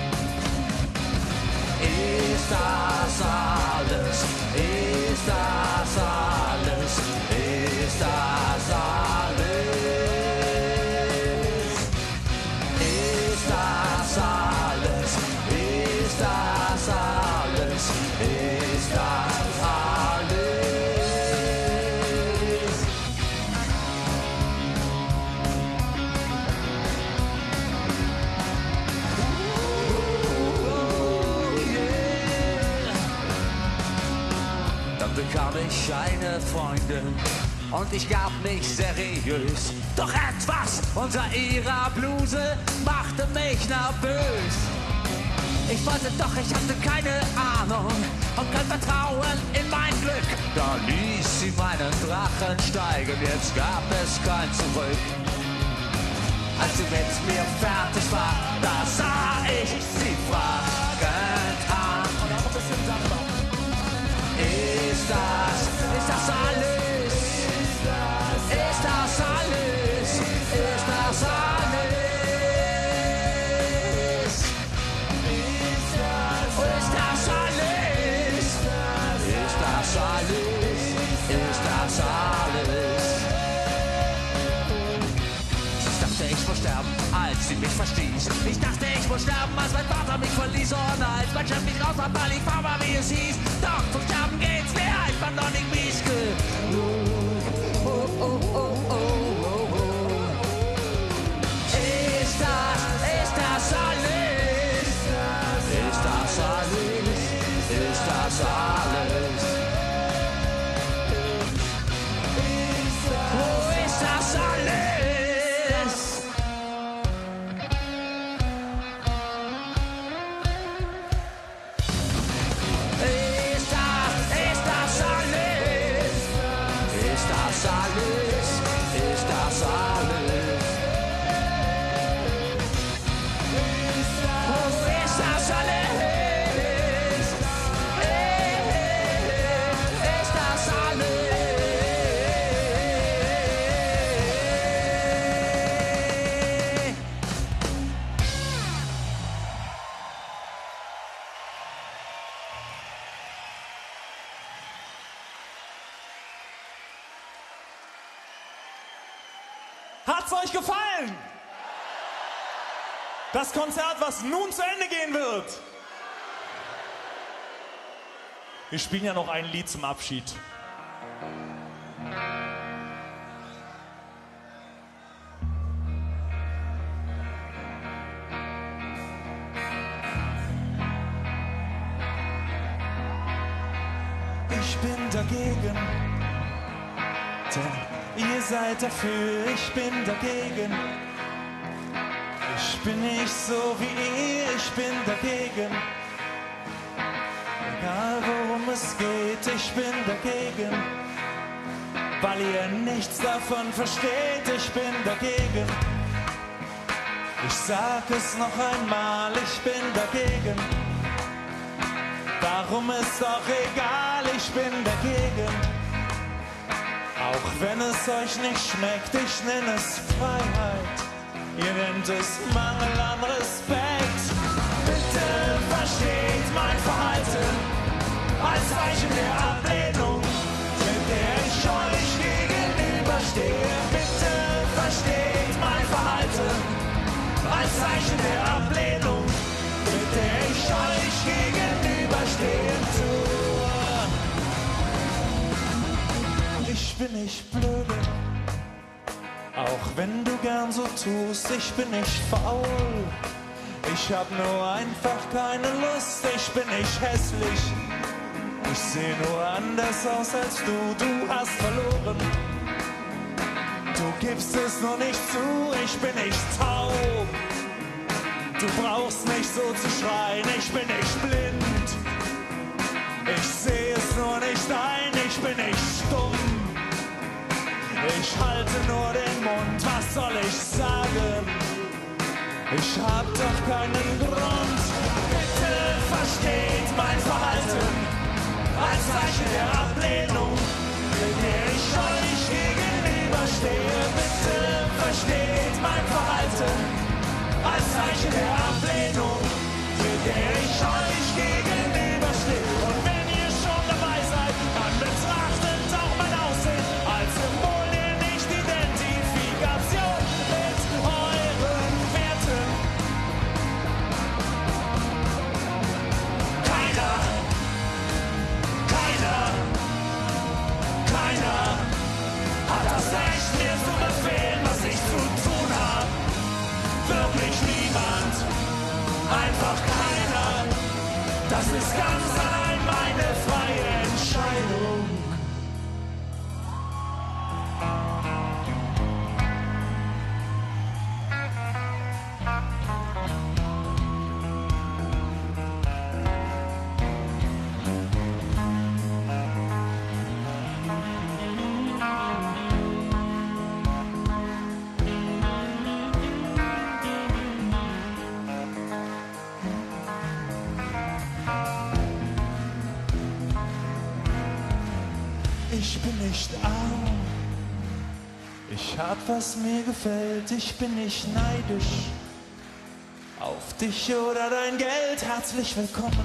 Ist das alles? Ist das alles? Ist das alles? Ist das alles? Ist das alles? Ist das alles? Dann bekam ich eine Freundin und ich gab mich seriös. Doch etwas unter ihrer Bluse machte mich nervös. Ich wollte doch, ich hatte keine Ahnung und kein Vertrauen in mein Glück. Da ließ sie meinen Drachen steigen, jetzt gab es kein Zurück. Als sie mit mir fertig war, da sah ich sie fragend an. Und auch ein bisschen dankbar. Ist das, ist das alles? Ist das alles? Ist das alles? Ist das alles? Ist das alles? Ist das alles? Ich dachte, ich muss sterben, als sie mich verstieß. Ich dachte, ich muss sterben, als mein Vater mich verließ. Und als mein Chef mich raus hat, weil ich fahr war, wie es hieß. Doch zum Sterben geht's mir einfach noch nicht mies genug. Oh, oh, oh, oh, oh, oh. Ist das, ist das alles? Ist das alles? Hat's euch gefallen? Das Konzert, was nun zu Ende gehen wird. Wir spielen ja noch ein Lied zum Abschied. Ich bin dagegen, denn ihr seid dafür, ich bin dagegen. Ich bin nicht so wie ihr, ich bin dagegen. Egal worum es geht, ich bin dagegen. Weil ihr nichts davon versteht, ich bin dagegen. Ich sag es noch einmal, ich bin dagegen. Darum ist doch egal, ich bin dagegen. Auch wenn es euch nicht schmeckt, ich nenne es Freiheit. Ihr nennt es Mangel an Respekt. Bitte versteht mein Verhalten als Zeichen der Ablehnung, mit der ich euch gegenüberstehe. Bitte versteht mein Verhalten als Zeichen der Ablehnung, mit der ich euch gegenüberstehe. Ich bin nicht blöde, auch wenn du gern so tust, ich bin nicht faul. Ich hab nur einfach keine Lust, ich bin nicht hässlich. Ich seh nur anders aus als du, du hast verloren. Du gibst es nur nicht zu, ich bin nicht taub. Du brauchst nicht so zu schreien, ich bin nicht blind. Ich seh es nur nicht ein, ich bin nicht stumm. Ich halte nur den Mund, was soll ich sagen? Ich hab doch keinen Grund. Bitte versteht mein Verhalten als Zeichen der Ablehnung, mit der ich euch gegenüberstehe. Bitte versteht mein Verhalten als Zeichen der Ablehnung, mit der ich euch gegenüberstehe. Und wenn ihr schon dabei seid, dann betrachtet auch mein Aussehen als Symbol. Einfach keiner, das ist ganz allein meine freie Entscheidung. Ich bin nicht arm, ich hab was mir gefällt, ich bin nicht neidisch auf dich oder dein Geld, herzlich willkommen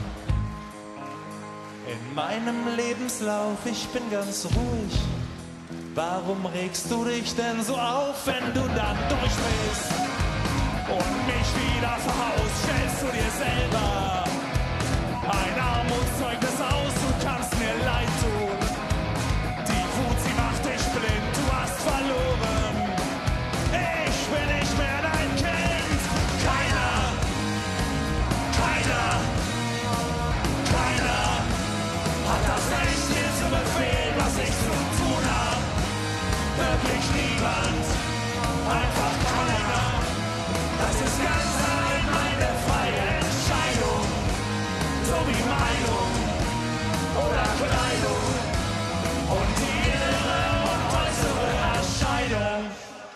in meinem Lebenslauf, ich bin ganz ruhig. Warum regst du dich denn so auf, wenn du dann durchdrehst und mich wieder verhaust? Stellst du dir selber ein Armutszeugnis aus, du kannst mir leid tun. Sie macht dich blind, du hast verloren. Ich bin nicht mehr dein Kind. Keiner, keiner, keiner hat das Recht, mir zu befehlen, was ich zu tun hab. Wirklich niemand, einfach keiner. Das ist ganz allein meine freie Entscheidung. So wie Meinung oder Kleidung. Und die innere und äußere Erscheinung.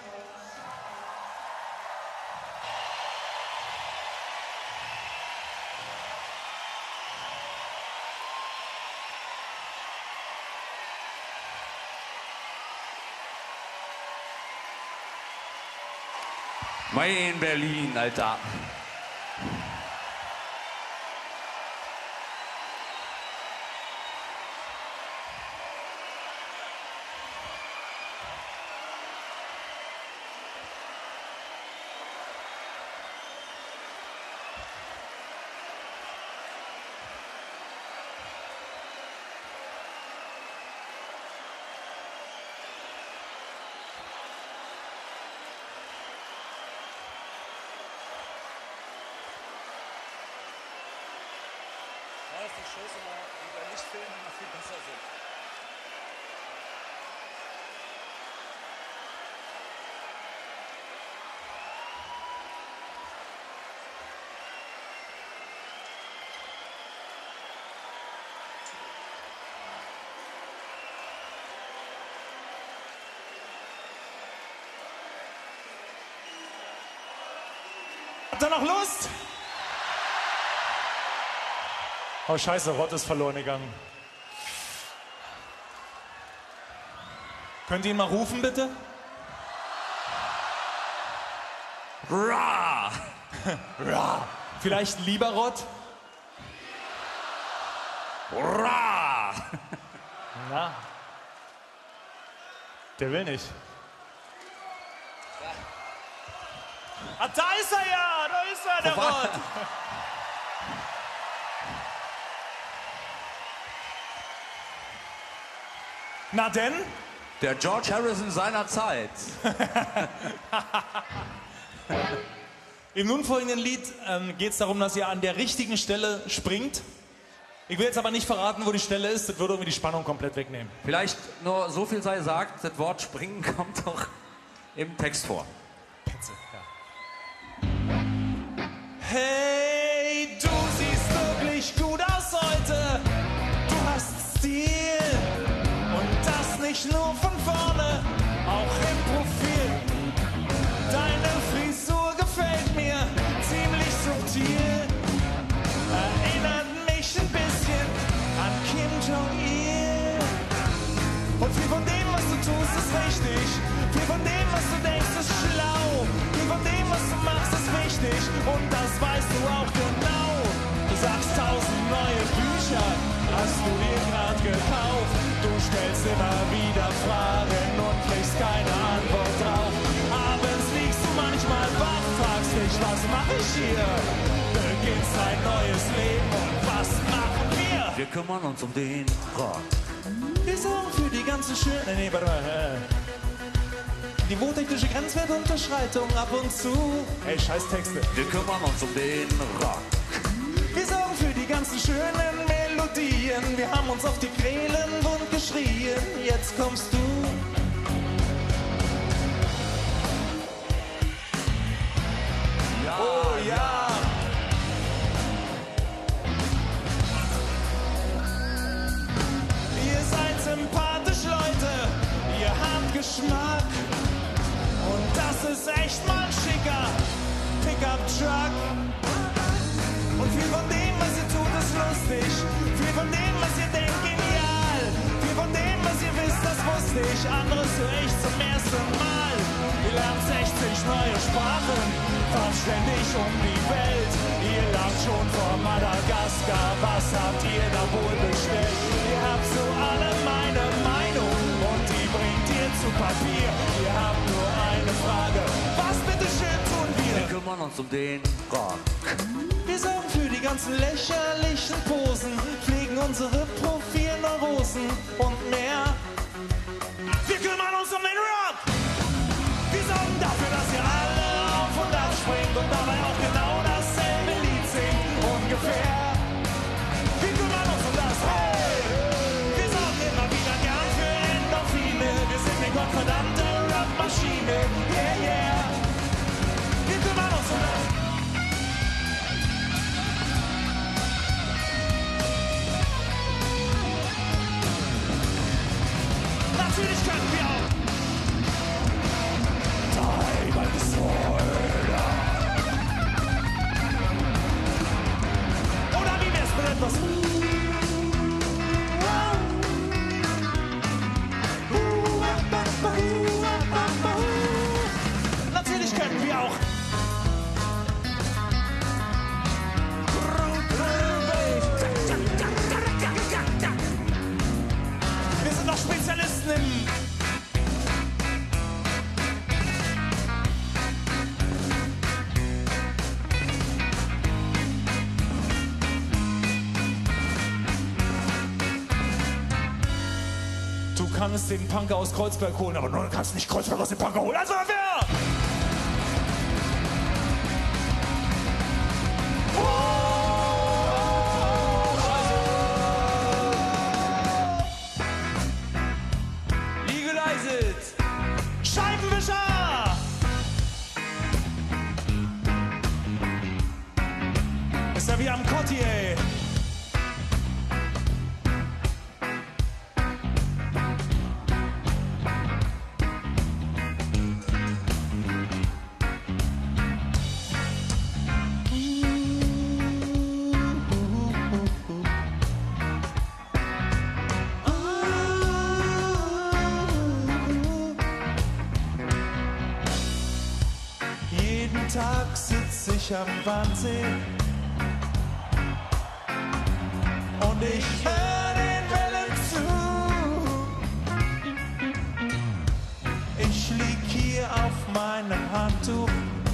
Mai in Berlin, Alter. Shows, die da nicht fehlen, die noch viel besser sind. Habt ihr noch Lust? Oh scheiße, Rott ist verloren gegangen. Könnt ihr ihn mal rufen, bitte? Ra! Ra! Vielleicht lieber Rott? Ra! Na? Der will nicht. Ah, da ist er ja! Da ist er, der Rott! Na denn? Der George Harrison seiner Zeit. Im nun folgenden Lied ähm, geht es darum, dass ihr an der richtigen Stelle springt. Ich will jetzt aber nicht verraten, wo die Stelle ist. Das würde irgendwie die Spannung komplett wegnehmen. Vielleicht nur so viel sei gesagt, das Wort springen kommt doch im Text vor. Petze, ja. Hey, du siehst wirklich gut aus heute. Du hast Stil. Und das nicht nur von vorne, auch im Profil. Deine Frisur gefällt mir ziemlich subtil. Erinnert mich ein bisschen an Kim Jong-il. Und viel von dem, was du tust, ist richtig. Viel von dem, was du denkst, ist schlau. Viel von dem, was du machst, ist wichtig. Und das weißt du auch genau. Du sagst tausend neue Bücher, hast du dir gerade gekauft. Du stellst immer wieder Fragen und kriegst keine Antwort drauf. Abends liegst du manchmal wach, fragst dich, was mach ich hier? Beginnst ein neues Leben und was machen wir? Wir kümmern uns um den Rock. Wir sorgen für die ganze schöne... Nee, warte mal. Die wohltechnische Grenzwertunterschreitung ab und zu. Ey, scheiß Texte. Wir kümmern uns um den Rock. Wir sorgen für die ganzen schönen Melodien. Wir haben uns auf die Quälen wund geschrien. Jetzt kommst du. Ja, Oh ja. Ihr seid sympathisch, Leute. Ihr habt Geschmack. Und das ist echt mal ein schicker Pickup-Truck. Und viel von dem, was ihr tut, ist lustig. Viel von dem, was ihr denkt, genial. Viel von dem, was ihr wisst, das wusste ich. Anderes höre ich zum ersten Mal. Ihr lernt sechzig neue Sprachen, fahrt ständig um die Welt. Ihr lernt schon vor Madagaskar, was habt ihr da wohl bestellt? Ihr habt so alle meine Meinung und die bringt ihr zu Papier. Ihr habt nur eine Frage, was bitteschön tun wir? wir kümmern uns um den Rock. Wir sorgen für die ganzen lächerlichen Posen, pflegen unsere Profilneurosen und mehr. Wir kümmern uns um den Rock. Wir sorgen dafür, dass ihr alle auf und ab springt und dabei auch genau dasselbe Lied singt, ungefähr. Wir kümmern uns um das, hey! Wir sorgen immer wieder gern für Endorphine. Wir sind eine gottverdammte Rockmaschine, yeah, yeah. Wir kümmern uns um das. Natürlich können wir auch. Die by the sword. Oder wie wär's mit etwas? Natürlich können wir auch. Wir sind doch Spezialisten im... Du kannst den Punker aus Kreuzberg holen, aber du kannst nicht Kreuzberg aus dem Punker holen. Also wer? Oh, Scheiße. Ist ja wie am Cotier. Tag sitz ich am Wannsee und ich hör den Wellen zu. Ich lieg hier auf meinem Handtuch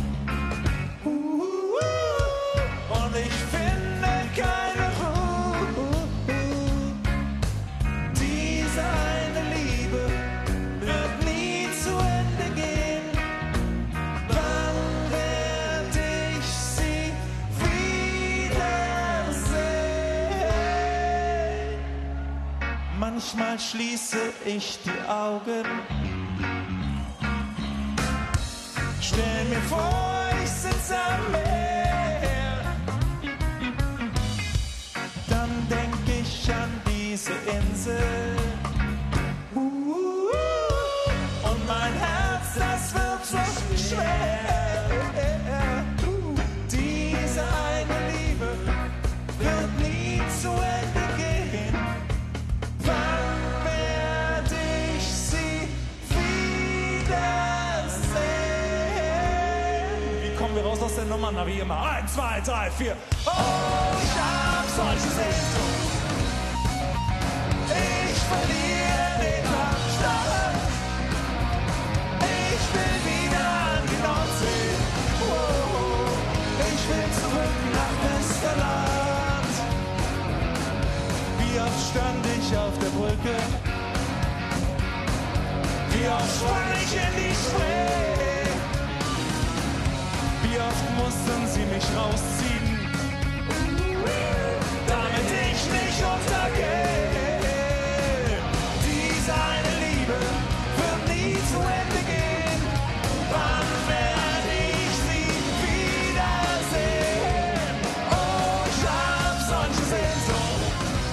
und ich finde keine Ruhe. Diese eine Liebe wird nie zu Ende gehen. Manchmal schließe ich die Augen, stell mir vor, ich sitze am Meer, dann denk ich an diese Insel und mein Herz, das wird so schwer. Diese eine Liebe wird nie zu Ende gehen. Wann werde ich sie wiedersehen? Wie kommen wir raus aus der Nummer? Na wie immer. Eins, zwei, drei, vier. Oh, ich hab solche Sehnsucht. Ich verliere den Verstand. Ich will wieder an die Nordsee. Oh, ich will zurück nach Westerland. Wie oft stand ich auf der Brücke? Wie oft sprang ich in die Spree? Wie oft mussten sie mich rausziehen, damit ich nicht untergehe? Diese eine Liebe wird nie zu Ende gehen. Wann werde ich sie wiedersehen? Oh, ich hab solche Sehnsucht.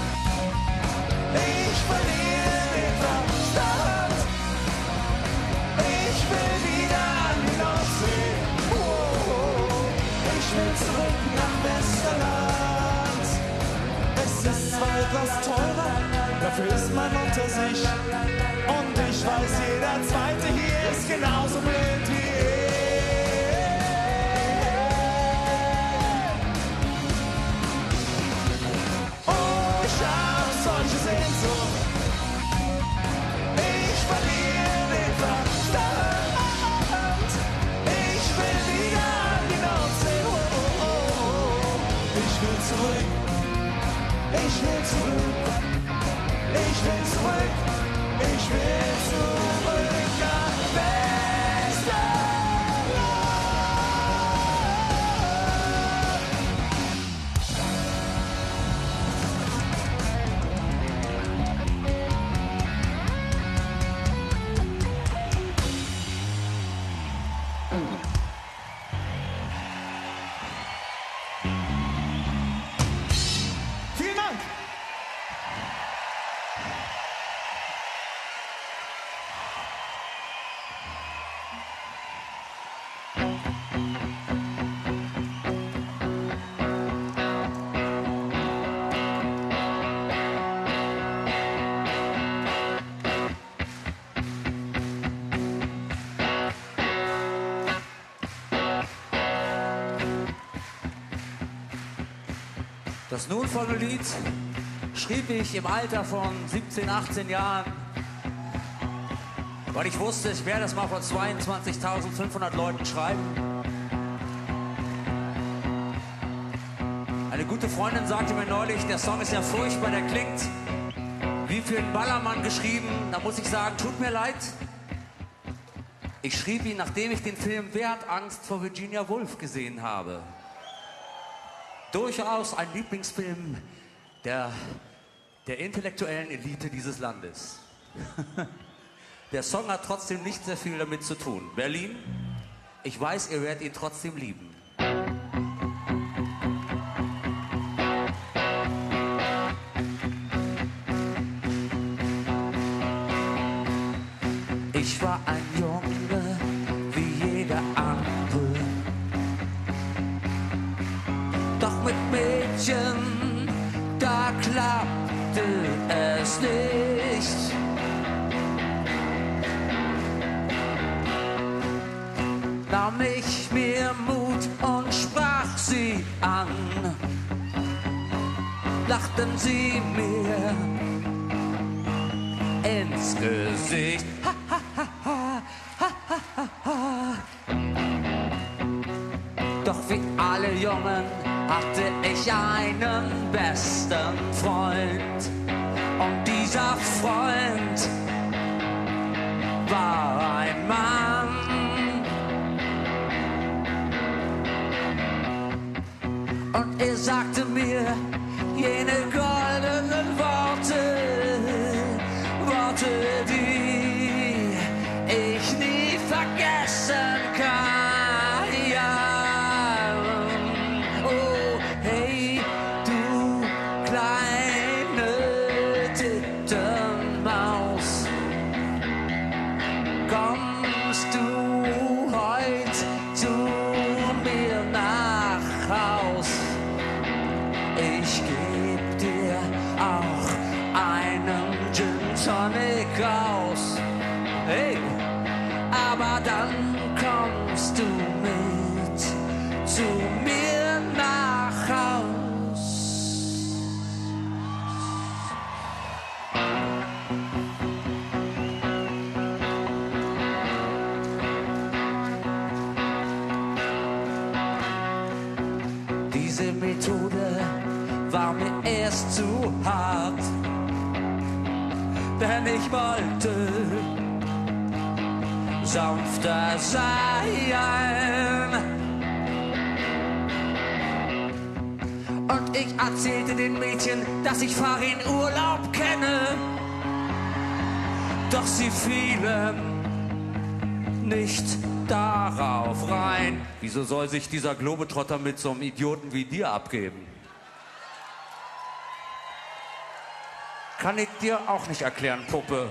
Ich verliere den Verstand. Ich will wieder an die Nordsee. Oh, ich will zurück nach Westerland. Es ist zwar etwas teurer, dafür ist man unter sich. Und ich weiß, jeder Zweite hier ist genauso blöd wie ich. Oh, ich hab solche Sehnsucht. Ich verliere den Verstand. Ich will wieder an die Nordsee. Oh, oh, oh. Ich will zurück. Ich will zurück. Ich will zurück. Ich will zurück nach Vielen Dank. Das nun folgende Lied schrieb ich im Alter von siebzehn, achtzehn Jahren, weil ich wusste, ich werde das mal vor zweiundzwanzigtausendfünfhundert Leuten schreiben. Eine gute Freundin sagte mir neulich, der Song ist ja furchtbar, der klingt wie für einen Ballermann geschrieben. Da muss ich sagen, tut mir leid. Ich schrieb ihn, nachdem ich den Film Wer hat Angst vor Virginia Woolf gesehen habe. Durchaus ein Lieblingsfilm der, der intellektuellen Elite dieses Landes. Der Song hat trotzdem nicht sehr viel damit zu tun. Berlin, ich weiß, ihr werdet ihn trotzdem lieben. der Ampel. Doch mit Mädchen, da klappte es nicht. Nahm ich mir Mut und sprach sie an. Lachten sie mir ins Gesicht. Ha, ha, ha, ha, ha, ha, ha. Doch wie alle Jungen hatte ich einen besten Freund. Und dieser Freund war ein Mann. Und er sagte mir jene goldenen Worte, Worte, die ich nie vergessen kann. Ja, oh, hey, du kleine Tittenmaus, kommst du heut zu mir nach Haus? Ich geb dir auch einen Gin Tonic aus. Hey, aber dann kommst du mit zu mir nach Haus. Diese Methode war mir erst zu hart, denn ich wollte sanfter sein. Und ich erzählte den Mädchen, dass ich Farin Urlaub kenne, doch sie fielen nicht darauf rein. Wieso soll sich dieser Globetrotter mit so einem Idioten wie dir abgeben? Kann ich dir auch nicht erklären, Puppe.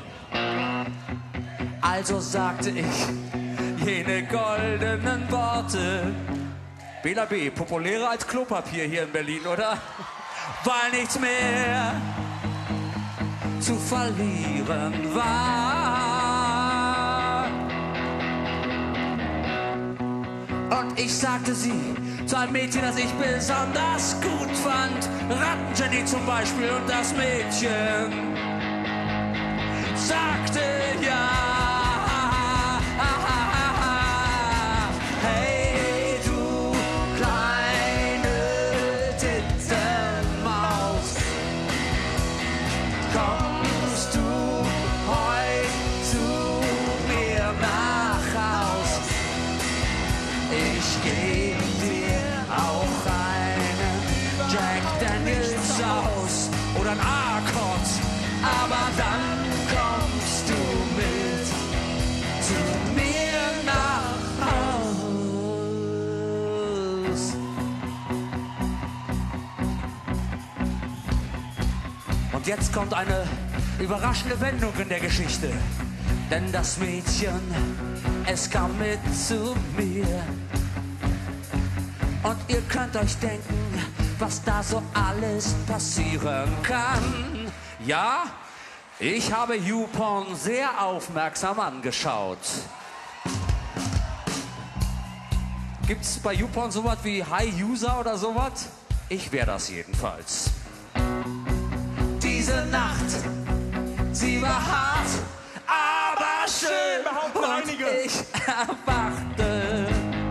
Also sagte ich jene goldenen Worte. Bela B., populärer als Klopapier hier in Berlin, oder? Weil nichts mehr zu verlieren war. Und ich sagte sie zu einem Mädchen, das ich besonders gut fand. Rattenjenny zum Beispiel. Und das Mädchen sagte ja. Hey, du kleine Tittenmaus, kommst du heut zu mir nach Haus? Ich geb dir auch einen Jack Daniels aus oder ein A-Kott, aber dann kommst du mit zu mir nach Haus. Und jetzt kommt eine überraschende Wendung in der Geschichte. Denn das Mädchen, es kam mit zu mir. Und ihr könnt euch denken, was da so alles passieren kann. Ja, ich habe YouPorn sehr aufmerksam angeschaut. Gibt's bei YouPorn sowas wie High User oder sowas? Ich wäre das jedenfalls. Diese Nacht, sie war hart, aber schön. Behaupten einige. Und ich erwachte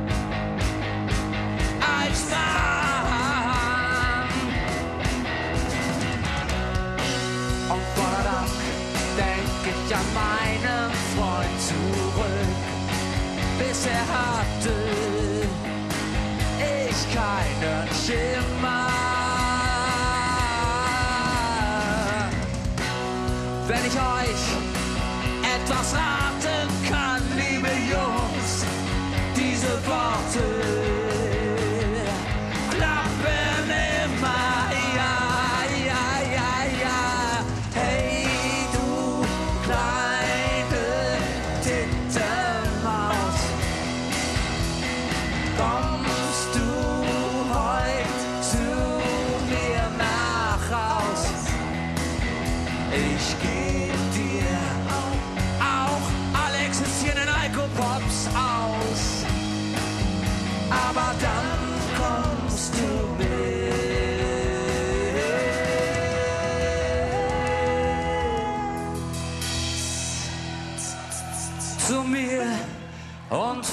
als Mann. Und voller Dank denk ich an meinen Freund zurück. Bisher hatte ich keinen Schimmer. Wenn ich euch etwas raten kann, liebe Jungs, diese Worte klappen immer, ja, ja, ja, ja. Hey, du kleine Tittenmaus,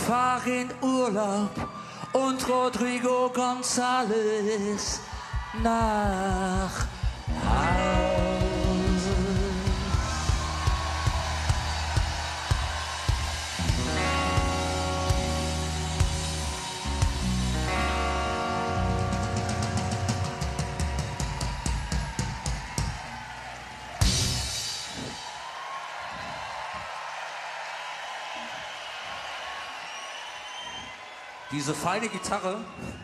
fahr in Urlaub und Rodrigo González nach Hause. Diese feine Gitarre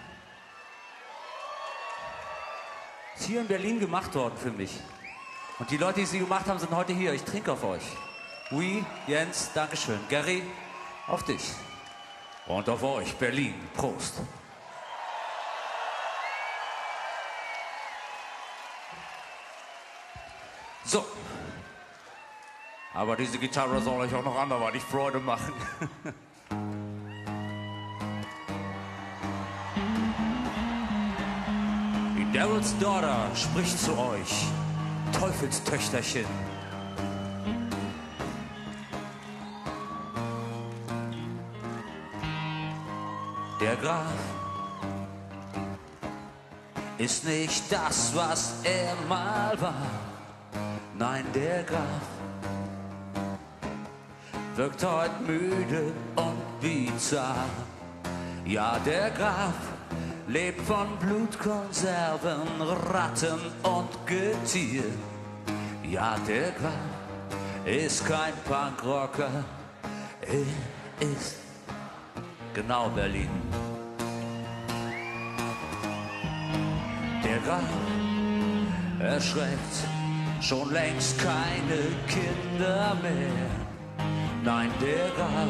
ist hier in Berlin gemacht worden für mich. Und die Leute, die sie gemacht haben, sind heute hier. Ich trinke auf euch. Ui, Jens, Dankeschön. Gary, auf dich. Und auf euch, Berlin. Prost. So. Aber diese Gitarre soll euch auch noch anderweitig Freude machen. Daryl's Daughter spricht zu euch, Teufelstöchterchen. Der Graf ist nicht das, was er mal war. Nein, der Graf wirkt heute müde und bizarr. Ja, der Graf lebt von Blutkonserven, Ratten und Getier. Ja, der Graf ist kein Punkrocker, er ist genau Berlin. Der Graf erschreckt schon längst keine Kinder mehr. Nein, der Graf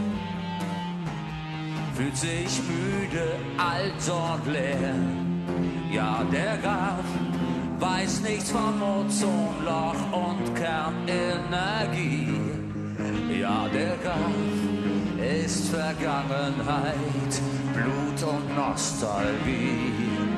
fühlt sich müde, alt und leer. Ja, der Graf weiß nichts von Ozonloch und Kernenergie. Ja, der Graf ist Vergangenheit, Blut und Nostalgie.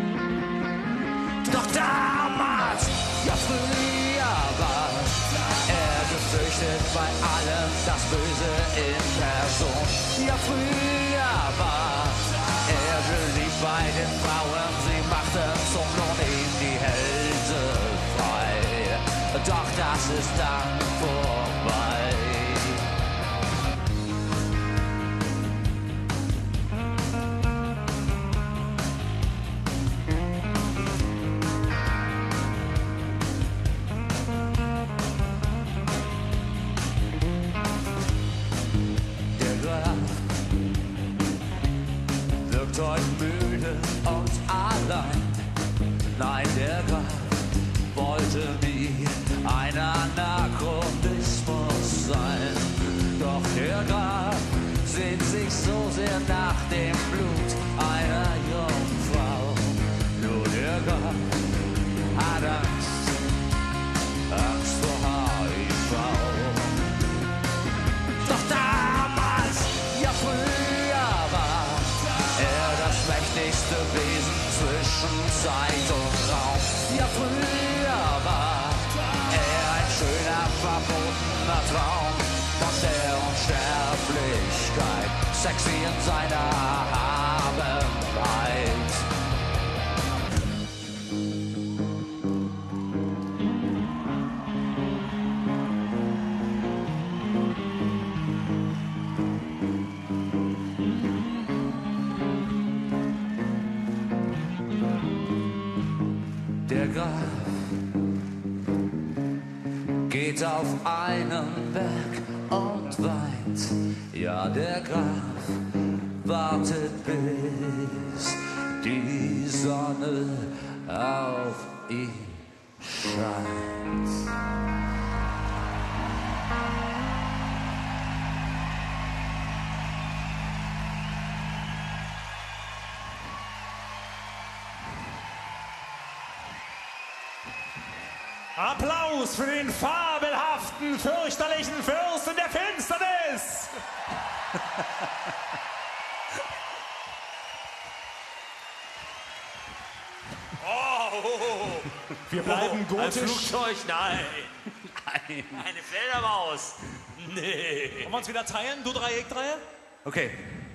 Doch damals, ja früher war er gefürchtet bei allem, das Böse in Person. Ja früher war er beliebt bei den Frauen, sie machten zum Lohn ihm die Hälse frei. Doch das ist dann vorbei. Heute müde und allein. Nein, der Graf wollte nie ein Anachronismus sein. Doch der Graf sehnt sich so sehr nach dem Blut einer Jungfrau. Nur der Graf hat Angst, Angst vor H I V. Doch damals, ja früher war er das mächtigste Wesen zwischen Zeit und Raum. Ja, früher war er ein schöner, verbotener Traum von der Unsterblichkeit, sexy in seiner Erhabenheit. Der Graf geht auf einen Berg und weint. Ja, der Graf wartet, bis die Sonne auf ihn scheint. Applaus für den fabelhaften, fürchterlichen Fürsten der Finsternis! Oh, Wir bleiben oh, ein gotisch. Flugzeug, nein. Eine Fledermaus, nee. Wollen wir uns wieder teilen? Du Dreieck, Dreier? Okay.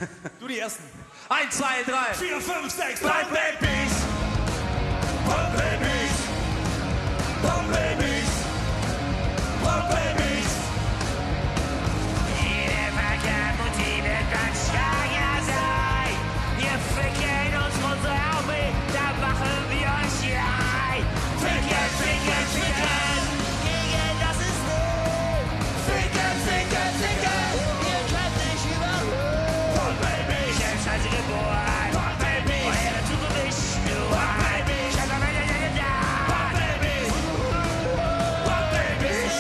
Du die ersten. Eins, zwei, drei. Vier, fünf, sechs, drei Babys. Pump Babys. Pump Babys. Pump Babys. Jede Verkehrmotive kann Schlager sein. Wir ficken uns unsere Arme, da machen wir euch frei. Ficken, ficken, ficken. Gegen das System. Ficken, ficken, ficken. Ihr könnt nicht überholen. Pump Babys. Ich hab Scheiße geboren. Pump Babys. Eure Zukunft ist nur Pump Babys. Scheiße, da, da, da, da. Pump Babys. Pump Babys.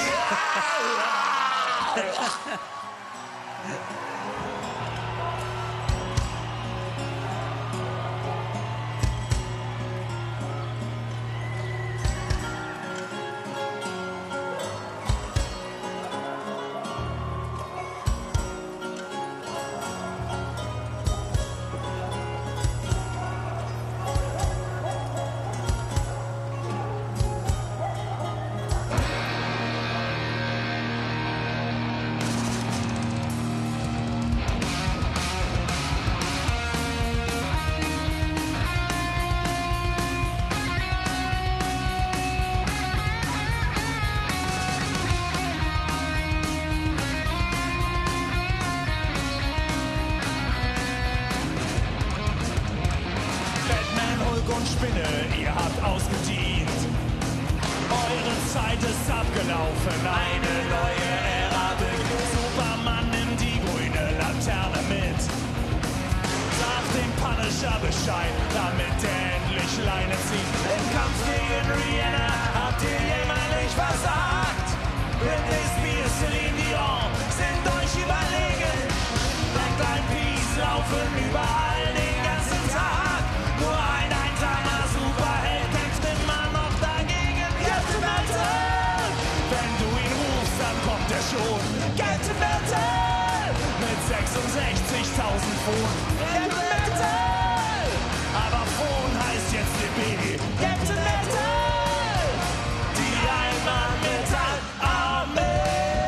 Batman, Hulk und Spinne, ihr habt ausgedient. Eure Zeit ist abgelaufen, eine neue Ära beginnt. Superman nimmt die grüne Laterne mit. Sagt dem Punisher Bescheid, damit er endlich Leine zieht. Im Kampf gegen Rihanna habt ihr jämmerlich versagt. Britney Spears, Celine Dion sind euch überlegen. Black Eyed Peas laufen überall den ganzen Tag. Nur ein einsamer Superheld kämpft immer noch dagegen. Captain Metal! Wenn du ihn rufst, dann kommt er schon. Captain Metal! Mit sechsundsechzigtausend Pfund. Captain Metal! Aber Phone heißt jetzt D B. Captain Metal! Die Einmann-Metall-Armee.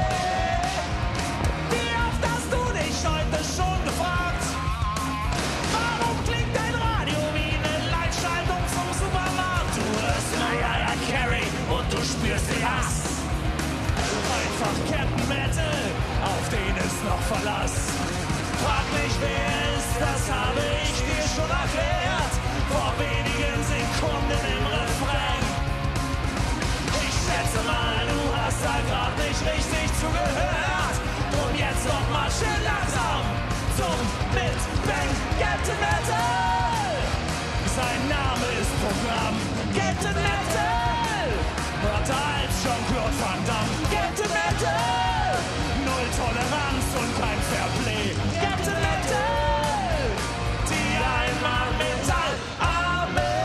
Wie oft hast du dich heute schon gefragt? Warum klingt dein Radio wie eine Live-Schaltung vom Supermarkt? Du hörst Mariah Carey und du spürst den Hass. Einfach Captain Metal, auf den ist noch Verlass. Frag mich, wer ist, das habe ich dir schon erklärt. Vor wenigen Sekunden im Refrain. Ich schätze mal, du hast da grad nicht richtig zugehört. Drum jetzt noch mal schön langsam zum Big Bang Captain Metal. Sein Name ist Programm. Captain Metal. Härter als Jean-Claude Van Damme. Captain Metal. Null Toleranz und kein Fairplay. Captain Metal. Die Einmann-Metall-Armee.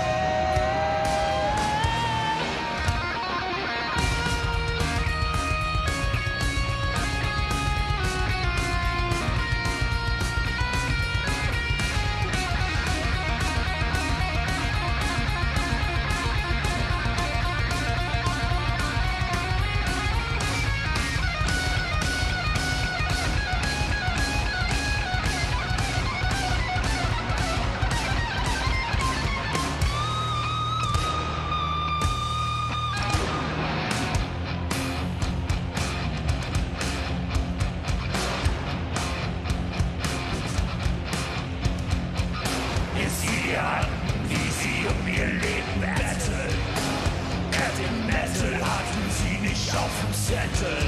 Ihr seht an, wie sie um ihr Leben betteln. Captain Metal hatten sie nicht auf dem Zettel.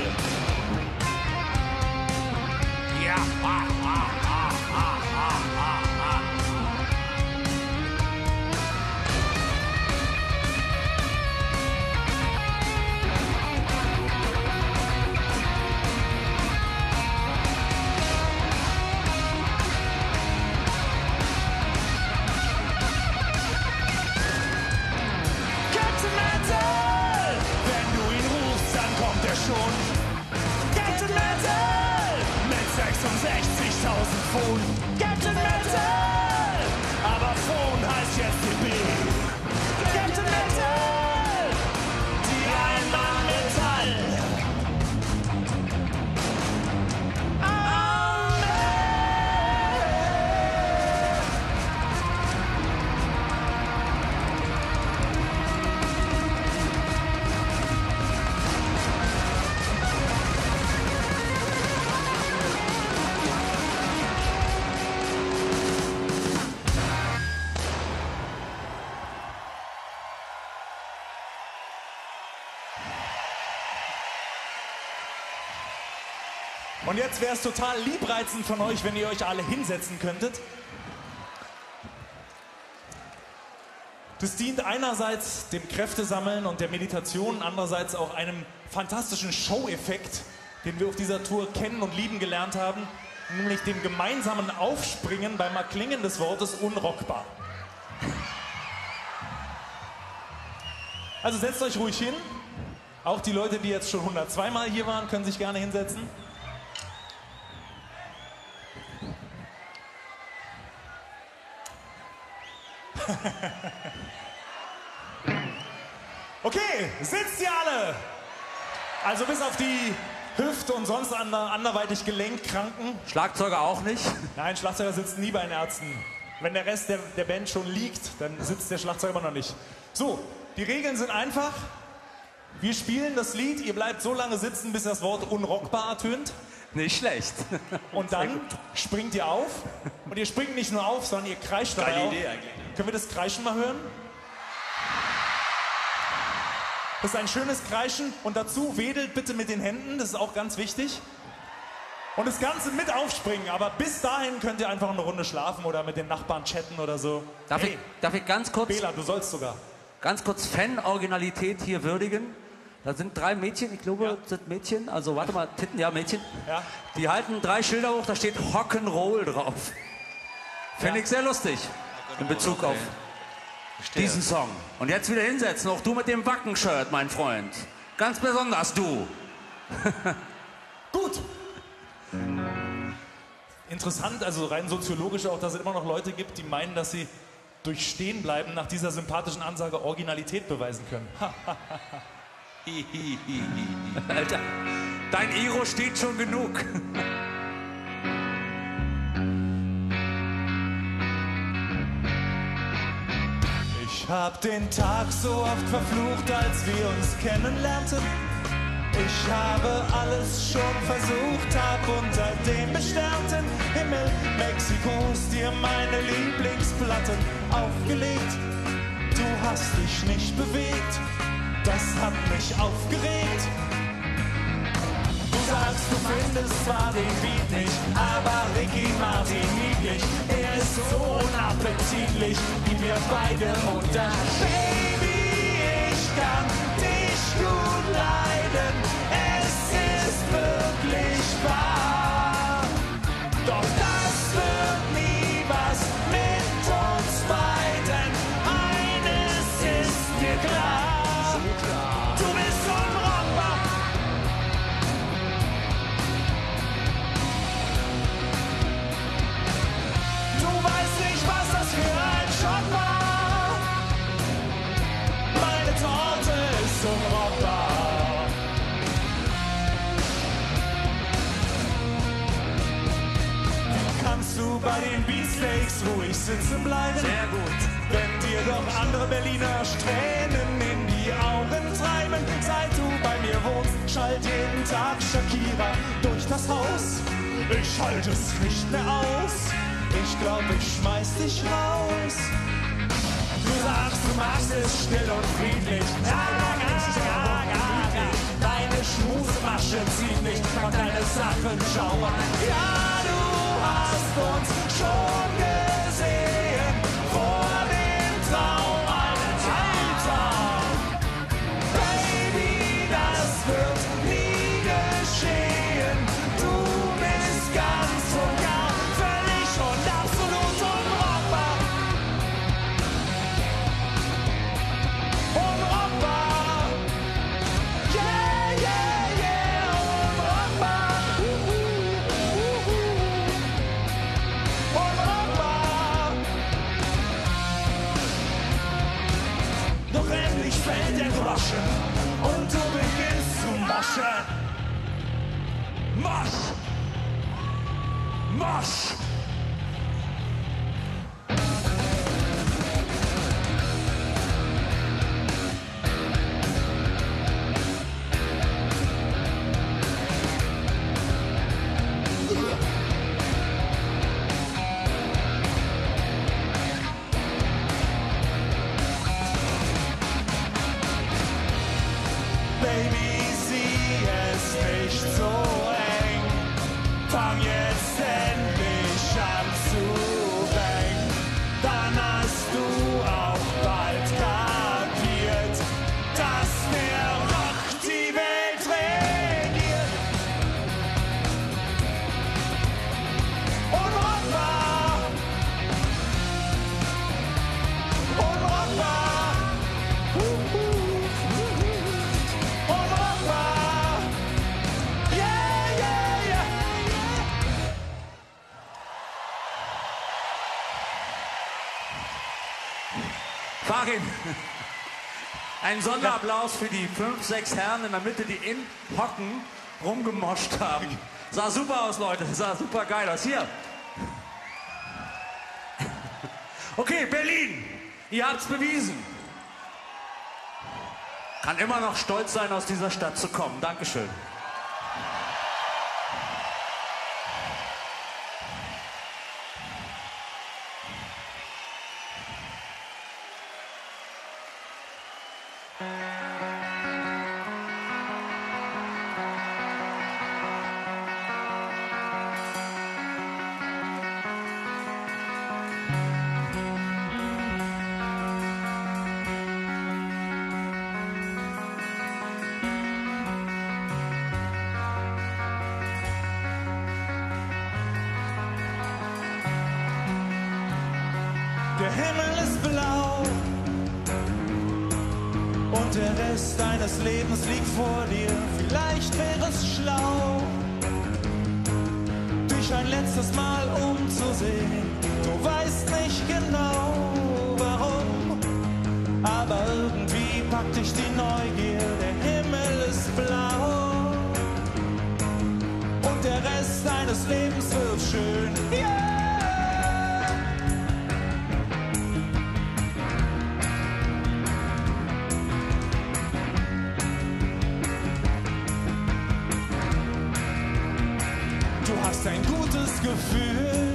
Ja, ha, ha, ha, ha, ha, ha, ha. Captain Metal! Wenn du ihn rufst, dann kommt er schon. Captain Metal! Mit sechsundsechzigtausend Pfund. Captain Metal! Aber Phone heißt jetzt D B. Captain Metal! Die Einmann-Metall. Armee! Und jetzt wäre es total liebreizend von euch, wenn ihr euch alle hinsetzen könntet. Das dient einerseits dem Kräftesammeln und der Meditation, andererseits auch einem fantastischen Show-Effekt, den wir auf dieser Tour kennen und lieben gelernt haben, nämlich dem gemeinsamen Aufspringen beim Erklingen des Wortes unrockbar. Also setzt euch ruhig hin. Auch die Leute, die jetzt schon hundertzwei Mal hier waren, können sich gerne hinsetzen. Okay, sitzt ihr alle? Also bis auf die Hüfte und sonst ander, anderweitig Gelenkkranken. Schlagzeuger auch nicht? Nein, Schlagzeuger sitzen nie bei den Ärzten. Wenn der Rest der, der Band schon liegt, dann sitzt der Schlagzeuger immer noch nicht. So, die Regeln sind einfach. Wir spielen das Lied, ihr bleibt so lange sitzen, bis das Wort unrockbar ertönt. Nicht schlecht. Und dann springt ihr auf. Und ihr springt nicht nur auf, sondern ihr kreischt dabei Geile auch. Idee eigentlich. Können wir das Kreischen mal hören? Das ist ein schönes Kreischen und dazu wedelt bitte mit den Händen, das ist auch ganz wichtig. Und das Ganze mit aufspringen, aber bis dahin könnt ihr einfach eine Runde schlafen oder mit den Nachbarn chatten oder so. Darf, Hey, ich, darf ich ganz kurz, Bela, du sollst sogar. ganz kurz Fan-Originalität hier würdigen? Da sind drei Mädchen, ich glaube, Ja. das sind Mädchen, also warte mal, Titten, ja, Mädchen. Ja. Die halten drei Schilder hoch, da steht Rock'n'Roll drauf. Finde Ja. ich sehr lustig in Bezug okay. auf diesen Song. Und jetzt wieder hinsetzen, auch du mit dem Wacken-Shirt, mein Freund. Ganz besonders du. Gut. Interessant, also rein soziologisch auch, dass es immer noch Leute gibt, die meinen, dass sie durch Stehenbleiben nach dieser sympathischen Ansage Originalität beweisen können. Ha. Alter, dein Iro steht schon genug. Ich hab den Tag so oft verflucht, als wir uns kennenlernten. Ich habe alles schon versucht, hab unter dem besternten Himmel Mexikos dir meine Lieblingsplatten aufgelegt. Du hast dich nicht bewegt, das hat mich aufgeregt. Du sagst, du findest zwar den Beat nicht, aber Ricky Martin niedlich. Er ist so unappetitlich, wie wir beide und dann Baby, ich kann dich gut leiden. Es ist wirklich wahr. Doch das wird nie was mit uns beiden. Eines ist mir klar. Du bist unrockbar. Du weißt nicht, was das für ein Schock war. Meine Torte ist unrockbar. Wie kannst du bei den Beatsteaks ruhig sitzen bleiben? Sehr gut. Wenn dir doch andere Berliner Tränen in die Augen treiben, seit du bei mir wohnst, schallt jeden Tag Shakira durch das Haus. Ich halte es nicht mehr aus. Ich glaub, ich schmeiß dich raus. Du sagst, du machst es still und friedlich. Ja, ja, ja, ja, ja. Deine Schmusemasche zieht nicht von deine Sachen schauern. Ja, du hast uns schon gesehen vor dem Traum eines Alltags. Baby, das wird nie geschehen. Du bist ganz und gar völlig und absolut unrockbar. Unrockbar. Yeah, yeah, yeah, unrockbar. Uh, uh, uh, uh. Unrockbar. Doch endlich fällt der Groschen und du beginnst zu moschen. Mosch! Mosch! Baby, sieh es nicht so eng. Farin. Ein Sonderapplaus für die fünf, sechs Herren in der Mitte, die in Hocken rumgemoscht haben. Sah super aus, Leute. Sah super geil aus. Hier. Okay, Berlin. Ihr habt's bewiesen. Kann immer noch stolz sein, aus dieser Stadt zu kommen. Dankeschön. Der Himmel ist blau und der Rest deines Lebens liegt vor dir. Vielleicht wäre es schlau, dich ein letztes Mal umzusehen. Du weißt nicht genau warum, aber irgendwie packt dich die Neugier. Der Himmel ist blau und der Rest deines Lebens wird schön. Yeah! Ein gutes Gefühl,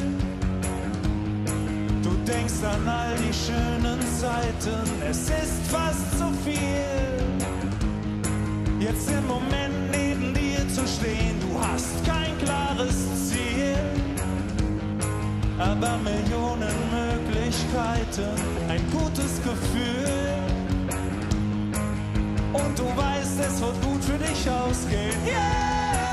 du denkst an all die schönen Zeiten, es ist fast zu viel, jetzt im Moment neben dir zu stehen. Du hast kein klares Ziel, aber Millionen Möglichkeiten, ein gutes Gefühl, und du weißt, es wird gut für dich ausgehen. Yeah!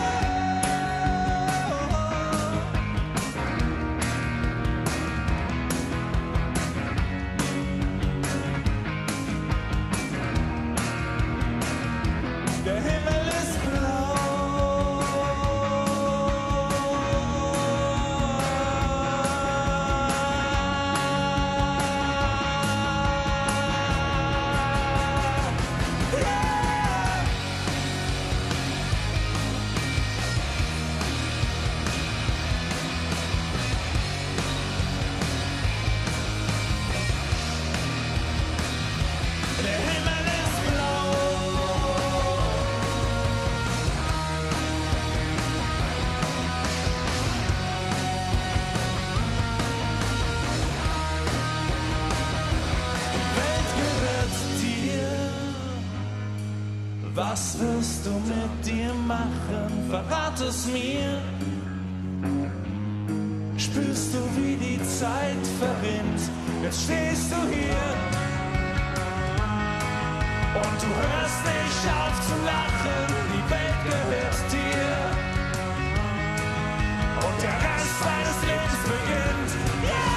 Was wirst du mit dir machen? Verrat es mir. Spürst du, wie die Zeit verrinnt? Jetzt stehst du hier und du hörst nicht auf zu lachen. Die Welt gehört dir und der Rest deines Lebens beginnt. Yeah!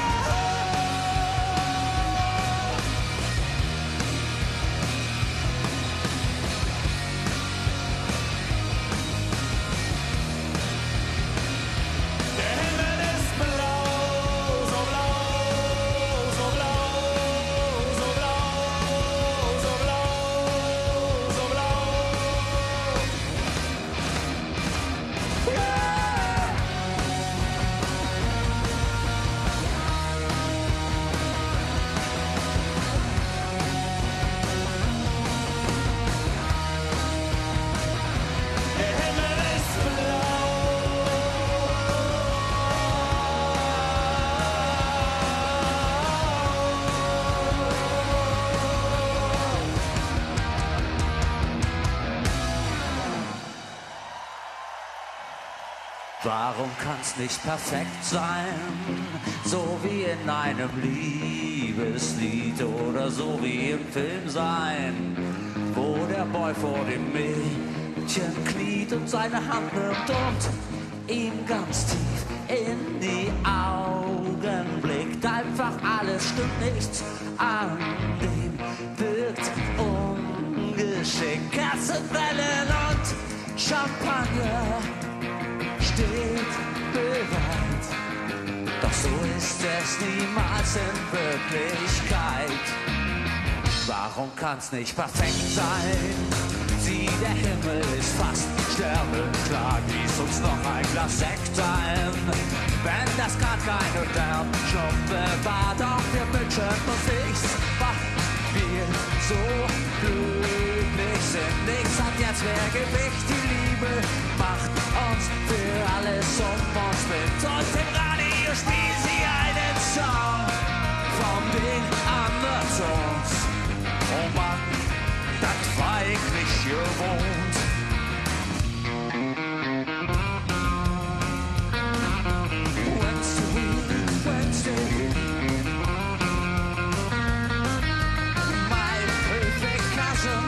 Warum kann's nicht perfekt sein, so wie in einem Liebeslied oder so wie im Film sein, wo der Boy vor dem Mädchen kniet und seine Hand nimmt und ihm ganz tief in die Augen blickt. Einfach alles stimmt, nichts an dem wirkt ungeschickt. Kerzen brennen und Champagner steht bereit, doch so ist es niemals in Wirklichkeit. Warum kann's nicht perfekt sein? Sieh, der Himmel ist fast sternenklar. Gieß uns noch ein Glas Sekt ein. Wenn das grad keine Sternschnuppe war, doch wir wünschen uns nichts, weil wir so glücklich sind. Nichts hat jetzt mehr Gewicht, die Liebe macht uns für alles um uns blind. Und im Radio spielt sie einen Song von den Undertones. Oh Mann, das war ich nicht gewohnt. Wednesday, Wednesday, my perfect cousin.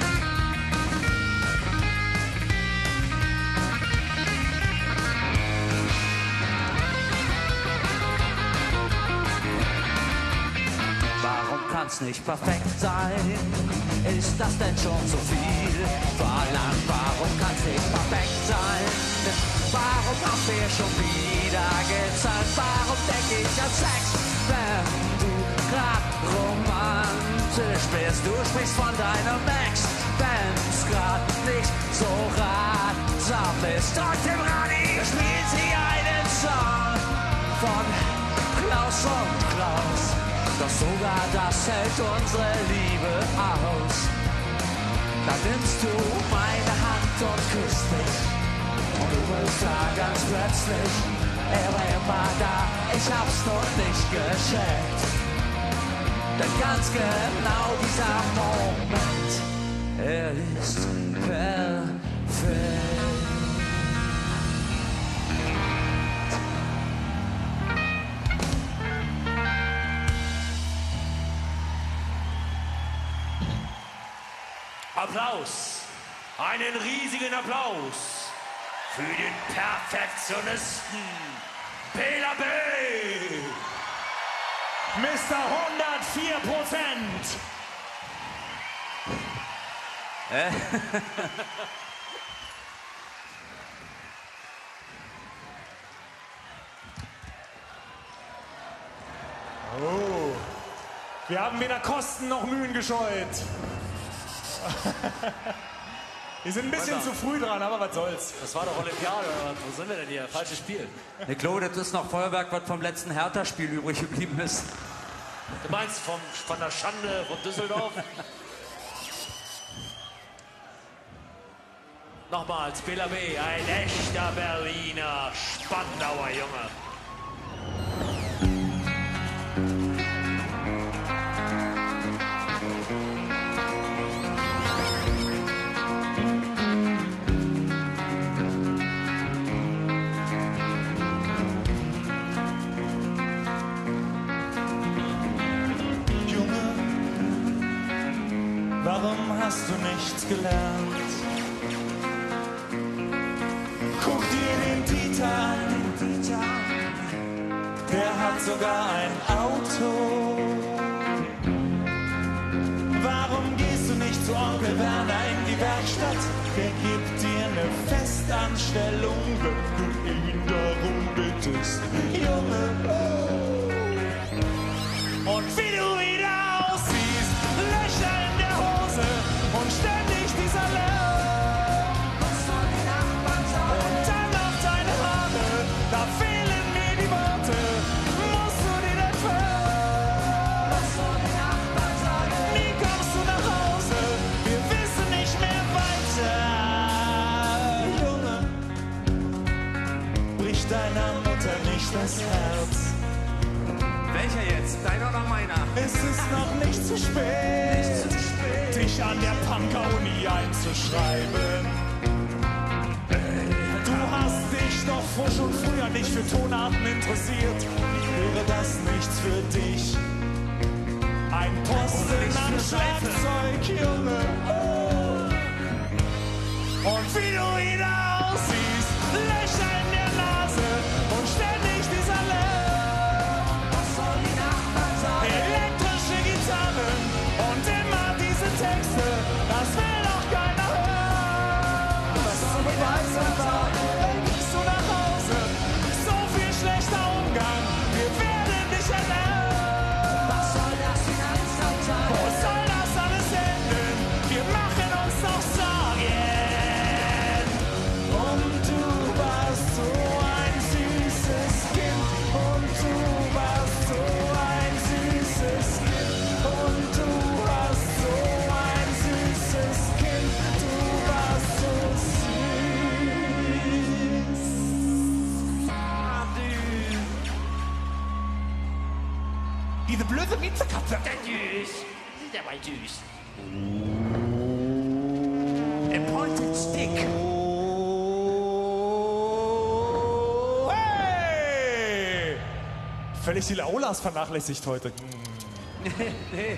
Warum kann's nicht perfekt sein? Ist das denn schon so viel verlangt? Warum kann's nicht perfekt sein? Warum haben wir schon wieder gezahlt? Warum denk ich an Sex, wenn du grad romantisch bist? Du sprichst von deinem Ex, wenn's grad nicht so ratsam ist. Und im Radio spielt sie einen Song von Klaus und Klaus. Doch sogar das hält unsere Liebe aus. Da nimmst du meine Hand und küsst mich. Und du bist da ganz plötzlich. Er war immer da, ich hab's noch nicht gescheckt. Denn ganz genau dieser Moment, er ist perfekt. Applaus, einen riesigen Applaus für den Perfektionisten Bela B. Mister hundertvier Prozent. Oh, wir haben weder Kosten noch Mühen gescheut. Wir sind ein bisschen zu früh dran, aber was soll's. Das war doch Olympiade, oder? Wo sind wir denn hier? Falsches Spiel. Ich glaube, das ist noch Feuerwerk, was vom letzten Hertha-Spiel übrig geblieben ist. Du meinst vom, von der Schande von Düsseldorf? Nochmals, Bela B., ein echter Berliner Spandauer Junge. Warum hast du nichts gelernt? Guck dir den Dieter an, der hat sogar ein Auto. Warum gehst du nicht zu Onkel Werner in die Werkstatt? Der gibt dir eine Festanstellung, wenn du ihn darum bittest, Junge. Und wie du wieder aussiehst, Löcher in der Hose und ständig dieser Lärm. Und dann noch deine Haare, da fehlen mir die Worte. Musst du dir das hören? Nie kommst du nach Hause, wir wissen nicht mehr weiter. Junge, bricht deiner Mutter nicht das Herz. Welcher jetzt? Deiner oder meiner? Es ist noch nicht zu spät, Nicht zu spät. dich an der Panka-Uni einzuschreiben. Du hast dich doch vor schon früher nicht für Tonarten interessiert. Wäre das nichts für dich? Ein Posten am Schlagzeug, Junge. Und wie du wieder aussiehst, Löcher in der Nase und ständig dieser Lärm. Elektrische Gitarren und immer diese Texte, das will doch keiner hören. Was zu beweisen war, dann gehst du nach Hause. So viel schlechter Umgang, wir werden Diese blöde Miezekatze. Süß. Sieht aber süß. A pointed stick. Oh, hey! Völlig die Aulas vernachlässigt heute. Nee.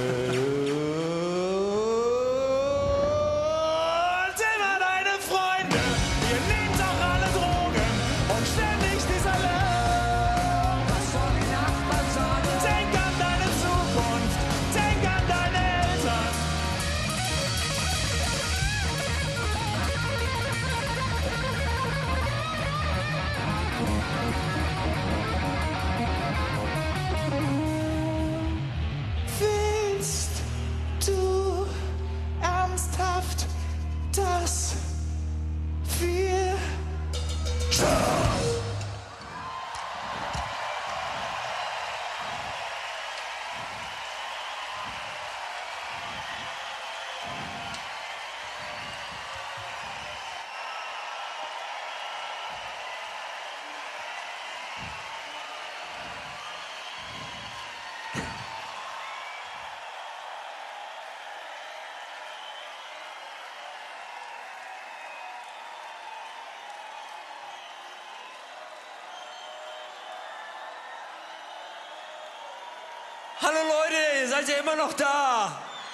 Hallo Leute, seid ihr immer noch da?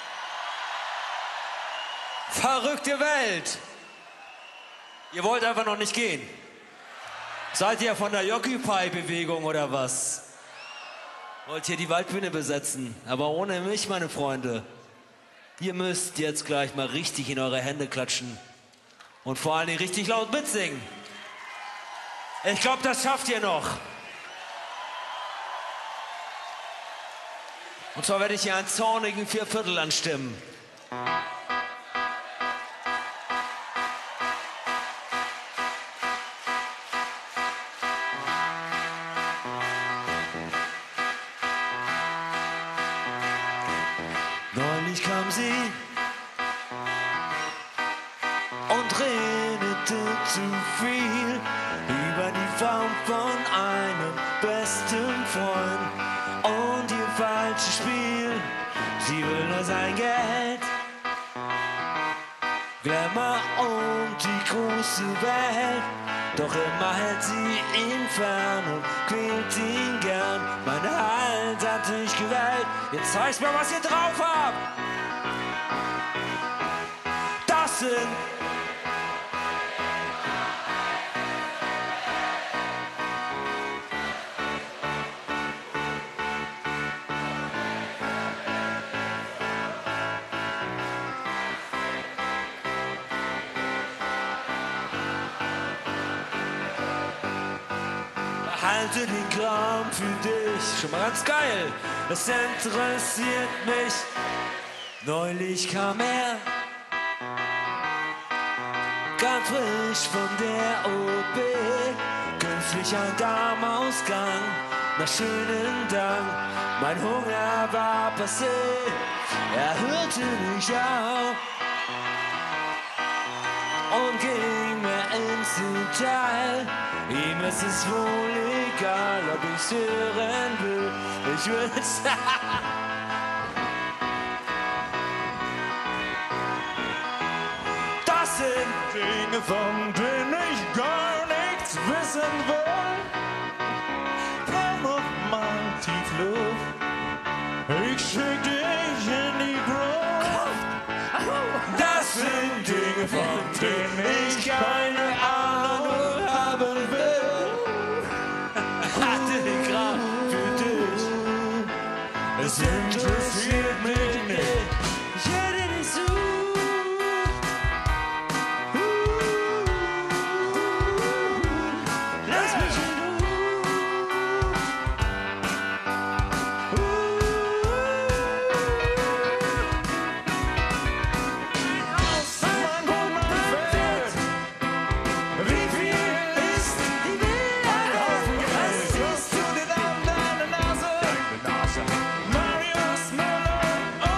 Verrückte Welt. Ihr wollt einfach noch nicht gehen. Seid ihr von der Occupy-Bewegung oder was? Wollt ihr die Waldbühne besetzen? Aber ohne mich, meine Freunde. Ihr müsst jetzt gleich mal richtig in eure Hände klatschen. Und vor allen Dingen richtig laut mitsingen. Ich glaube, das schafft ihr noch. Und zwar werde ich hier einen zornigen Vierviertel anstimmen. Neulich kam sie und redete zu viel über die Form von einem besten Freund. Und ihr falsches Spiel, sie will nur sein Geld. Glamour und die große Welt, doch immer hält sie ihn fern und quält ihn gern. Meine Hand hat dich gewählt, jetzt zeigt mir, was ihr drauf habt. Das sind halte den Kram für dich, schon mal ganz geil, das interessiert mich. Neulich kam er, ganz frisch von der O P, künstlich ein Darmausgang, nach schönen Dank, mein Hunger war passé, er hörte nicht auf und ging mir ins Detail. Ihm ist es wohl egal, ob ich's hören will. Ich will's. Das sind Dinge, von denen ich gar nichts wissen will. Komm auf mein Tiefluft, ich schick dich in die Gruft. Das sind Dinge, von denen ich keine Ahnung haben will. hatte den Kram für dich. Es interessiert mich nicht. Jeder dich sucht. Lass mich in Marius Müller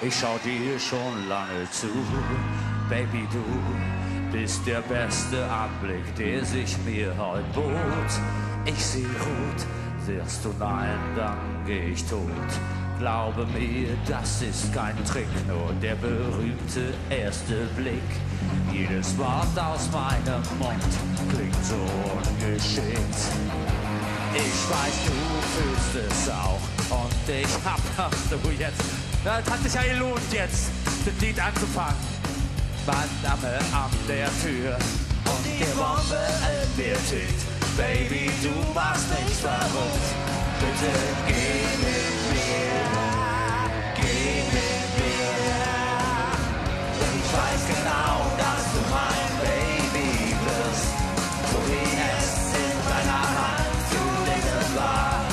Ich schau dir schon lange zu, Baby, du bist der beste Anblick, der sich mir heute bot. Ich seh rot, wirst du nein, dann geh ich tot. Glaube mir, das ist kein Trick, nur der berühmte erste Blick. Jedes Wort aus meinem Mund klingt so ungeschickt. Ich weiß, du fühlst es auch und ich hab, ach du jetzt, das hat sich ja gelohnt jetzt, das Lied anzufangen. Madame an der Tür und die Bombe in mir tickt. Baby, du machst mich verrückt, bitte geh mit mir, geh mit mir. Ich weiß genau, dass du mein Baby wirst, so wie es in deiner Hand zu lesen war.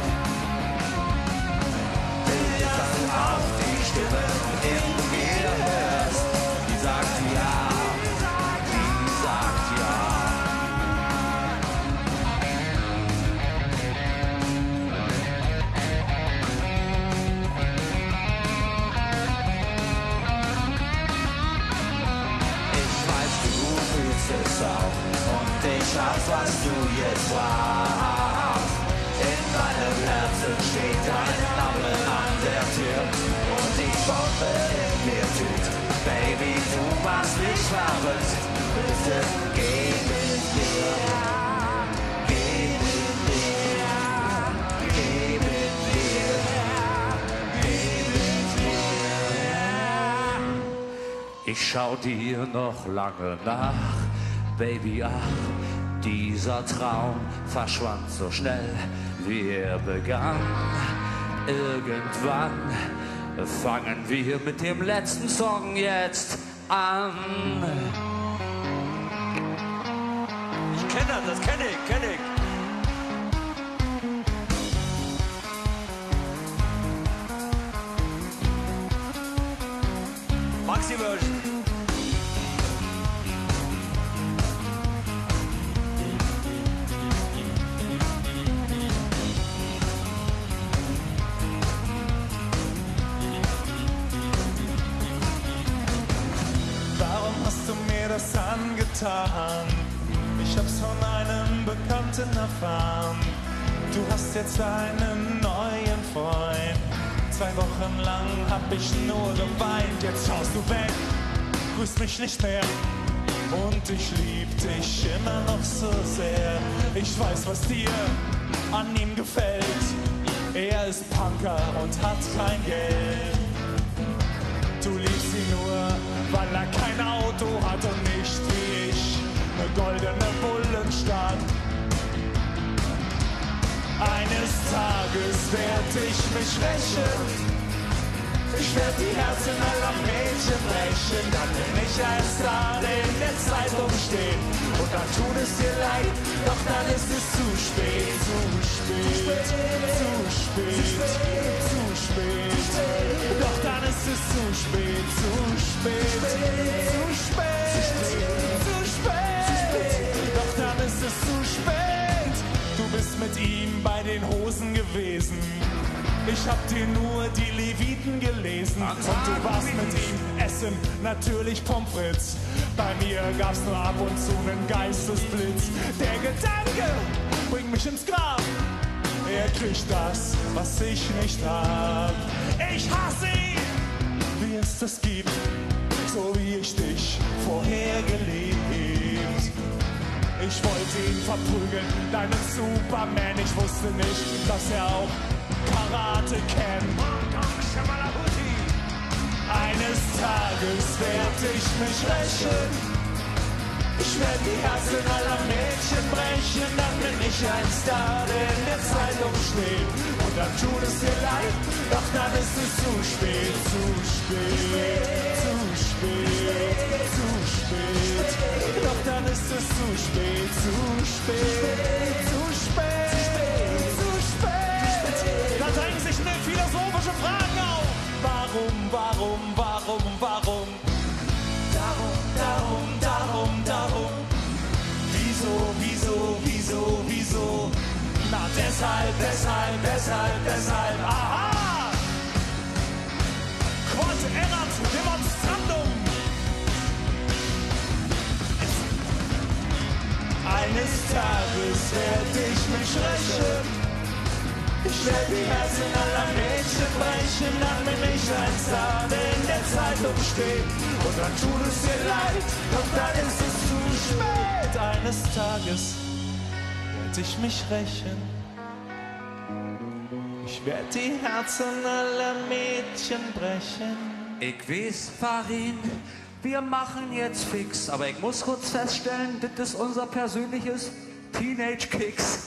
Will, dass du auf die Stimme in mir hörst, die sagt ja, die sagt ja. Es auch und ich hab's, was du jetzt brauchst. In meinem Herzen steht dein Name an der Tür und die Bombe in mir tut. Baby, du machst mich verrückt, bitte geh mit mir, geh mit mir, geh mit mir, geh mit mir. Ich schau dir noch lange nach, Baby, ach, dieser Traum verschwand so schnell, wie er begann. Irgendwann fangen wir mit dem letzten Song jetzt an. Ich kenne das, das kenne ich, kenne ich. Maxi-Version. Das angetan. Ich hab's von einem Bekannten erfahren. Du hast jetzt einen neuen Freund. Zwei Wochen lang hab ich nur geweint. Jetzt schaust du weg, grüßt mich nicht mehr. Und ich lieb dich immer noch so sehr. Ich weiß, was dir an ihm gefällt. Er ist Punker und hat kein Geld. Du liebst ihn nur, weil er kein Auto hat und nicht wie ich eine goldene Bullenstadt. Eines Tages werd ich mich rächen. Ich werd die Herzen aller Mädchen brechen. Dann bin ich als Star in der Zeitung stehen. Und dann tut es dir leid, doch dann ist es zu spät. Zu spät, zu spät, zu spät. Doch dann ist es zu spät, zu spät, zu spät, zu spät. Doch dann ist es zu spät. Du bist mit ihm bei den Hosen gewesen. Ich hab dir nur die Leviten gelesen. Und du warst mit ihm essen, natürlich Pommes frites. Bei mir gab's nur ab und zu einen Geistesblitz. Der Gedanke bringt mich ins Grab. Er kriegt das, was ich nicht hab. Ich hasse ihn, wie es das gibt, so wie ich dich vorher geliebt. Ich wollte ihn verprügeln, deinen Superman. Ich wusste nicht, dass er auch Karate kennt. Eines Tages werd ich mich rächen. Ich werd die Herzen aller Mädchen brechen. Dann bin ich ein Star, der in der Zeitung steht. Und dann tut es dir leid, doch dann ist es zu spät. Zu spät, zu spät, zu spät. Doch dann ist es zu spät, zu spät, zu spät, zu spät. Da drängen sich eine philosophische Fragen auf. Warum, warum, warum, warum? Darum, darum, darum, darum. Wieso, wieso, wieso, wieso? Na deshalb, deshalb, deshalb, deshalb. Aha! Quantum werd ich mich rächen. Ich werd die Herzen aller Mädchen brechen, dann bin ich ein Star, der in der Zeitung steht. Und dann tut es dir leid, doch dann ist es zu spät. Eines Tages werd ich mich rächen. Ich werd die Herzen aller Mädchen brechen. Ich weiß, Farin, wir machen jetzt fix, aber ich muss kurz feststellen, das ist unser persönliches Teenage Kicks.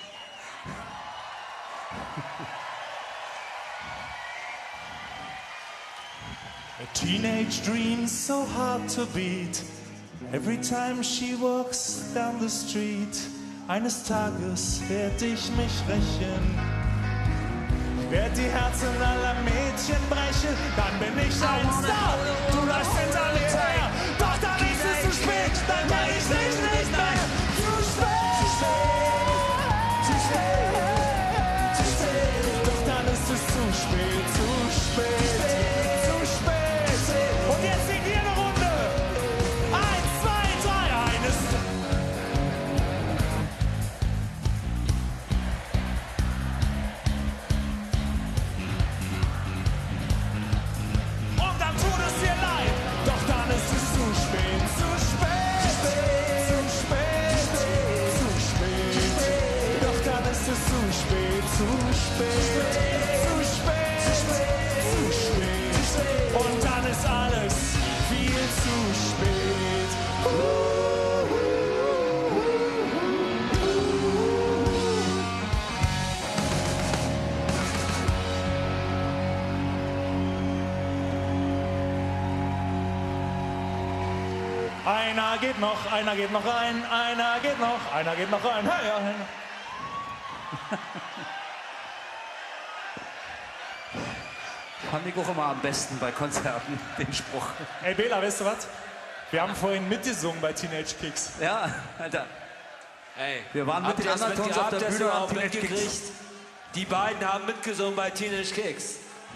A teenage dream so hard to beat. Every time she walks down the street. Eines Tages werd ich mich rächen. Ich werd die Herzen aller Mädchen brechen. Dann bin ich ein Star. Du läufst hinter mir her. Doch dann ist es zu spät. Dann kann ich dich nicht mehr. Zu spät. Zu spät. Zu spät. Doch dann ist es zu spät. Zu spät. Zu spät. Und jetzt singt ihr eine Runde. Eins, zwei, drei. Eines. Und dann tut es dir leid. Doch dann ist es zu spät. Zu spät. Zu spät. Zu spät. Doch dann ist es zu spät. Zu spät. Zu spät. Zu spät. Und dann ist alles viel zu spät. Einer geht noch, einer geht noch rein, einer geht noch, einer geht noch rein. Hey, hey. Fand ich auch immer am besten bei Konzerten, den Spruch. Ey, Bela, weißt du was? Wir haben vorhin mitgesungen bei Teenage Kicks. Ja, Alter. Ey, Wir waren mit habt den ihr das anderen mit- Tons auf habt der ihr das Bühne und überhaupt haben Teenage Kicks. mitgekriegt? Die beiden haben mitgesungen bei Teenage Kicks.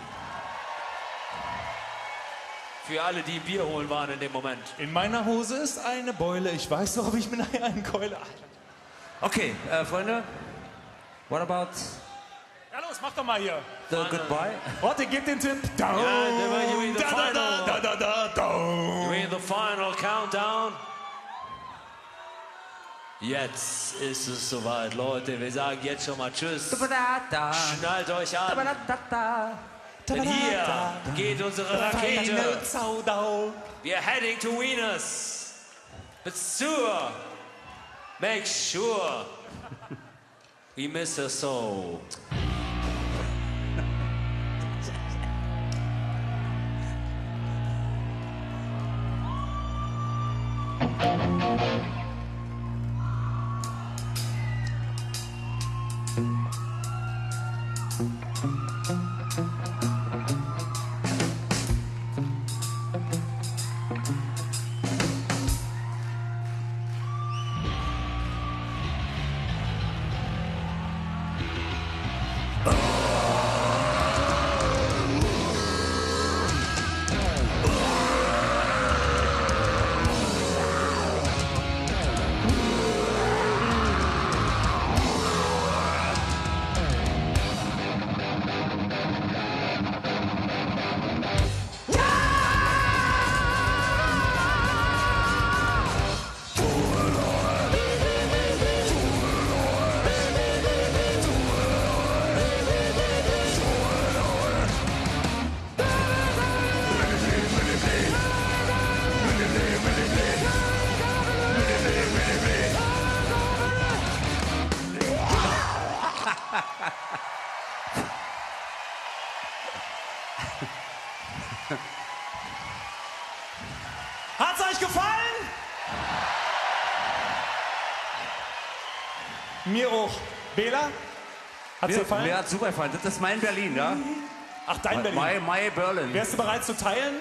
Für alle, die Bier holen waren in dem Moment. In meiner Hose ist eine Beule. Ich weiß doch, ob ich mir nachher einen Keule. Okay, äh, Freunde, what about Ja, los, mach doch mal hier. the goodbye? Warte, gib den Tipp. Down, Ja, der war hier wieder da, da, final. da, da, da, down. We're in the final countdown. Jetzt ist es soweit, Leute. Wir sagen jetzt schon mal Tschüss. Schnallt euch an. Denn hier geht unsere Rakete. Final Countdown. We are heading to Venus. But sure, make sure we miss her so. Hat's euch gefallen? Mir auch. Bela? Hat's dir Mir, gefallen? mir hat super gefallen. Das ist mein Berlin, ja? Ach, dein Berlin. My, my Berlin. Wärst du bereit zu teilen?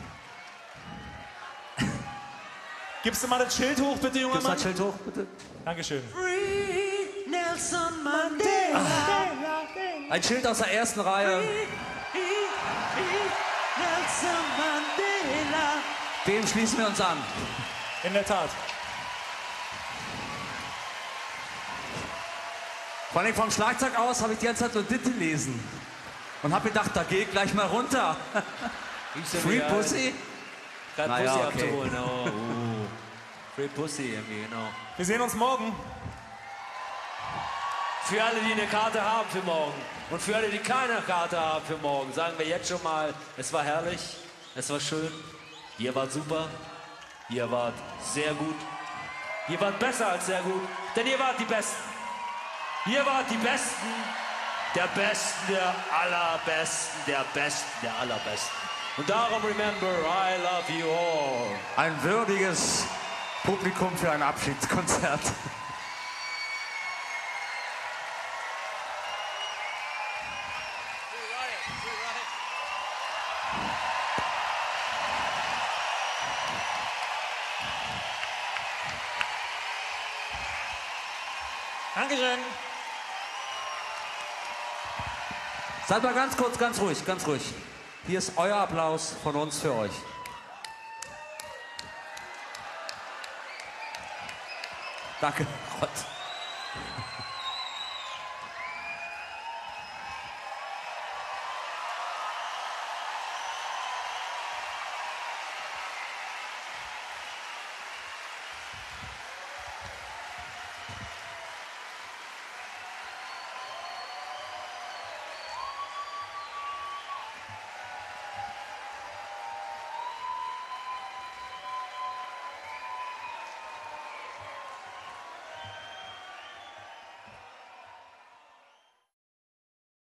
Gibst du mal das Schild hoch, bitte, junger Gibst du Mann? das Schild hoch, bitte? Dankeschön. Nelson Mandela. Ein Schild aus der ersten Reihe. Nelson Mandela. Dem schließen wir uns an. In der Tat. Vor allem vom Schlagzeug aus habe ich die ganze Zeit nur Ditte lesen. Und habe gedacht, da geh gleich mal runter. Free Pussy? Gerade Naja, Pussy okay. abzuholen, oh. oh. Free Pussy irgendwie, genau. Wir sehen uns morgen. Für alle, die eine Karte haben für morgen und für alle, die keine Karte haben für morgen, sagen wir jetzt schon mal, es war herrlich, es war schön, ihr wart super, ihr wart sehr gut, ihr wart besser als sehr gut, denn ihr wart die Besten. Ihr wart die Besten, der Besten, der Allerbesten, der Besten, der Allerbesten. Und darum remember, I love you all. Ein würdiges Publikum für ein Abschiedskonzert. Dankeschön. Seid mal ganz kurz, ganz ruhig, ganz ruhig. Hier ist euer Applaus von uns für euch. Danke, Gott.